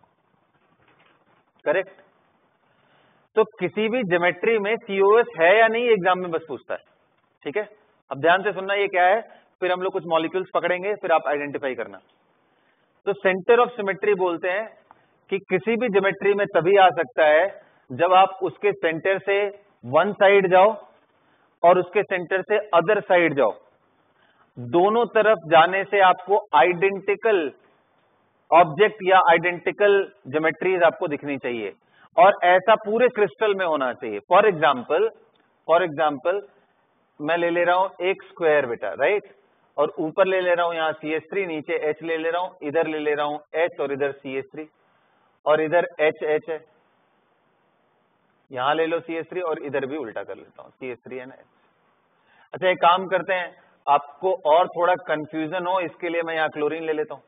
करेक्ट। तो किसी भी ज्योमेट्री में सीओएस है या नहीं एग्जाम में बस पूछता है, ठीक है। अब ध्यान से सुनना, ये क्या है, फिर हम लोग कुछ मॉलिक्यूल्स पकड़ेंगे, फिर आप आइडेंटिफाई करना। तो सेंटर ऑफ सिमेट्री बोलते हैं कि किसी भी ज्योमेट्री में तभी आ सकता है जब आप उसके सेंटर से वन साइड जाओ और उसके सेंटर से अदर साइड जाओ, दोनों तरफ जाने से आपको आइडेंटिकल ऑब्जेक्ट या आइडेंटिकल ज्योमेट्रीज आपको दिखनी चाहिए, और ऐसा पूरे क्रिस्टल में होना चाहिए। फॉर एग्जाम्पल फॉर एग्जाम्पल मैं ले ले रहा हूं एक स्क्वायर बेटा, राइट, और ऊपर ले ले रहा हूं यहां सी एच थ्री, नीचे एच ले ले रहा हूं, इधर ले ले रहा हूं एच और इधर सी एच थ्री, और इधर एच एच है, यहां ले लो सी एच थ्री और इधर भी उल्टा कर लेता हूं C H three and H. अच्छा, एक काम करते हैं, आपको और थोड़ा कंफ्यूजन हो इसके लिए मैं यहां क्लोरीन ले लेता हूं।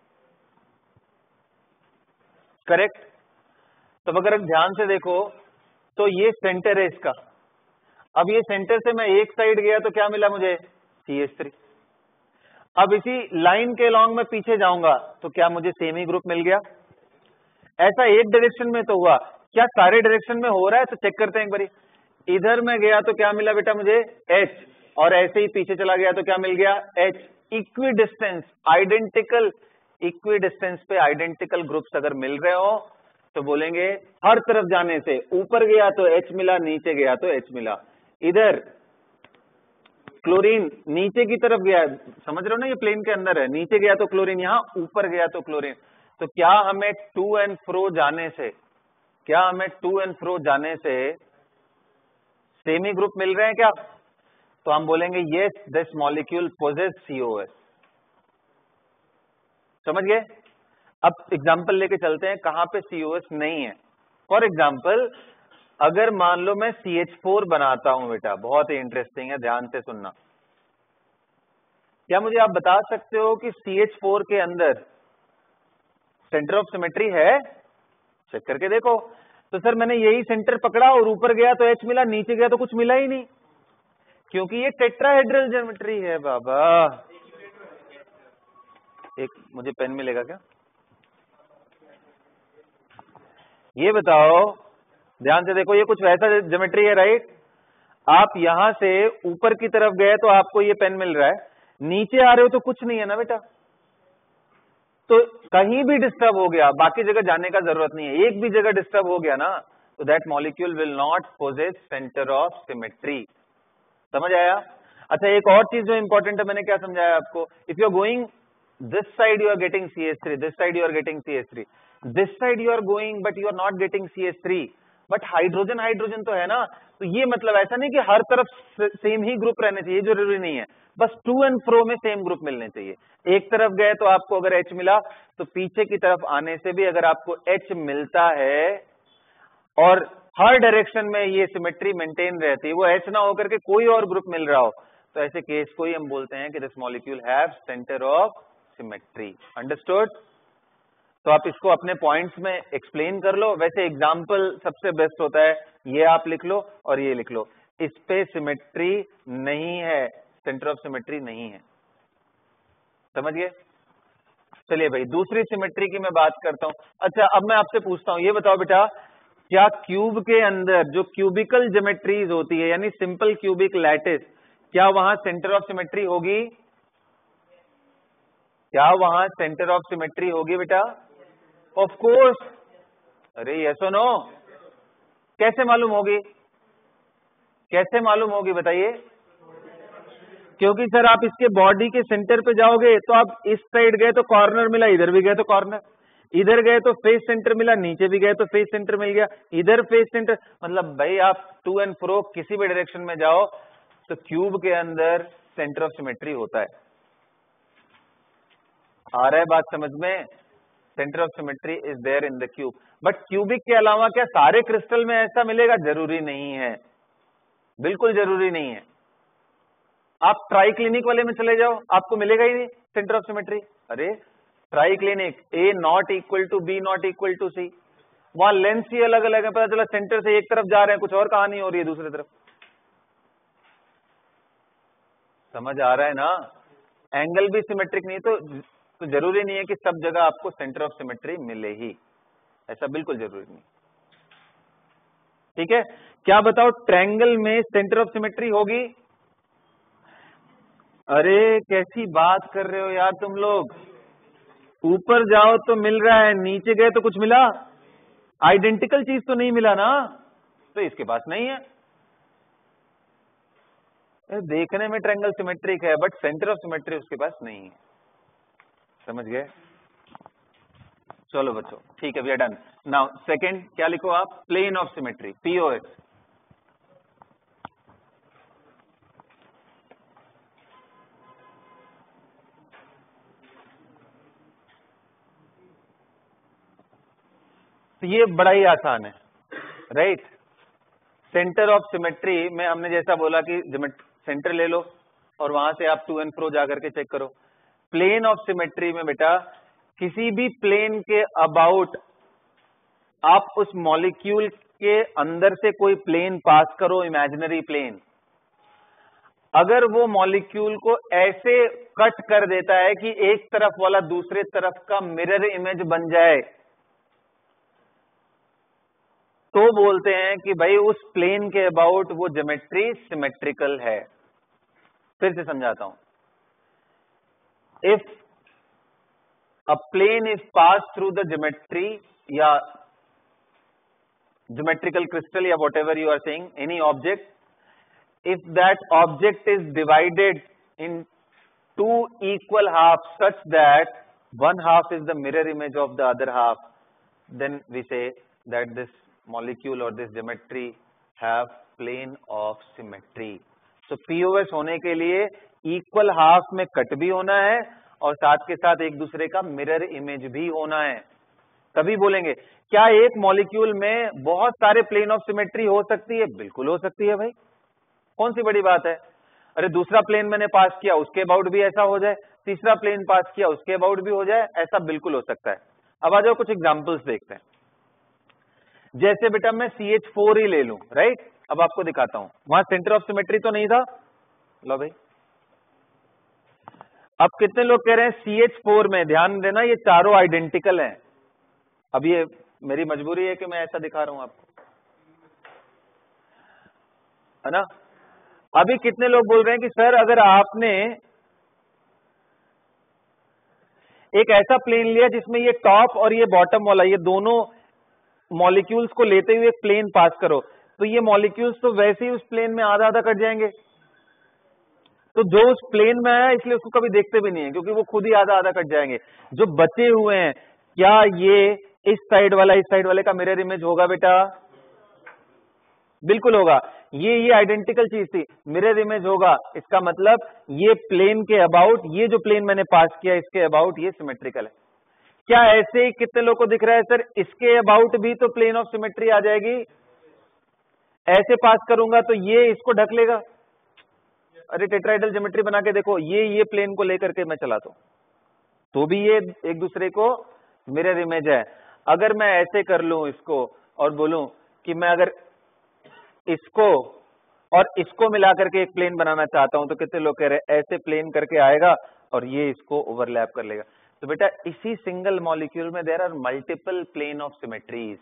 करेक्ट। तो अगर ध्यान से देखो तो ये सेंटर है इसका। अब ये सेंटर से मैं एक साइड गया तो क्या मिला मुझे? C H three. अब इसी लाइन के लॉन्ग में पीछे जाऊंगा तो क्या मुझे सेम ही ग्रुप मिल गया? ऐसा एक डायरेक्शन में तो हुआ, क्या सारे डायरेक्शन में हो रहा है? तो चेक करते हैं एक बारी। इधर में गया तो क्या मिला बेटा मुझे? H। और ऐसे ही पीछे चला गया तो क्या मिल गया? H। Equi distance, identical, equi distance पे आइडेंटिकल ग्रुप्स अगर मिल रहे हो तो बोलेंगे हर तरफ जाने से, ऊपर गया तो H मिला, नीचे गया तो H मिला। इधर क्लोरीन नीचे की तरफ गया, समझ रहे हो ना, ये प्लेन के अंदर है, नीचे गया तो क्लोरीन, यहां ऊपर गया तो क्लोरीन। तो क्या हमें टू एंड फ्रो जाने से, क्या हमें टू एंड फ्रो जाने से सेम ही ग्रुप मिल रहे हैं क्या? तो हम बोलेंगे yes this molecule possess C O S. समझ गए? अब एग्जांपल लेके चलते हैं कहां पे सी ओ एस नहीं है। फॉर एग्जांपल अगर मान लो मैं सी एच फोर बनाता हूं बेटा, बहुत ही इंटरेस्टिंग है, ध्यान से सुनना। क्या मुझे आप बता सकते हो कि सी एच फोर के अंदर सेंटर ऑफ सिमेट्री है? चेक करके देखो। तो सर मैंने यही सेंटर पकड़ा और ऊपर गया तो H मिला, नीचे गया तो कुछ मिला ही नहीं, क्योंकि ये टेट्राहेड्रल ज्योमेट्री है बाबा। एक मुझे पेन मिलेगा क्या? ये बताओ, ध्यान से देखो, ये कुछ वैसा ज्योमेट्री है राइट। आप यहां से ऊपर की तरफ गए तो आपको ये पेन मिल रहा है, नीचे आ रहे हो तो कुछ नहीं है ना बेटा। तो कहीं भी डिस्टर्ब हो गया, बाकी जगह जाने का जरूरत नहीं है, एक भी जगह डिस्टर्ब हो गया ना तो that molecule will not possess centre of symmetry. समझ आया? अच्छा एक और चीज जो इंपॉर्टेंट है, मैंने क्या समझाया आपको, if you are going this side you are getting C H three, this side you are getting C H three, this side you are going but you are not getting C H three, but hydrogen hydrogen तो है ना। तो ये मतलब ऐसा नहीं कि हर तरफ सेम ही ग्रुप रहने चाहिए, जरूरी नहीं है, बस टू एंड फ्रो में सेम ग्रुप मिलने चाहिए। एक तरफ गए तो आपको अगर H मिला तो पीछे की तरफ आने से भी अगर आपको H मिलता है और हर डायरेक्शन में ये सिमेट्री मेंटेन रहती है, वो H ना होकर के कोई और ग्रुप मिल रहा हो, तो ऐसे केस को ही हम बोलते हैं कि this molecule have centre of symmetry. Understood? तो आप इसको अपने पॉइंट्स में एक्सप्लेन कर लो। वैसे एग्जाम्पल सबसे बेस्ट होता है, ये आप लिख लो और ये लिख लो, इस पे सिमेट्री नहीं है, सेंटर ऑफ सिमेट्री नहीं है। समझ गए? चलिए भाई दूसरी सिमेट्री की मैं बात करता हूं। अच्छा अब मैं आपसे पूछता हूं, ये बताओ बेटा, क्या क्यूब के अंदर जो क्यूबिकल ज्योमेट्रीज होती है, यानी सिंपल क्यूबिक लैटिस, क्या वहां सेंटर ऑफ सिमेट्री होगी? क्या वहां सेंटर ऑफ सिमेट्री होगी बेटा? Of course. अरे यस और नो? कैसे मालूम होगी? कैसे मालूम होगी बताइए? क्योंकि सर आप इसके बॉडी के सेंटर पे जाओगे तो आप इस साइड गए तो कॉर्नर मिला, इधर भी गए तो कॉर्नर, इधर गए तो फेस सेंटर मिला, नीचे भी गए तो फेस सेंटर मिल गया, इधर फेस सेंटर, मतलब भाई आप टू एंड फ्रो किसी भी डायरेक्शन में जाओ तो क्यूब के अंदर सेंटर ऑफ सिमेट्री होता है। आ रहा है बात समझ में? Centre of symmetry is there in the cube. But cubic के अलावा क्या सारे क्रिस्टल में ऐसा मिलेगा? जरूरी नहीं है, बिल्कुल जरूरी नहीं है। आप ट्राइक्लिनिक वाले में चले जाओ, आपको मिलेगा ही नहीं सेंटर ऑफ सिमेट्री। अरे triclinic, A not equal to B not equal to C, वहां लेंस ही अलग अलग है, पता चला सेंटर से एक तरफ जा रहे हैं, कुछ और कहानी हो रही है दूसरी तरफ। समझ आ रहा है ना? एंगल भी सिमेट्रिक नहीं, तो, तो जरूरी नहीं है कि सब जगह आपको सेंटर ऑफ सिमेट्री मिले ही, ऐसा बिल्कुल जरूरी नहीं। ठीक है? क्या बताओ ट्रायंगल में सेंटर ऑफ सिमेट्री होगी? अरे कैसी बात कर रहे हो यार तुम लोग, ऊपर जाओ तो मिल रहा है, नीचे गए तो कुछ मिला? आइडेंटिकल चीज तो नहीं मिला ना, तो इसके पास नहीं है। देखने में ट्रायंगल सिमेट्रिक है बट सेंटर ऑफ सिमेट्री उसके पास नहीं है। समझ गए? चलो बच्चों ठीक है, we are done. Now second क्या लिखो आप? Plane of symmetry, POS. तो ये बड़ा ही आसान है राइट। सेंटर ऑफ सिमेट्री में हमने जैसा बोला कि सेंटर ले लो, और वहां से आप टू एंड फ्रो जाकर के चेक करो। प्लेन ऑफ सिमेट्री में बेटा किसी भी प्लेन के अबाउट आप उस मॉलिक्यूल के अंदर से कोई प्लेन पास करो, इमेजिनरी प्लेन, अगर वो मॉलिक्यूल को ऐसे कट कर देता है कि एक तरफ वाला दूसरे तरफ का मिरर इमेज बन जाए, तो बोलते हैं कि भाई उस प्लेन के अबाउट वो ज्योमेट्री सिमेट्रिकल है। फिर से समझाता हूं। If a plane is pass through the geometry या ज्योमेट्रिकल क्रिस्टल या whatever you are saying, any object, if that object is divided in two equal halves such that one half is the mirror image of the other half, then we say that this molecule or this geometry have plane of symmetry. So P O S होने के लिए equal half में cut भी होना है और साथ के साथ एक दूसरे का mirror image भी होना है, तभी बोलेंगे। क्या एक मॉलिक्यूल में बहुत सारे प्लेन ऑफ सिमेट्री हो सकती है? बिल्कुल हो सकती है भाई, कौन सी बड़ी बात है। अरे दूसरा प्लेन मैंने पास किया उसके अबाउट भी ऐसा हो जाए, तीसरा प्लेन पास किया उसके अबाउट भी हो जाए, ऐसा बिल्कुल हो सकता है। अब आ जाओ कुछ एग्जांपल्स देखते हैं। जैसे बेटा मैं सी एच फोर ही ले लूं, राइट। अब आपको दिखाता हूं, वहां सेंटर ऑफ सिमेट्री तो नहीं था, लो भाई। अब कितने लोग कह रहे हैं सी एच फोर में, ध्यान देना ये चारों आइडेंटिकल हैं। अब ये मेरी मजबूरी है कि मैं ऐसा दिखा रहा हूं आपको, है ना। अभी कितने लोग बोल रहे हैं कि सर अगर आपने एक ऐसा प्लेन लिया जिसमें ये टॉप और ये बॉटम वाला, ये दोनों मॉलिक्यूल्स को लेते हुए एक प्लेन पास करो, तो ये मॉलिक्यूल्स तो वैसे ही उस प्लेन में आधा आधा कट जाएंगे। तो जो उस प्लेन में आया इसलिए उसको कभी देखते भी नहीं है, क्योंकि वो खुद ही आधा आधा कट जाएंगे। जो बचे हुए हैं, क्या ये इस साइड वाला इस साइड वाले का मिरर इमेज होगा बेटा? बिल्कुल होगा। ये ये आइडेंटिकल चीज थी, मिरर इमेज होगा। इसका मतलब ये प्लेन के अबाउट, ये जो प्लेन मैंने पास किया इसके अबाउट ये सिमेट्रिकल है। क्या ऐसे ही कितने लोगों को दिख रहा है सर इसके अबाउट भी तो प्लेन ऑफ सिमेट्री आ जाएगी? ऐसे पास करूंगा तो ये इसको ढक लेगा। अरे टेट्राइडल ज्योमेट्री बना के देखो, ये ये प्लेन को लेकर के मैं चलाता हूं तो भी ये एक दूसरे को मिरर इमेज है। अगर मैं ऐसे कर लूं इसको और बोलूं कि मैं अगर इसको और इसको मिला करके एक प्लेन बनाना चाहता हूं, तो कितने लोग कह रहे हैं ऐसे प्लेन करके आएगा और ये इसको ओवरलैप कर लेगा। तो बेटा इसी सिंगल मॉलिक्यूल में there are multiple plane of symmetries.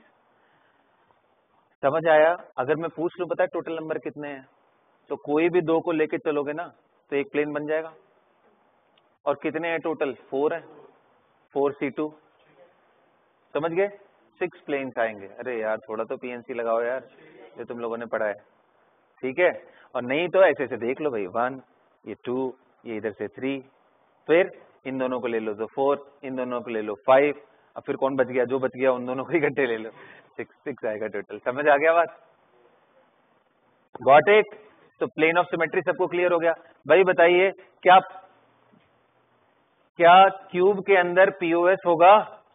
समझ आया? अगर मैं पूछ लूं पता है टोटल नंबर कितने हैं, तो कोई भी दो को लेके चलोगे ना तो एक प्लेन बन जाएगा। और कितने हैं टोटल? फोर है, फोर सी टू, समझ गए? सिक्स प्लेन्स आएंगे। अरे यार थोड़ा तो पीएनसी लगाओ यार, जो तुम लोगों ने पढ़ा है, ठीक है। और नहीं तो ऐसे ऐसे देख लो भाई, वन, ये टू, ये इधर से थ्री, फिर इन दोनों को ले लो तो फोर, इन दोनों को ले लो फाइव, अब फिर कौन बच गया? जो बच गया उन दोनों को इकट्ठे ले लो, सिक्स सिक्स आएगा टोटल। समझ आ गया बात? Got it? तो प्लेन ऑफ सिमेट्री सबको क्लियर हो गया। भाई बताइए क्या क्या क्यूब के अंदर पीओएस होगा?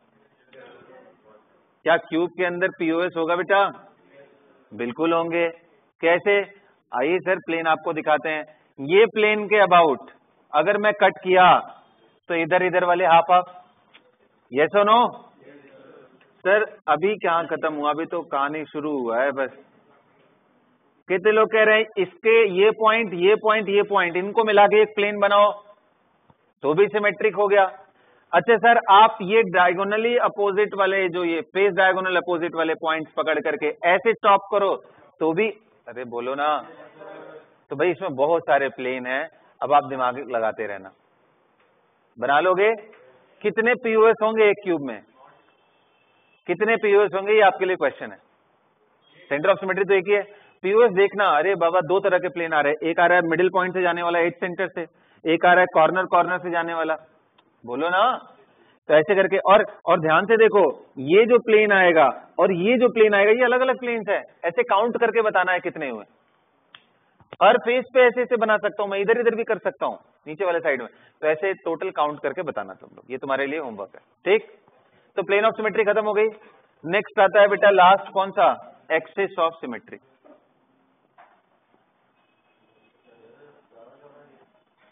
क्या क्यूब के अंदर पीओएस होगा बेटा? बिल्कुल होंगे। कैसे? आइए सर प्लेन आपको दिखाते हैं। ये प्लेन के अबाउट अगर मैं कट किया तो इधर इधर वाले हाफ हाफ, यस और नो? सर अभी क्या खत्म हुआ? अभी तो कहानी शुरू हुआ है बस। कितने लोग कह रहे हैं इसके ये पॉइंट ये पॉइंट ये पॉइंट इनको मिला के एक प्लेन बनाओ तो भी सिमेट्रिक हो गया। अच्छा सर आप ये डायगोनली अपोजिट वाले, जो ये फेस डायगोनल अपोजिट वाले पॉइंट्स पकड़ करके ऐसे चॉप करो तो भी, अरे बोलो ना। तो भाई इसमें बहुत सारे प्लेन हैं, अब आप दिमाग लगाते रहना, बना लोगे। कितने पीओएस होंगे एक क्यूब में? कितने पीओएस होंगे ये आपके लिए क्वेश्चन है। सेंटर ऑफ सिमेट्री तो एक ही है। पीओएस देखना, अरे बाबा दो तरह के प्लेन आ रहे हैं, एक आ रहा है मिडिल पॉइंट से जाने वाला एज सेंटर से, एक आ रहा है कॉर्नर कॉर्नर से जाने वाला, बोलो ना। तो ऐसे करके और और ध्यान से देखो, ये जो प्लेन आएगा और ये जो प्लेन आएगा ये अलग अलग प्लेन्स है। ऐसे काउंट करके बताना है कितने हुए। हर फेस पे ऐसे ऐसे बना सकता हूं मैं, इधर इधर भी कर सकता हूं नीचे वाले साइड में। तो ऐसे टोटल काउंट करके बताना तुम लोग, ये तुम्हारे लिए होमवर्क है, ठीक। तो प्लेन ऑफ सिमेट्री खत्म हो गई। नेक्स्ट आता है बेटा लास्ट कौन सा? Axis of symmetry.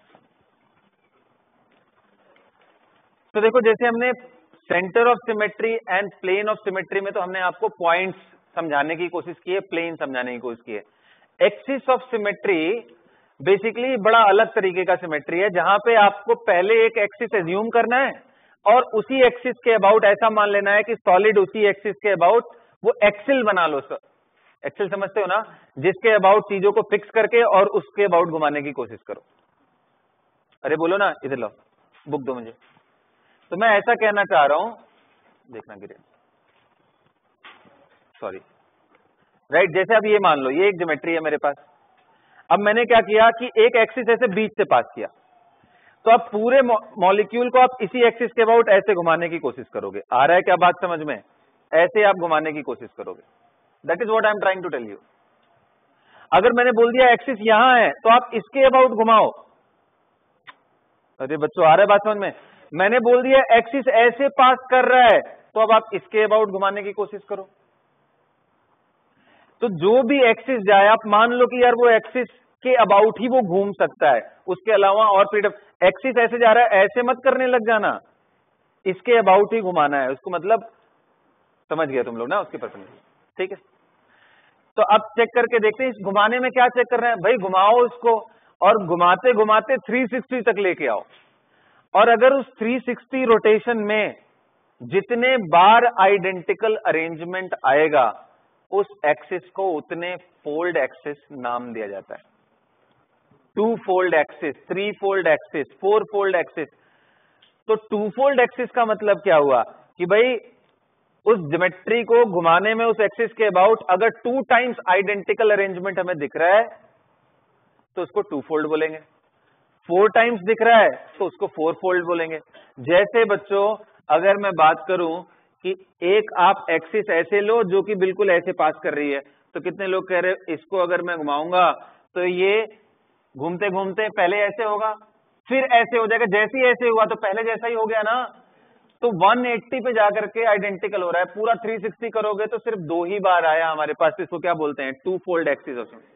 तो देखो जैसे हमने centre of symmetry and plane of symmetry में तो हमने आपको पॉइंट्स समझाने की कोशिश की है, प्लेन समझाने की कोशिश की है। एक्सिस ऑफ सिमेट्री बेसिकली बड़ा अलग तरीके का सिमेट्री है, जहां पे आपको पहले एक एक्सिस एज्यूम करना है और उसी एक्सिस के अबाउट ऐसा मान लेना है कि सॉलिड उसी एक्सिस के अबाउट वो एक्सिल बना लो। सर एक्सिल समझते हो ना, जिसके अबाउट चीजों को फिक्स करके और उसके अबाउट घुमाने की कोशिश करो। अरे बोलो ना, इधर लो, बुक दो मुझे। तो मैं ऐसा कहना चाह रहा हूं, देखना गिरे, सॉरी, राइट। जैसे अब ये मान लो ये एक ज्योमेट्री है मेरे पास। अब मैंने क्या किया कि एक एक्सिस ऐसे बीच से पास किया, तो अब पूरे मॉलिक्यूल को आप इसी एक्सिस के अबाउट ऐसे घुमाने की कोशिश करोगे। आ रहा है क्या बात समझ में? ऐसे आप घुमाने की कोशिश करोगे। That is what I am trying to tell you. अगर मैंने बोल दिया एक्सिस यहां है तो आप इसके अबाउट घुमाओ। अरे बच्चों आ रहा है बात समझ में? मैंने बोल दिया एक्सिस ऐसे पास कर रहा है तो अब आप इसके अबाउट घुमाने की कोशिश करो। तो जो भी एक्सिस जाए आप मान लो कि यार वो एक्सिस के अबाउट ही वो घूम सकता है, उसके अलावा और फ्रीडम। एक्सिस ऐसे जा रहा है, ऐसे मत करने लग जाना, इसके अबाउट ही घुमाना है उसको। मतलब समझ गया तुम लोग ना उसके पर्पज, ठीक है। तो अब चेक करके देखते हैं इस घुमाने में क्या चेक कर रहे हैं भाई। घुमाओ इसको और घुमाते घुमाते तीन सौ साठ तक लेके आओ, और अगर उस तीन सौ साठ रोटेशन में जितने बार आइडेंटिकल अरेंजमेंट आएगा उस एक्सिस को उतने फोल्ड एक्सिस नाम दिया जाता है। Two fold axis, three fold axis, four fold axis. तो टू फोल्ड एक्सिस का मतलब क्या हुआ कि भाई उस ज्योमेट्री को घुमाने में उस एक्सिस के अबाउट अगर टू टाइम्स आइडेंटिकल अरेंजमेंट हमें दिख रहा है तो उसको टू फोल्ड बोलेंगे। फोर टाइम्स दिख रहा है तो उसको फोर फोल्ड बोलेंगे। जैसे बच्चों अगर मैं बात करूं कि एक आप एक्सिस ऐसे लो जो कि बिल्कुल ऐसे पास कर रही है, तो कितने लोग कह रहे हैं इसको अगर मैं घुमाऊंगा तो ये घूमते घूमते पहले ऐसे होगा फिर ऐसे हो जाएगा, जैसे ही ऐसे हुआ तो पहले जैसा ही हो गया ना। तो एक सौ अस्सी पे जाकर के आइडेंटिकल हो रहा है। पूरा तीन सौ साठ करोगे तो सिर्फ दो ही बार आया हमारे पास। इसको क्या बोलते हैं? Two fold axis of symmetry.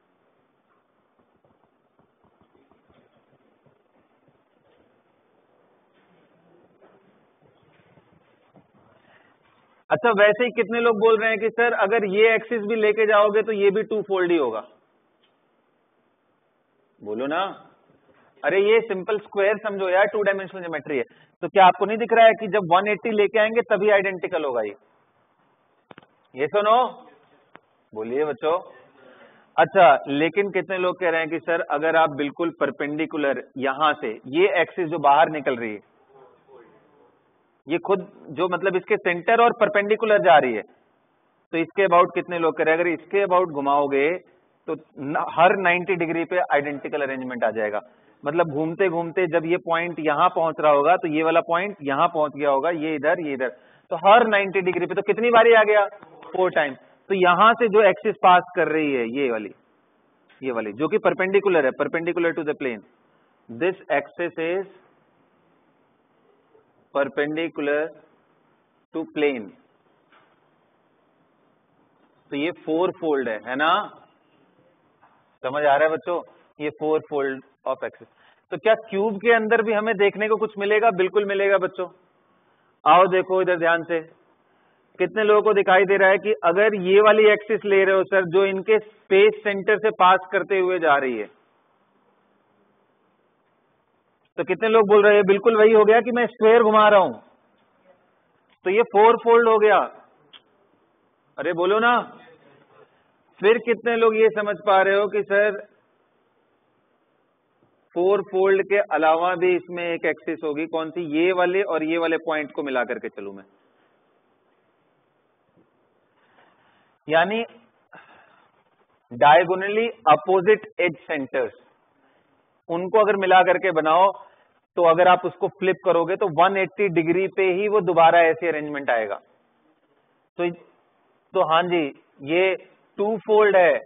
अच्छा वैसे ही कितने लोग बोल रहे हैं कि सर अगर ये एक्सिस भी लेके जाओगे तो ये भी टू फोल्ड ही होगा? बोलो ना। अरे ये सिंपल स्क्वायर समझो यार, टू डायमेंशनल ज्योमेट्री है। तो क्या आपको नहीं दिख रहा है कि जब एक सौ अस्सी लेके आएंगे तभी आइडेंटिकल होगा ये? ये सुनो, बोलिए बच्चों। अच्छा लेकिन कितने लोग कह रहे हैं कि सर अगर आप बिल्कुल परपेंडिकुलर यहां से ये एक्सिस जो बाहर निकल रही है, ये खुद जो मतलब इसके सेंटर और परपेंडिकुलर जा रही है, तो इसके अबाउट कितने लोग कह रहे हैं अगर इसके अबाउट घुमाओगे तो न, हर नब्बे डिग्री पे आइडेंटिकल अरेंजमेंट आ जाएगा। मतलब घूमते घूमते जब ये पॉइंट यहां पहुंच रहा होगा तो ये वाला पॉइंट यहां पहुंच गया होगा, ये इधर ये इधर, तो हर नब्बे डिग्री पे तो कितनी बारी आ गया? Four time. तो यहां से जो एक्सिस पास कर रही है ये वाली, ये वाली जो कि परपेंडिकुलर है, perpendicular to the plane, this axis is perpendicular to plane. तो ये फोर फोल्ड है, है ना? समझ आ रहा है बच्चों? ये फोर फोल्ड ऑफ एक्सिस। तो क्या क्यूब के अंदर भी हमें देखने को कुछ मिलेगा? बिल्कुल मिलेगा बच्चों। आओ देखो इधर ध्यान से। कितने लोगों को दिखाई दे रहा है कि अगर ये वाली एक्सिस ले रहे हो सर जो इनके स्पेस सेंटर से पास करते हुए जा रही है, तो कितने लोग बोल रहे हैं बिल्कुल वही हो गया कि मैं स्क्वायर घुमा रहा हूं, तो ये फोर फोल्ड हो गया। अरे बोलो ना। फिर कितने लोग ये समझ पा रहे हो कि सर फोर फोल्ड के अलावा भी इसमें एक एक्सिस होगी, कौन सी? ये वाले और ये वाले पॉइंट को मिला करके चलूं मैं, यानी डायगोनली अपोजिट एज सेंटर्स, उनको अगर मिला करके बनाओ तो अगर आप उसको फ्लिप करोगे तो एक सौ अस्सी डिग्री पे ही वो दोबारा ऐसे अरेंजमेंट आएगा। तो तो हाँ जी, ये टू फोल्ड है।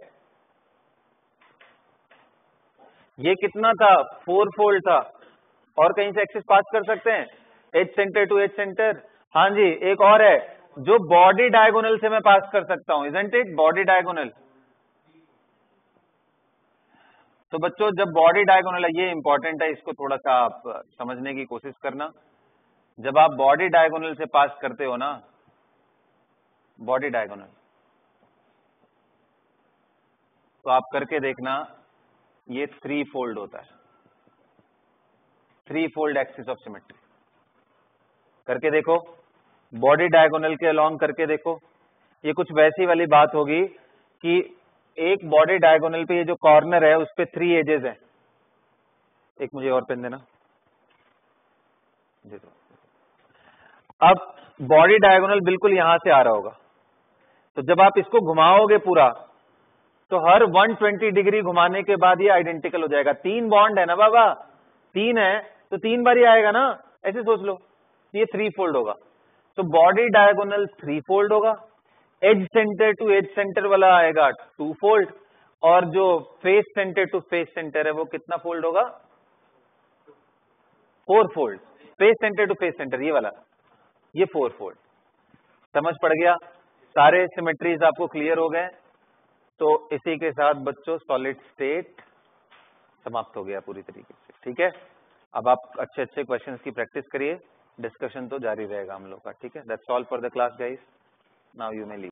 ये कितना था? फोर फोल्ड था। और कहीं से एक्सिस पास कर सकते हैं edge centre to edge centre? हाँ जी, एक और है जो बॉडी डायगोनल से मैं पास कर सकता हूं, इजंट इट? Body diagonal. तो बच्चों जब बॉडी डायगोनल है, ये इंपॉर्टेंट है, इसको थोड़ा सा आप समझने की कोशिश करना। जब आप बॉडी डायगोनल से पास करते हो ना, बॉडी डायगोनल, तो आप करके देखना, ये थ्री फोल्ड होता है, three fold axis of symmetry. करके देखो, बॉडी डायगोनल के अलोंग करके देखो। ये कुछ वैसी वाली बात होगी कि एक बॉडी डायगोनल पे ये जो कॉर्नर है उस पे थ्री एजेस है। एक मुझे और पेन देना। दे दो। अब बॉडी डायगोनल बिल्कुल यहां से आ रहा होगा, तो जब आप इसको घुमाओगे पूरा, तो हर वन ट्वेंटी डिग्री घुमाने के बाद ये आइडेंटिकल हो जाएगा। तीन बॉन्ड है ना बाबा, तीन है तो तीन बार ही आएगा ना, ऐसे सोच लो। ये थ्री फोल्ड होगा, तो बॉडी डायगोनल थ्री फोल्ड होगा, edge centre to edge centre वाला आएगा टू फोल्ड, और जो face centre to face centre है वो कितना फोल्ड होगा? Four fold. Face centre to face centre ये वाला, ये फोर फोल्ड। समझ पड़ गया? सारे सिमेट्रीज आपको क्लियर हो गए? तो इसी के साथ बच्चों सॉलिड स्टेट समाप्त हो गया पूरी तरीके से। ठीक है, अब आप अच्छे अच्छे क्वेश्चंस की प्रैक्टिस करिए, डिस्कशन तो जारी रहेगा हम लोग का। ठीक है, that's all for the class guys, now you may leave.